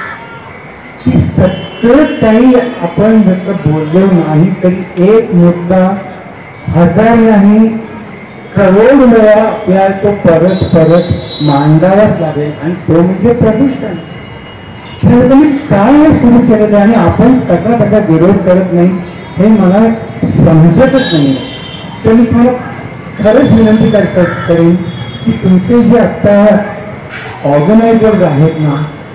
की सतत काही आपण जर बोललो नाही तरी एक मुद्दा 1000 नाही करोड वेळा आपल्याला तो परत परत मांडावाच लागेल आणि तो म्हणजे प्रदूषण. तुम्ही काय सुरू केलेलं आहे आणि आपण कसा कसा विरोध करत नाही हे मला समजतच नाही. तर मी तुम्हाला खरंच विनंती करेन की तुमचे जे आता ऑर्गनायझर्स आहेत ना,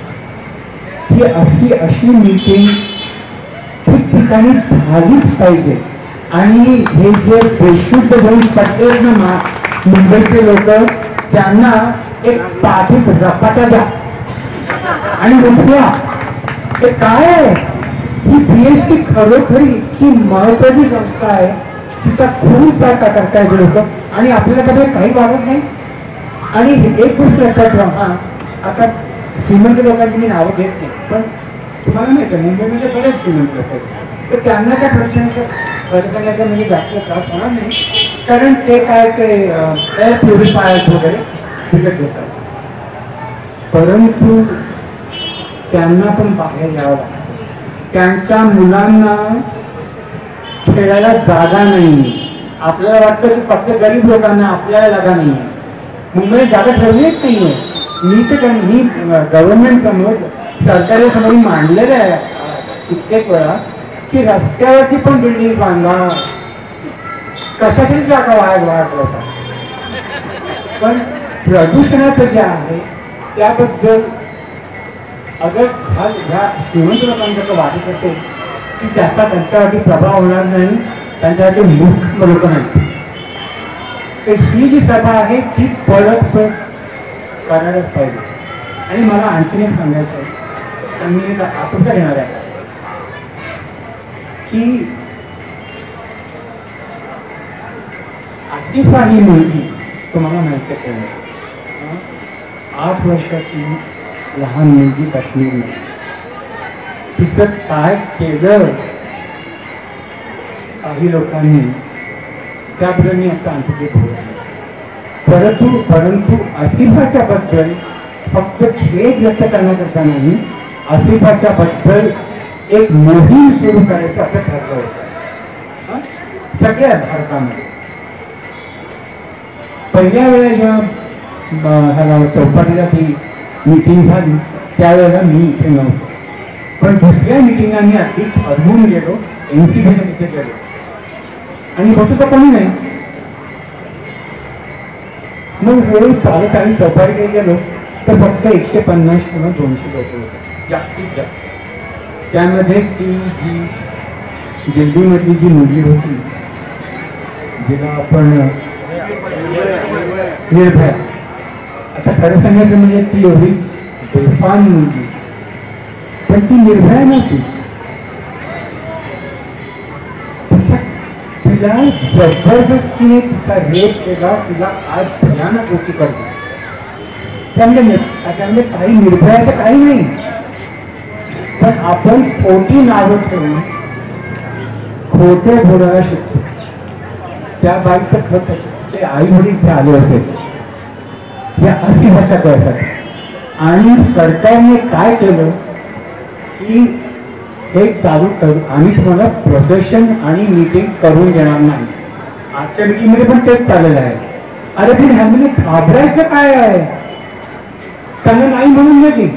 ही अशी मीटिंग ठिकठिकाणी झालीच पाहिजे. आणि हे जे बेशुद्ध होऊन पडले ना मुंबईचे लोक, त्यांना एक पाठीत रपाटा द्या आणि उठवा. ते काय आहे, ही BST खरोखरी ही महत्वाची संस्था आहे, तिचा खूप चाका करतायत लोक आणि आपल्याकडे काही वागत नाही. आणि एक गोष्ट लक्षात ठेवा, आता श्रीमंत लोकांची मी नावं घेत नाही, पण तुम्हाला माहिती आहे मुंबईमध्ये बरेच श्रीमंत लोक आहेत, तर त्यांना त्या प्रश्नाचा खर्चाण्याचा म्हणजे जास्त त्रास होणार नाही, कारण ते काय ते एअर प्युरिफायर्स वगैरे विकत घेतात. परंतु त्यांना पण बाहेर यावं लागतं. त्यांच्या मुलांना खेळायला जागा नाही. आपल्याला वाटतं की फक्त गरीब लोकांना आपल्याला जागा नाही आहे. मुंबईत जागा ठरलीच नाहीये. मी गव्हर्नमेंट समोर सरकारी समोर मांडलेलं आहे कित्येक वेळा की रस्त्यावरती पण बिल्डिंग बांधा, कशातरी जागा वाढ होता. पण प्रदूषणाचं जे आहे त्याबद्दल अगर ह्या श्रीमंत लोकांचं वाटत असेल की त्याचा त्यांच्यावरती प्रभाव होणार नाही, त्यांच्यावरती मूर्ख लोक नाही, तर ही जी सभा आहे ती परत करायलाच पाहिजे. आणि मला आणखीन एक सांगायचं आहे, तर मी आपुलता घेणार आहे की आसिफा ही मुलगी तुम्हाला माहिती आहे, 8 वर्षाची लहान मुलगी काश्मीरमध्ये, तिचं काय केलं काही लोकांनी त्याबद्दल मी आता आणखी परंतु आसिफाच्या बद्दल फक्त खेद व्यक्त करण्याकरता नाही, आसिफाच्या बद्दल एक मोहीम सुरू करायचं असं ठरलं होतं सगळ्या भारतामध्ये. पहिल्या वेळेला ह्याला चौपाटीला ती मीटिंग झाली त्यावेळेला मी इथे नव्हतो, पण दुसऱ्या मिटिंगला मी अगदी ठरवून गेलो, NCBच्या तिथे गेलो आणि होतं तर कोणी नाही. मग हळूहळू चालत आणि चौपाटीकडे गेलो तर फक्त 150 किंवा 200 लोक होते जास्तीत जास्त. त्यामध्ये ती जी दिल्लीमधली जी मुलगी होती जिला आपण निर्भया, आता खरं सांगायचं म्हणजे ती एवढी बेफान मुलगी, पण ती निर्भया नव्हती. तिला जबरदस्तीने तिचा रेप केला, तिला आज भयानक गोष्टी करतो. त्यामुळे काही निर्भयाचं काही नाही, पण आपण खोटी नावं ठेवून खोटे बोलायला शिकतो. त्या बाईचं खत त्याचे आई वडील इथे आले असेल या अशी भाषा करतात. आणि सरकारने काय केलं की एक चालू करू, आम्ही तुम्हाला प्रोसेशन आणि मीटिंग करून देणार नाही. आजच्या मीटिंगमध्ये पण तेच चाललेलं आहे. अरे पण ह्यामध्ये घाबरायचं काय आहे, त्यांना नाही म्हणून नाही,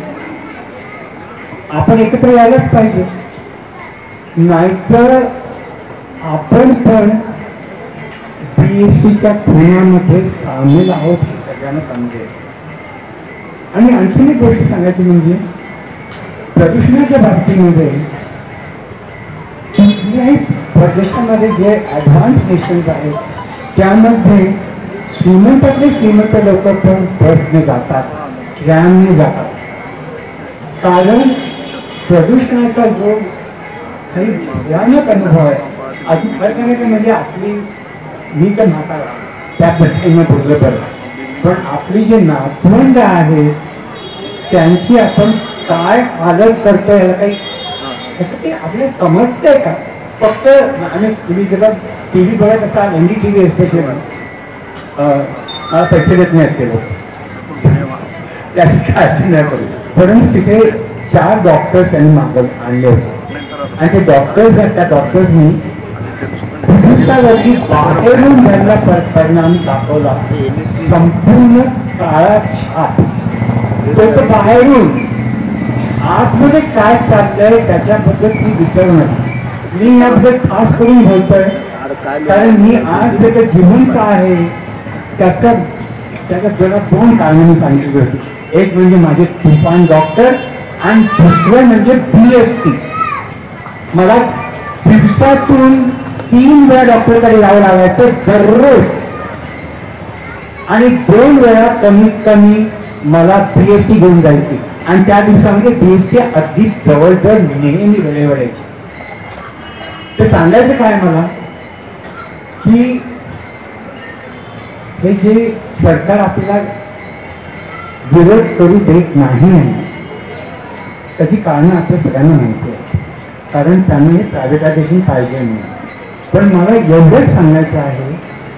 आपण एकत्र यायलाच पाहिजे, नाहीतर आपण पण BSTच्या खुण्यामध्ये सामील आहोत हे सगळ्यांना समजेल. आणि आणखीन एक गोष्ट सांगायची म्हणजे प्रदूषणाच्या बाबतीमध्ये कुठल्याही प्रदेशामध्ये जे ॲडव्हान्स नेशन्स आहेत त्यामध्ये श्रीमंतातले श्रीमंत लोक पण बसने जातात, ट्रॅमने जातात. कारण प्रदूषणाचा जो काही भयानक अनुभव आहे, अजून खरं सांगायचं म्हणजे आपली मी तर म्हातारा त्या पद्धतीने बोललं बरं, पण आपली जे नातवंड आहेत त्यांची आपण काय हालत करतो याला काही असं ते आपल्याला समजतंय का? फक्त आणि तुम्ही जेव्हा टी व्ही बघत असाल NDTV एस्पेशली मला पैसे देत नाही ते लोक, त्याची काळजी नाही करू. परंतु तिथे 4 डॉक्टर्स त्यांनी आणले होते आणि ते डॉक्टर्स आहेत, त्या डॉक्टर्सनी दिवसावरती बाहेरून त्यांना परिणाम दाखवला. संपूर्ण काळा छाप तो बाहेरून आतमध्ये काय चाललंय त्याच्याबद्दल मी विचारणार. मी याबद्दल खास करून बोलतोय कारण मी आज जे काही जिवंत आहे त्याच्या जगात 2 कारणं मी सांगितली होती. एक म्हणजे माझे तुफान डॉक्टर आणि दुसरं म्हणजे BST. मला दिवसातून 3 वेळा डॉक्टरकडे जावं लागायचं दररोज आणि 2 वेळा कमीत कमी मला BST घेऊन जायची आणि त्या दिवसामध्ये BST अगदी जवळजवळ नेहमी वेळेवर यायची. ते सांगायचं काय मला की हे जे सरकार आपल्याला विरोध करू देत नाही त्याची कारणं आपल्या सगळ्यांना माहिती आहे, कारण त्यामुळे प्रायव्हेटायझेशन पाहिजे नाही. पण मला एवढंच सांगायचं आहे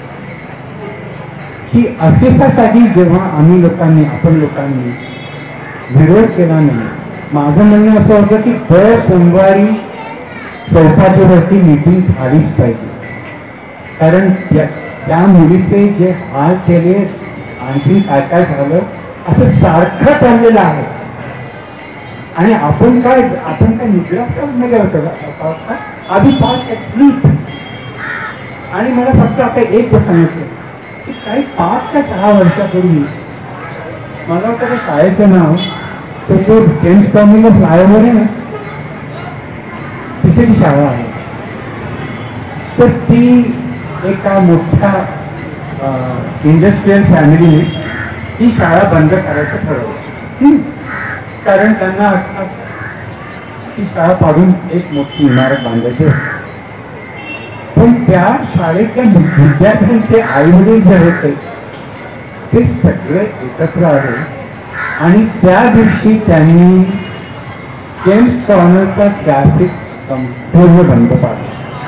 की असेसाठी जेव्हा आपण लोकांनी विरोध केला नाही, माझं म्हणणं असं होतं की दर सोमवारी चौपाटीवरती मीटिंग झालीच पाहिजे. कारण त्या मुलीचे जे हाल केले आणखी काय काय झालं असं सारखं चाललेलं आहे आणि आपण काय निद्रास्त नाही होतं आधी फास्ट स्लीप. आणि मला फक्त आता एक गोष्ट सांगायचं की काही 5 का 6 वर्षापूर्वी मला वाटतं त्या शाळेचं नाव तो जो जेम्स टॉमिंग फ्लायओव्हर आहे ना तिथे ती शाळा आहे. तर ती एका मोठ्या इंडस्ट्रियल फॅमिलीने ती शाळा बंद करायचं ठरवलं. कारण त्यांना ती शाळा पाडून एक मोठी इमारत बांधायची होती. पण त्या शाळेतल्या विद्यार्थ्यांचे आईवडील जे होते ते सगळे एकत्र आले आणि त्या दिवशी त्यांनी जेम्स कॉर्नरचा ट्रॅफिक संपूर्ण बंद पाडला.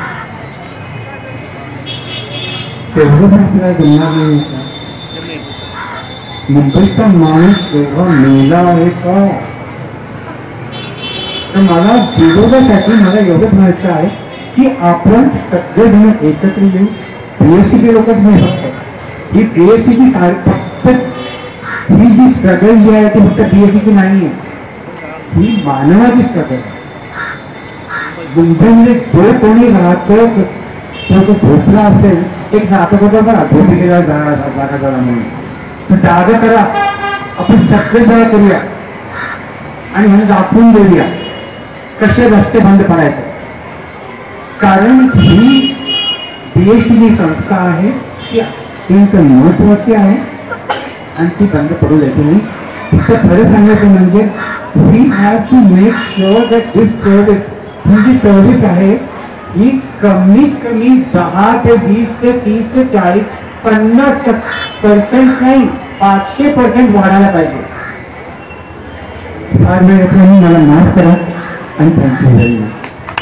तेवढं पण आपल्याला जमणार नाही. मुंबईचा माणूस तेव्हा मेला आहे का? तर मला विरोधासाठी मला एवढं म्हणायचं आहे की आपण सगळेजण एकत्र येऊन BSTचे लोकच नाही फक्त ही BSTची फक्त ही जी स्ट्रगल जी आहे ती फक्त BSTची नाही आहे, ही मानवाची स्ट्रगल. मुंबईमध्ये जो कोणी राहतो तो झोपला असेल, एक नाटक होतं बघा झोपलेला जागा जरा म्हणून, तर जागा करा, आपण सगळे जरा करूया आणि म्हणजे दाखवून देऊया कसे रस्ते बंद करायचे. कारण ही BST जी संस्था आहे ती अत्यंत महत्वाची आहे आणि ती बंद पडू द्यायची नाही. तिथं खरं सांगायचं म्हणजे we have to make sure that this service ही जी सर्व्हिस आहे ही कमीत कमी 10 ते 20 ते 30 ते 40 50% नाही 500% वाढायला पाहिजे. फार वेळ येतो मला माफ करा आणि थँक्यू व्हेरी मच.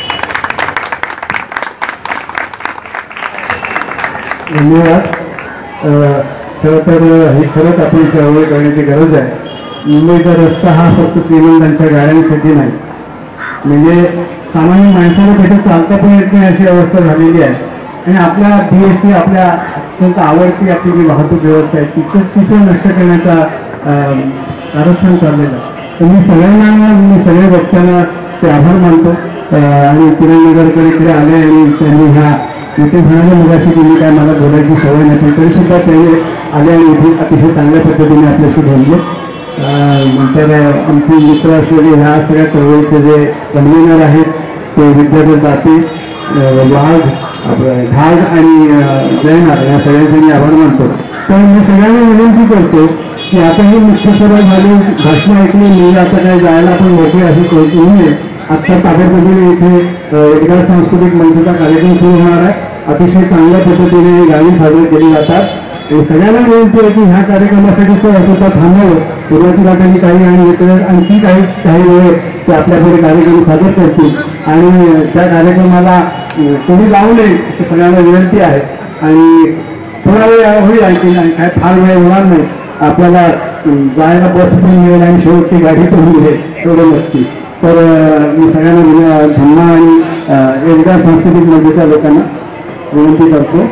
धन्यवाद. खरं तर हे खरंच आपण चळवळ करण्याची गरज आहे. मुंबईचा रस्ता हा फक्त श्रीमंतांच्या गाड्यांसाठी नाही, म्हणजे सामान्य माणसाला तिथे चालता पण येत नाही अशी अवस्था झालेली आहे. आणि आपल्या BST आपल्या अत्यंत आवडती आपली जी वाहतूक व्यवस्था आहे तिचं नष्ट करण्याचा कारस्थान चाललेलं आहे. तर मी सगळ्या वक्त्यांना ते आभार मानतो आणि किरणनगरकडे इकडे आले आणि त्यांनी ह्या इथे म्हणाले मगाशी तुम्ही काय मला बोलायची सवय नसेल तरी सुद्धा ते आले आणि इथे अतिशय चांगल्या पद्धतीने आपल्याशी बोलले. नंतर आमचे मित्र असलेले ह्या सगळ्या चळवळीचे जे कन्व्हेनर आहेत ते विद्याधर दाते, वाघ, ढाग आणि जयनार या सगळ्यांचे मी आभार मानतो. तर मी सगळ्यांना विनंती करतो की आता ही मुख्य सभा झाली, भाषण ऐकली, मी आता काय जायला आपण मोठे असे करू नये. आत्ता साबरमतीने इथे एका सांस्कृतिक मंचाचा कार्यक्रम सुरू होणार आहे. अतिशय चांगल्या पद्धतीने गाणी साजरे केली जातात. सगळ्यांना विनंती आहे की ह्या कार्यक्रमासाठी सुद्धा थांबावं. सुरुवातीला त्यांनी काही आणि इतर आणखी काही वेळ ते आपल्याकडे कार्यक्रम सादर करतील आणि त्या कार्यक्रमाला तुम्ही जाऊ नये अशी सगळ्यांना विनंती आहे. आणि थोडा वेळ होईल आणखी आणि काय फार वेळ होणार नाही. आपल्याला जायला बस पण मिळेल आणि शेवटची गाडी पण मिळेल एवढं नक्की. तर मी सगळ्यांना धम्मा आणि एल्गार सांस्कृतिक मंडळाच्या लोकांना विनंती करतो.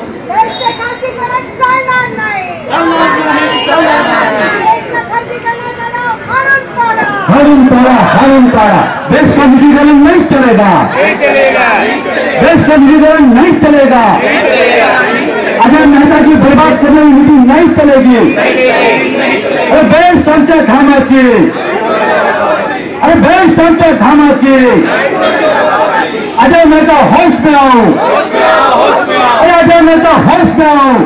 हारून पाड़ा देश का निजीकरण नहीं चलेगा, देश का निजीकरण नहीं चलेगा, अजय मेहता की बर्बाद करने की नीति नहीं चलेगी. अरे देश आमच्या घामाची, अरे देश आमच्या घामाची. अजय मेहता होश में आओ, अरे अजय मेहता होश में आओ.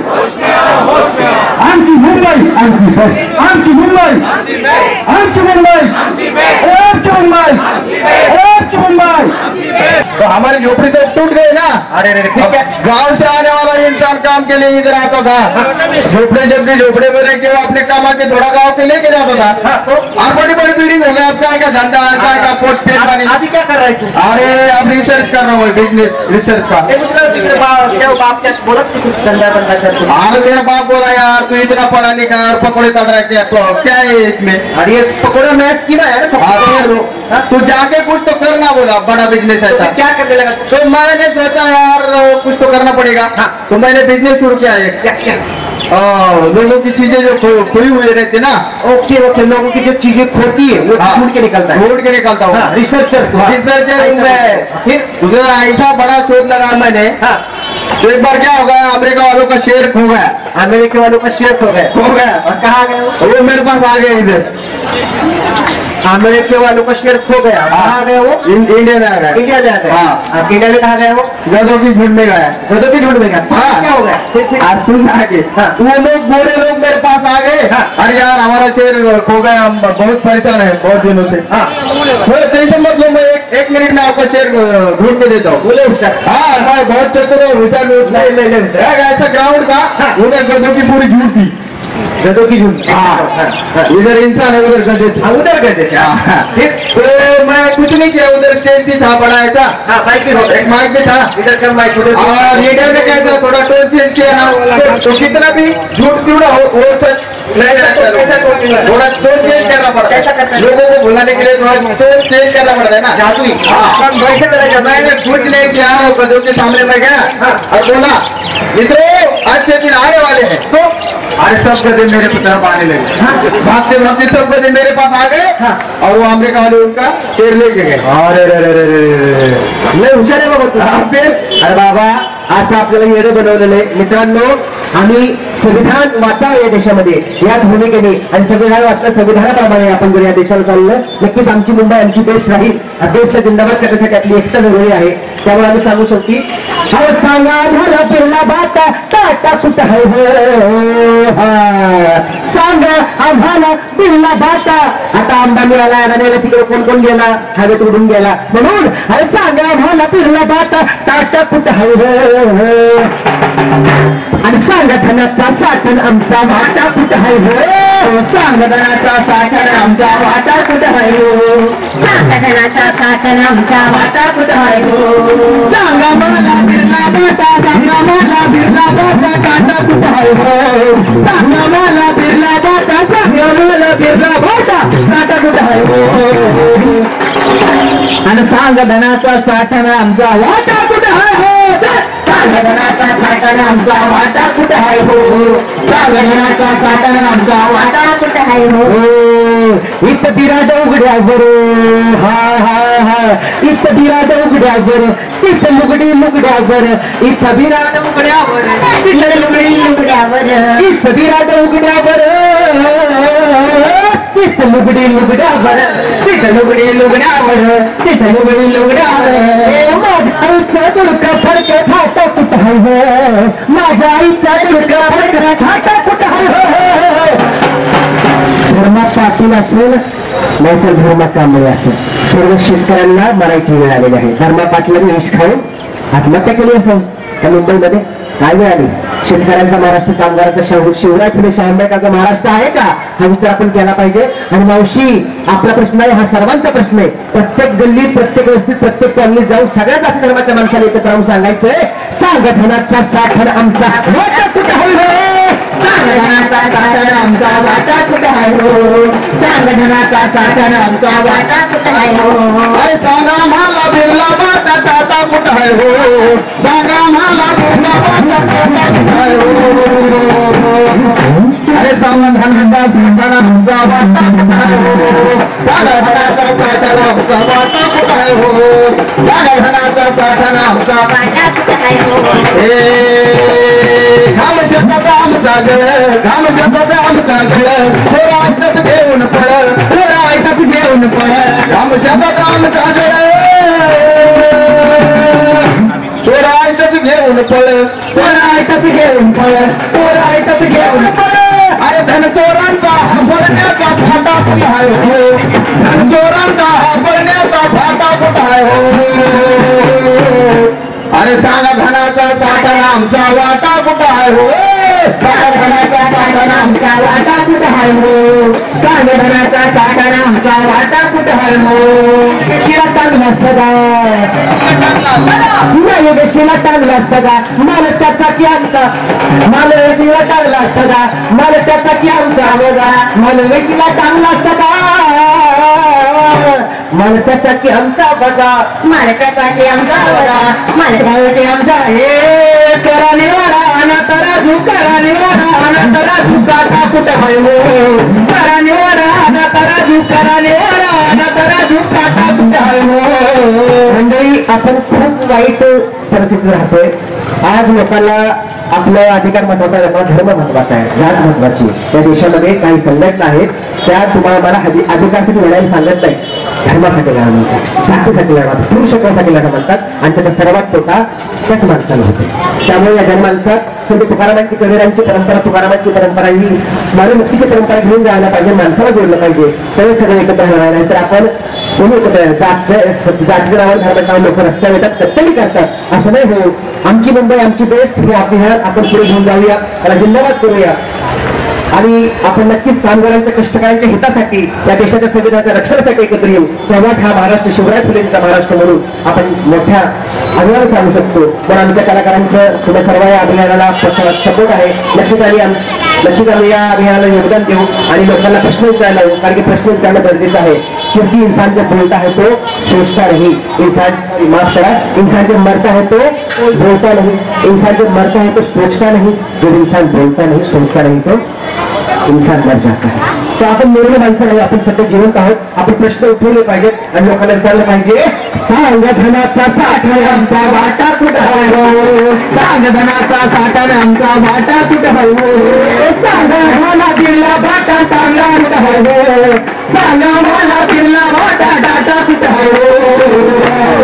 आमची मुंबई, आमची बेस्ट, आमची मुंबई, आमची मुंबई, आमची मुंबई, आमची मुंबई.
तो हमारी झोपड़ी से टूट गई ना.
अरे ठीक है.
गांव से आने वाला इंसान काम के लिए इधर आता था. झोपड़े जब भी झोपड़े में रह के वो अपने काम आके थोड़ा गाँव के लेके जाता था. तो और बड़ी बड़ी बिल्डिंग हो गया. अब क्या क्या धंधा, क्या क्या पोट पेट पानी.
अभी क्या कर रहा है तू?
अरे अब रिसर्च कर रहा हूँ, बिजनेस रिसर्च का.
क्या बाप क्या बोला कुछ धंधा बंदा कर.
अरे मेरा बाप बोला यार तू इतना पढ़ा लिखा और पकौड़े तल रहा है, क्या है इसमें.
अरे ये पकौड़ा मैच की ना यार.
तू जाके कुछ तो करना बोला, बड़ा बिजनेस है.
क्या करने लगा?
तो मैंने सोचा यार कुछ तो करना पड़ेगा. तो मैंने बिजनेस शुरू किया है.
क्या
लोगों की चीजें जो खोई हुई रहती ना.
Okay okay. लोगों की जो चीजें खोती है वो ढूंढ के निकलता है.
ढूंढ के निकलता हूँ.
रिसर्चर
फिर उधर ऐसा बड़ा शोध लगा मैंने. तो एक बार क्या हो गया, अमेरिका वालों का शेयर खो गया.
अमेरिका वालों का शेयर खो गया.
और कहाँ गए वो मेरे पास आ गए इधर.
अमेरिका वालों का शेयर खो गया. कहाँ गए वो?
इंडिया में आ गए.
इंडिया में आ गए.
हाँ.
इंडिया में कहाँ गए वो?
गधों की झुंड में गया.
गधों की झुंड में गया.
हाँ.
क्या हो गया?
आज सुन आगे. वो लोग गोरे लोग मेरे पास आ गए. अरे यार हमारा शेयर खो गया, हम बहुत परेशान है बहुत दिनों से. थोड़ा टेंशन मत लो, मैं एक मिनट में आपका शेयर ढूंढ के देता हूँ. बोले हाँ मैं बहुत चतुर हूँ, होशियार. ऐसा ग्राउंड था उधर गधों की पूरी झूठ थी.
गधों की झुंड.
इधर इंसान है, उधर गधे थे.
उधर गए थे.
तो मैं कुछ नहीं किया. उधर स्टेज भी था बड़ा ऐसा.
माइक भी
एक माइक भी था.
इधर का माइक उधर.
और लीडर में कैसा थोड़ा टोन चेंज किया ना. तो कितना भी झूठ क्यों ना हो सच थोड़ा टोन चेंज करना पड़ता है. लोगों को भुलाने के लिए थोड़ा टोन चेंज करना पड़ता है ना.
जादुई.
मैंने कुछ नहीं किया. वो गधों के सामने मैं गया और बोला मित्रों अच्छे दिन आने वाले हैं. तो अरे सब गधे मेरे तरफ आने लगे. भागते भागते सब गधे मेरे पास आ गए. और वो अमेरिका वाले उनका शेर लेके गए.
लय हुशार आहे बाबा.
फिर
अरे बाबा असं आपल्याला येणं बनवलेलं आहे. मित्रांनो आम्ही संविधान वाचावं या देशामध्ये याच भूमिकेने आणि संविधान वाचलं संविधानाप्रमाणे आपण जर या देशाला चाललं नक्कीच आमची मुंबई आमची बेस्ट राहील. देशला जिंदाबाद करण्यासाठी आपली एकता जरुरी आहे. त्यामुळे आम्ही सांगू शकतो सांगा झाला बिर्ला बाता टाटा कुठं आहे हो. सांगा आम्हाला बिर्ला बाता. आता अंबानी आला अडाणी तिकडे कोण कोण गेला हवेत उडून गेला म्हणून अरे सांगा आम्हाला बिर्ला बाता टाटा कुठं आहे हो. आणि सांगा धनाचा साठण आमचा वाटा कुठं आहे हो. सांगा धनाचा साठण आमचा वाटा कुठं आहे हो.
सांगा धनाचा साठण आमचा वाटा कुठं आहे हो.
सांगा मला बिर्ला बाटा. सांगा मला बिर्ला बाटा टाटा कुठं आहे हो. सांगा मला बिर्ला बाटा. सांगा मला बिर्ला बाटा टाटा कुठं आहे हो. आणि सांगा धनाचा साठण आमचा वाटा कुठं आहे हो. सांगा धनाचा साठण आमचा वाटा कुठं आहे हो. सांगा धनाचा साठण आमचा वाटा
कुठं आहे हो.
इथं बिराड उघड्यावर. हा हा हा इथं बिराड उघड्यावर. तिथं लुगडी लुगड्यावर. इथं बिराड उघड्यावर.
तिथं लुगडी लुगड्यावर.
इथं बिराड उघड्यावर. तिथं लुगडी लुगड्यावर. तिथं लुगडी लुगड्यावर. तिथं लुगडी लुगड्यावर. माझ्या आईचा तुडका फडका थाटा कुठं आहे हो. माझ्या आईचा तुडका फडका थाटा कुठं आहे हो. धर्मात पाटील असेल नाहीतर धर्मात कांबळे असेल सर्व शेतकऱ्यांना मरायची वेळ आलेली आहे. धर्मा पाटलांनी विष खाऊन आत्महत्या केली असेल त्या मुंबईमध्ये. काय वेळ आली? शेतकऱ्यांचा महाराष्ट्र, कामगारांचा शिवराय फुले शाहू आंबेडकरचा महाराष्ट्र आहे का? हा विचार आपण केला पाहिजे. आणि मावशी, आपला प्रश्न आहे, हा सर्वांचा प्रश्न आहे. प्रत्येक गल्लीत, प्रत्येक वस्तीत, प्रत्येक कॉलनीत जाऊन सगळ्या जाती धर्माच्या माणसाला एकत्र राहून सांगायचंय, संघटनाचा साठण आमचा वाटा कुठे आहे हो? संघटनाचा साठण आमचा वाटा कुठे आहे हो? संघटनाचा साठण आमचा वाटा कुठे आहे हो?
अरे सांगा मला बिर्ला वाटा टाटा कुठं आहे हो? सांगा मला बिर्ला वाटा टाटा कुठं आहे हो? अरे संघटनाचा साठण आमचा वाटा कुठं आहे हो? संघटनाचा साठण आमचा वाटा कुठं आहे हो? संघटनाचा साठण आमचा वाटा कुठं आहे हो? घाम शेताचा आमचा गळ, घाम शेताचा आमचा गळ, थोडा ऐकत घेऊन पळ, थोडा ऐकत घेऊन पळ, घाम शेताचा आमचा गळ, थोडा ऐकत घेऊन पळ, थोडा ऐकत घेऊन पळ, थोडा ऐकत घेऊन पळ. अरे धन चोरांचा हा बळण्याचा फाटा कुठं आहे हो? धन चोरांचा हा बळण्याचा फाटा कुठं आहे हो? अरे सांगा धनाचा साठा आमचा वाटा कुठं आहे हो? सांगा धनाचा साठा आमचा वाटा कुठं आहे हो? सांगा धनाचा साठा आमचा वाटा कुठं आहे हो? शिला टांगला सदा, नाही शिला टांगला सदा, मला त्याचा की आमचा, मला शिला टांगला सदा, मला त्याचा की आमचा बघा, मला शिला टांगला सदा, मला त्याचा की आमचा बघा, मला त्याचा की आमचा बघा, मला की आमचा हे करा निवाडा अना तराजू, करा निवाडा अना तराजू, काटा कुठं आहे हो? करा निवाडा अना तराजू, करा निवाडा अना तराजू, काटा कुठं आहे हो? मंडळी, आपण खूप वाईट परिस्थितीत राहतोय. आज लोकांना आपला अधिकार महत्वाचा आहे, धर्म महत्वाचा आहे, जात महत्वाची. या देशामध्ये काही संघटना आहेत, त्या तुम्हाला मला अधिकारासाठी लढायला सांगत नाही, धर्मासाठी लढा म्हणतात, जातीसाठी लढा, पुरुषत्वासाठी लढा म्हणतात. आणि त्याचा सर्वात तोटा त्याच माणसाला होतो. त्यामुळे या जन्मांतात संत तुकारामांची, कबीरांची परंपरा, तुकारामांची परंपरा ही मानवमुक्तीची परंपरा घेऊन जायला पाहिजे, माणसाला जोडलं पाहिजे. सगळे एकत्र राहणार नाही तर आपण कोणी एकत्र जातीच्या नावावर धर्माच्या नावावर लोक रस्त्यावर येतात, कत्तली करतात. असं नाही हो. आमची मुंबई, आमची बेस्ट हे अभियान आपण पुढे घेऊन जाऊया, त्याला जिल्हावाद करूया. आणि आपण नक्कीच कामगारांच्या, कष्टकऱ्यांच्या हितासाठी, या देशाच्या संविधानाच्या रक्षणासाठी एकत्र येऊ. तेव्हाच हा महाराष्ट्र शिवराय फुलेंचा महाराष्ट्र म्हणून आपण मोठ्या अभियान चालू शकतो. पण आमच्या कलाकारांचं, तुम्ही सर्व या अभियानाला सपोर्ट आहे. नक्कीच आम्ही या अभियानाला योगदान देऊ आणि लोकांना प्रश्न विचारायला लावू, कारण की प्रश्न विचारणं गरजेचं आहे. क्योंकि इंसान जब बोलता है तो सोचता नहीं, इंसान माफ करा, इंसान जब मरता है तो बोलता नहीं, इंसान जब मरता है तो सोचता नहीं, जब इंसान बोलता नहीं, सोचता नहीं तो इंसान मर जाता है. तो आपण निर्णय माणसं नाही, आपण सध्या जिवंत आहोत. आपण प्रश्न उठवले पाहिजेत आणि लोकांना विचारलं पाहिजे, संघटनाचा साठा आमचा वाटा कुठं आहे हो? संघटनाचा साठा आमचा वाटा कुठं आहे हो? सांगा मला दिला वाटा चांगला कुठं आहे हो? सांगा मला दिला वाटा डाटा कुठं आहे हो?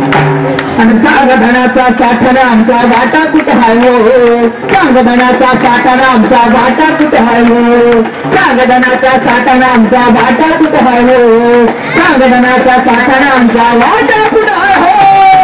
आणि संघटनाचा साठा आमचा वाटा कुठं आहे हो? संघटनाचा साठा आमचा वाटा कुठं आहे हो? संघटनाचा साठा आमचा वाटा कुठं आहे हो? संघटनाचा साठा आमचा वाटा कुठं आहे हो?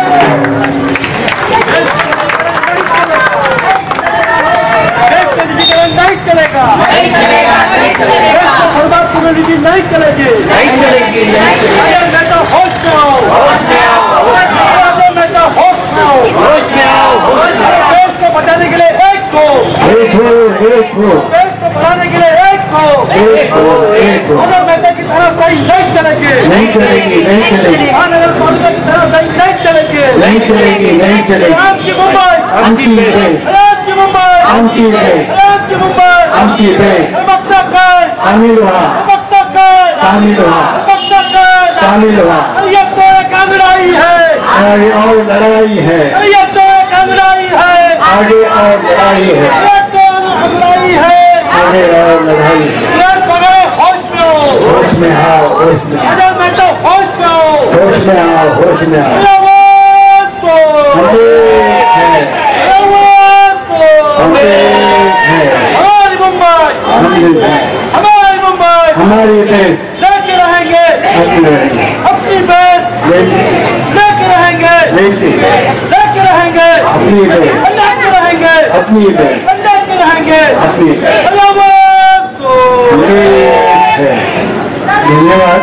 नहीं चलेगा, नहीं चलेगा, नहीं चलेगा, बर्बाद करने की नहीं चलेगी, नहीं चलेगी, नहीं चलेगी. नेता होश में आओ, होश में आओ, नेता होश में आओ, होश में आओ, होश में आओ. देश को बचाने के लिए एक हो, एक हो, एक हो. देश को बढ़ाने के लिए एक हो, एक हो, एक हो. अगर नेता की तरह सही नहीं चलेगी, नहीं चलेगी, नहीं चलेगी. नगर पालिका की तरह सही नहीं चलेगी, नहीं चलेगी, नहीं चलेगी. आमची मुंबई, आमची बेस्ट, आमची मुंबई, आमची बेस्ट, आमची मुंबई, आमची बेस्ट. बघता काय, सामील व्हा, बघता काय, सामील व्हा, बघता काय, सामील व्हा. अरे ये तो एक लड़ाई है, आगे और लड़ाई है. अरे ये तो एक लड़ाई है, आगे और लड़ाई है. ये तो लड़ाई है, आगे और लड़ाई. ये बड़े होश में आओ, होश में आओ, होश में आओ. अरे मैं तो होश में आओ, होश में आओ, होश में आओ. आवाज तो हमें है, आवाज तो हमें है. हमारी मुंबई, हमारी मुंबई, हमारी देश लेके रहेंगे, अपनी बेस लेके रहेंगे, लेके रहेंगे, अपनी बेस लेके रहेंगे. रहेंगे,
अपनी
पंजाब के रहेंगे,
अपनी
धन्यवाद।
धन्यवाद।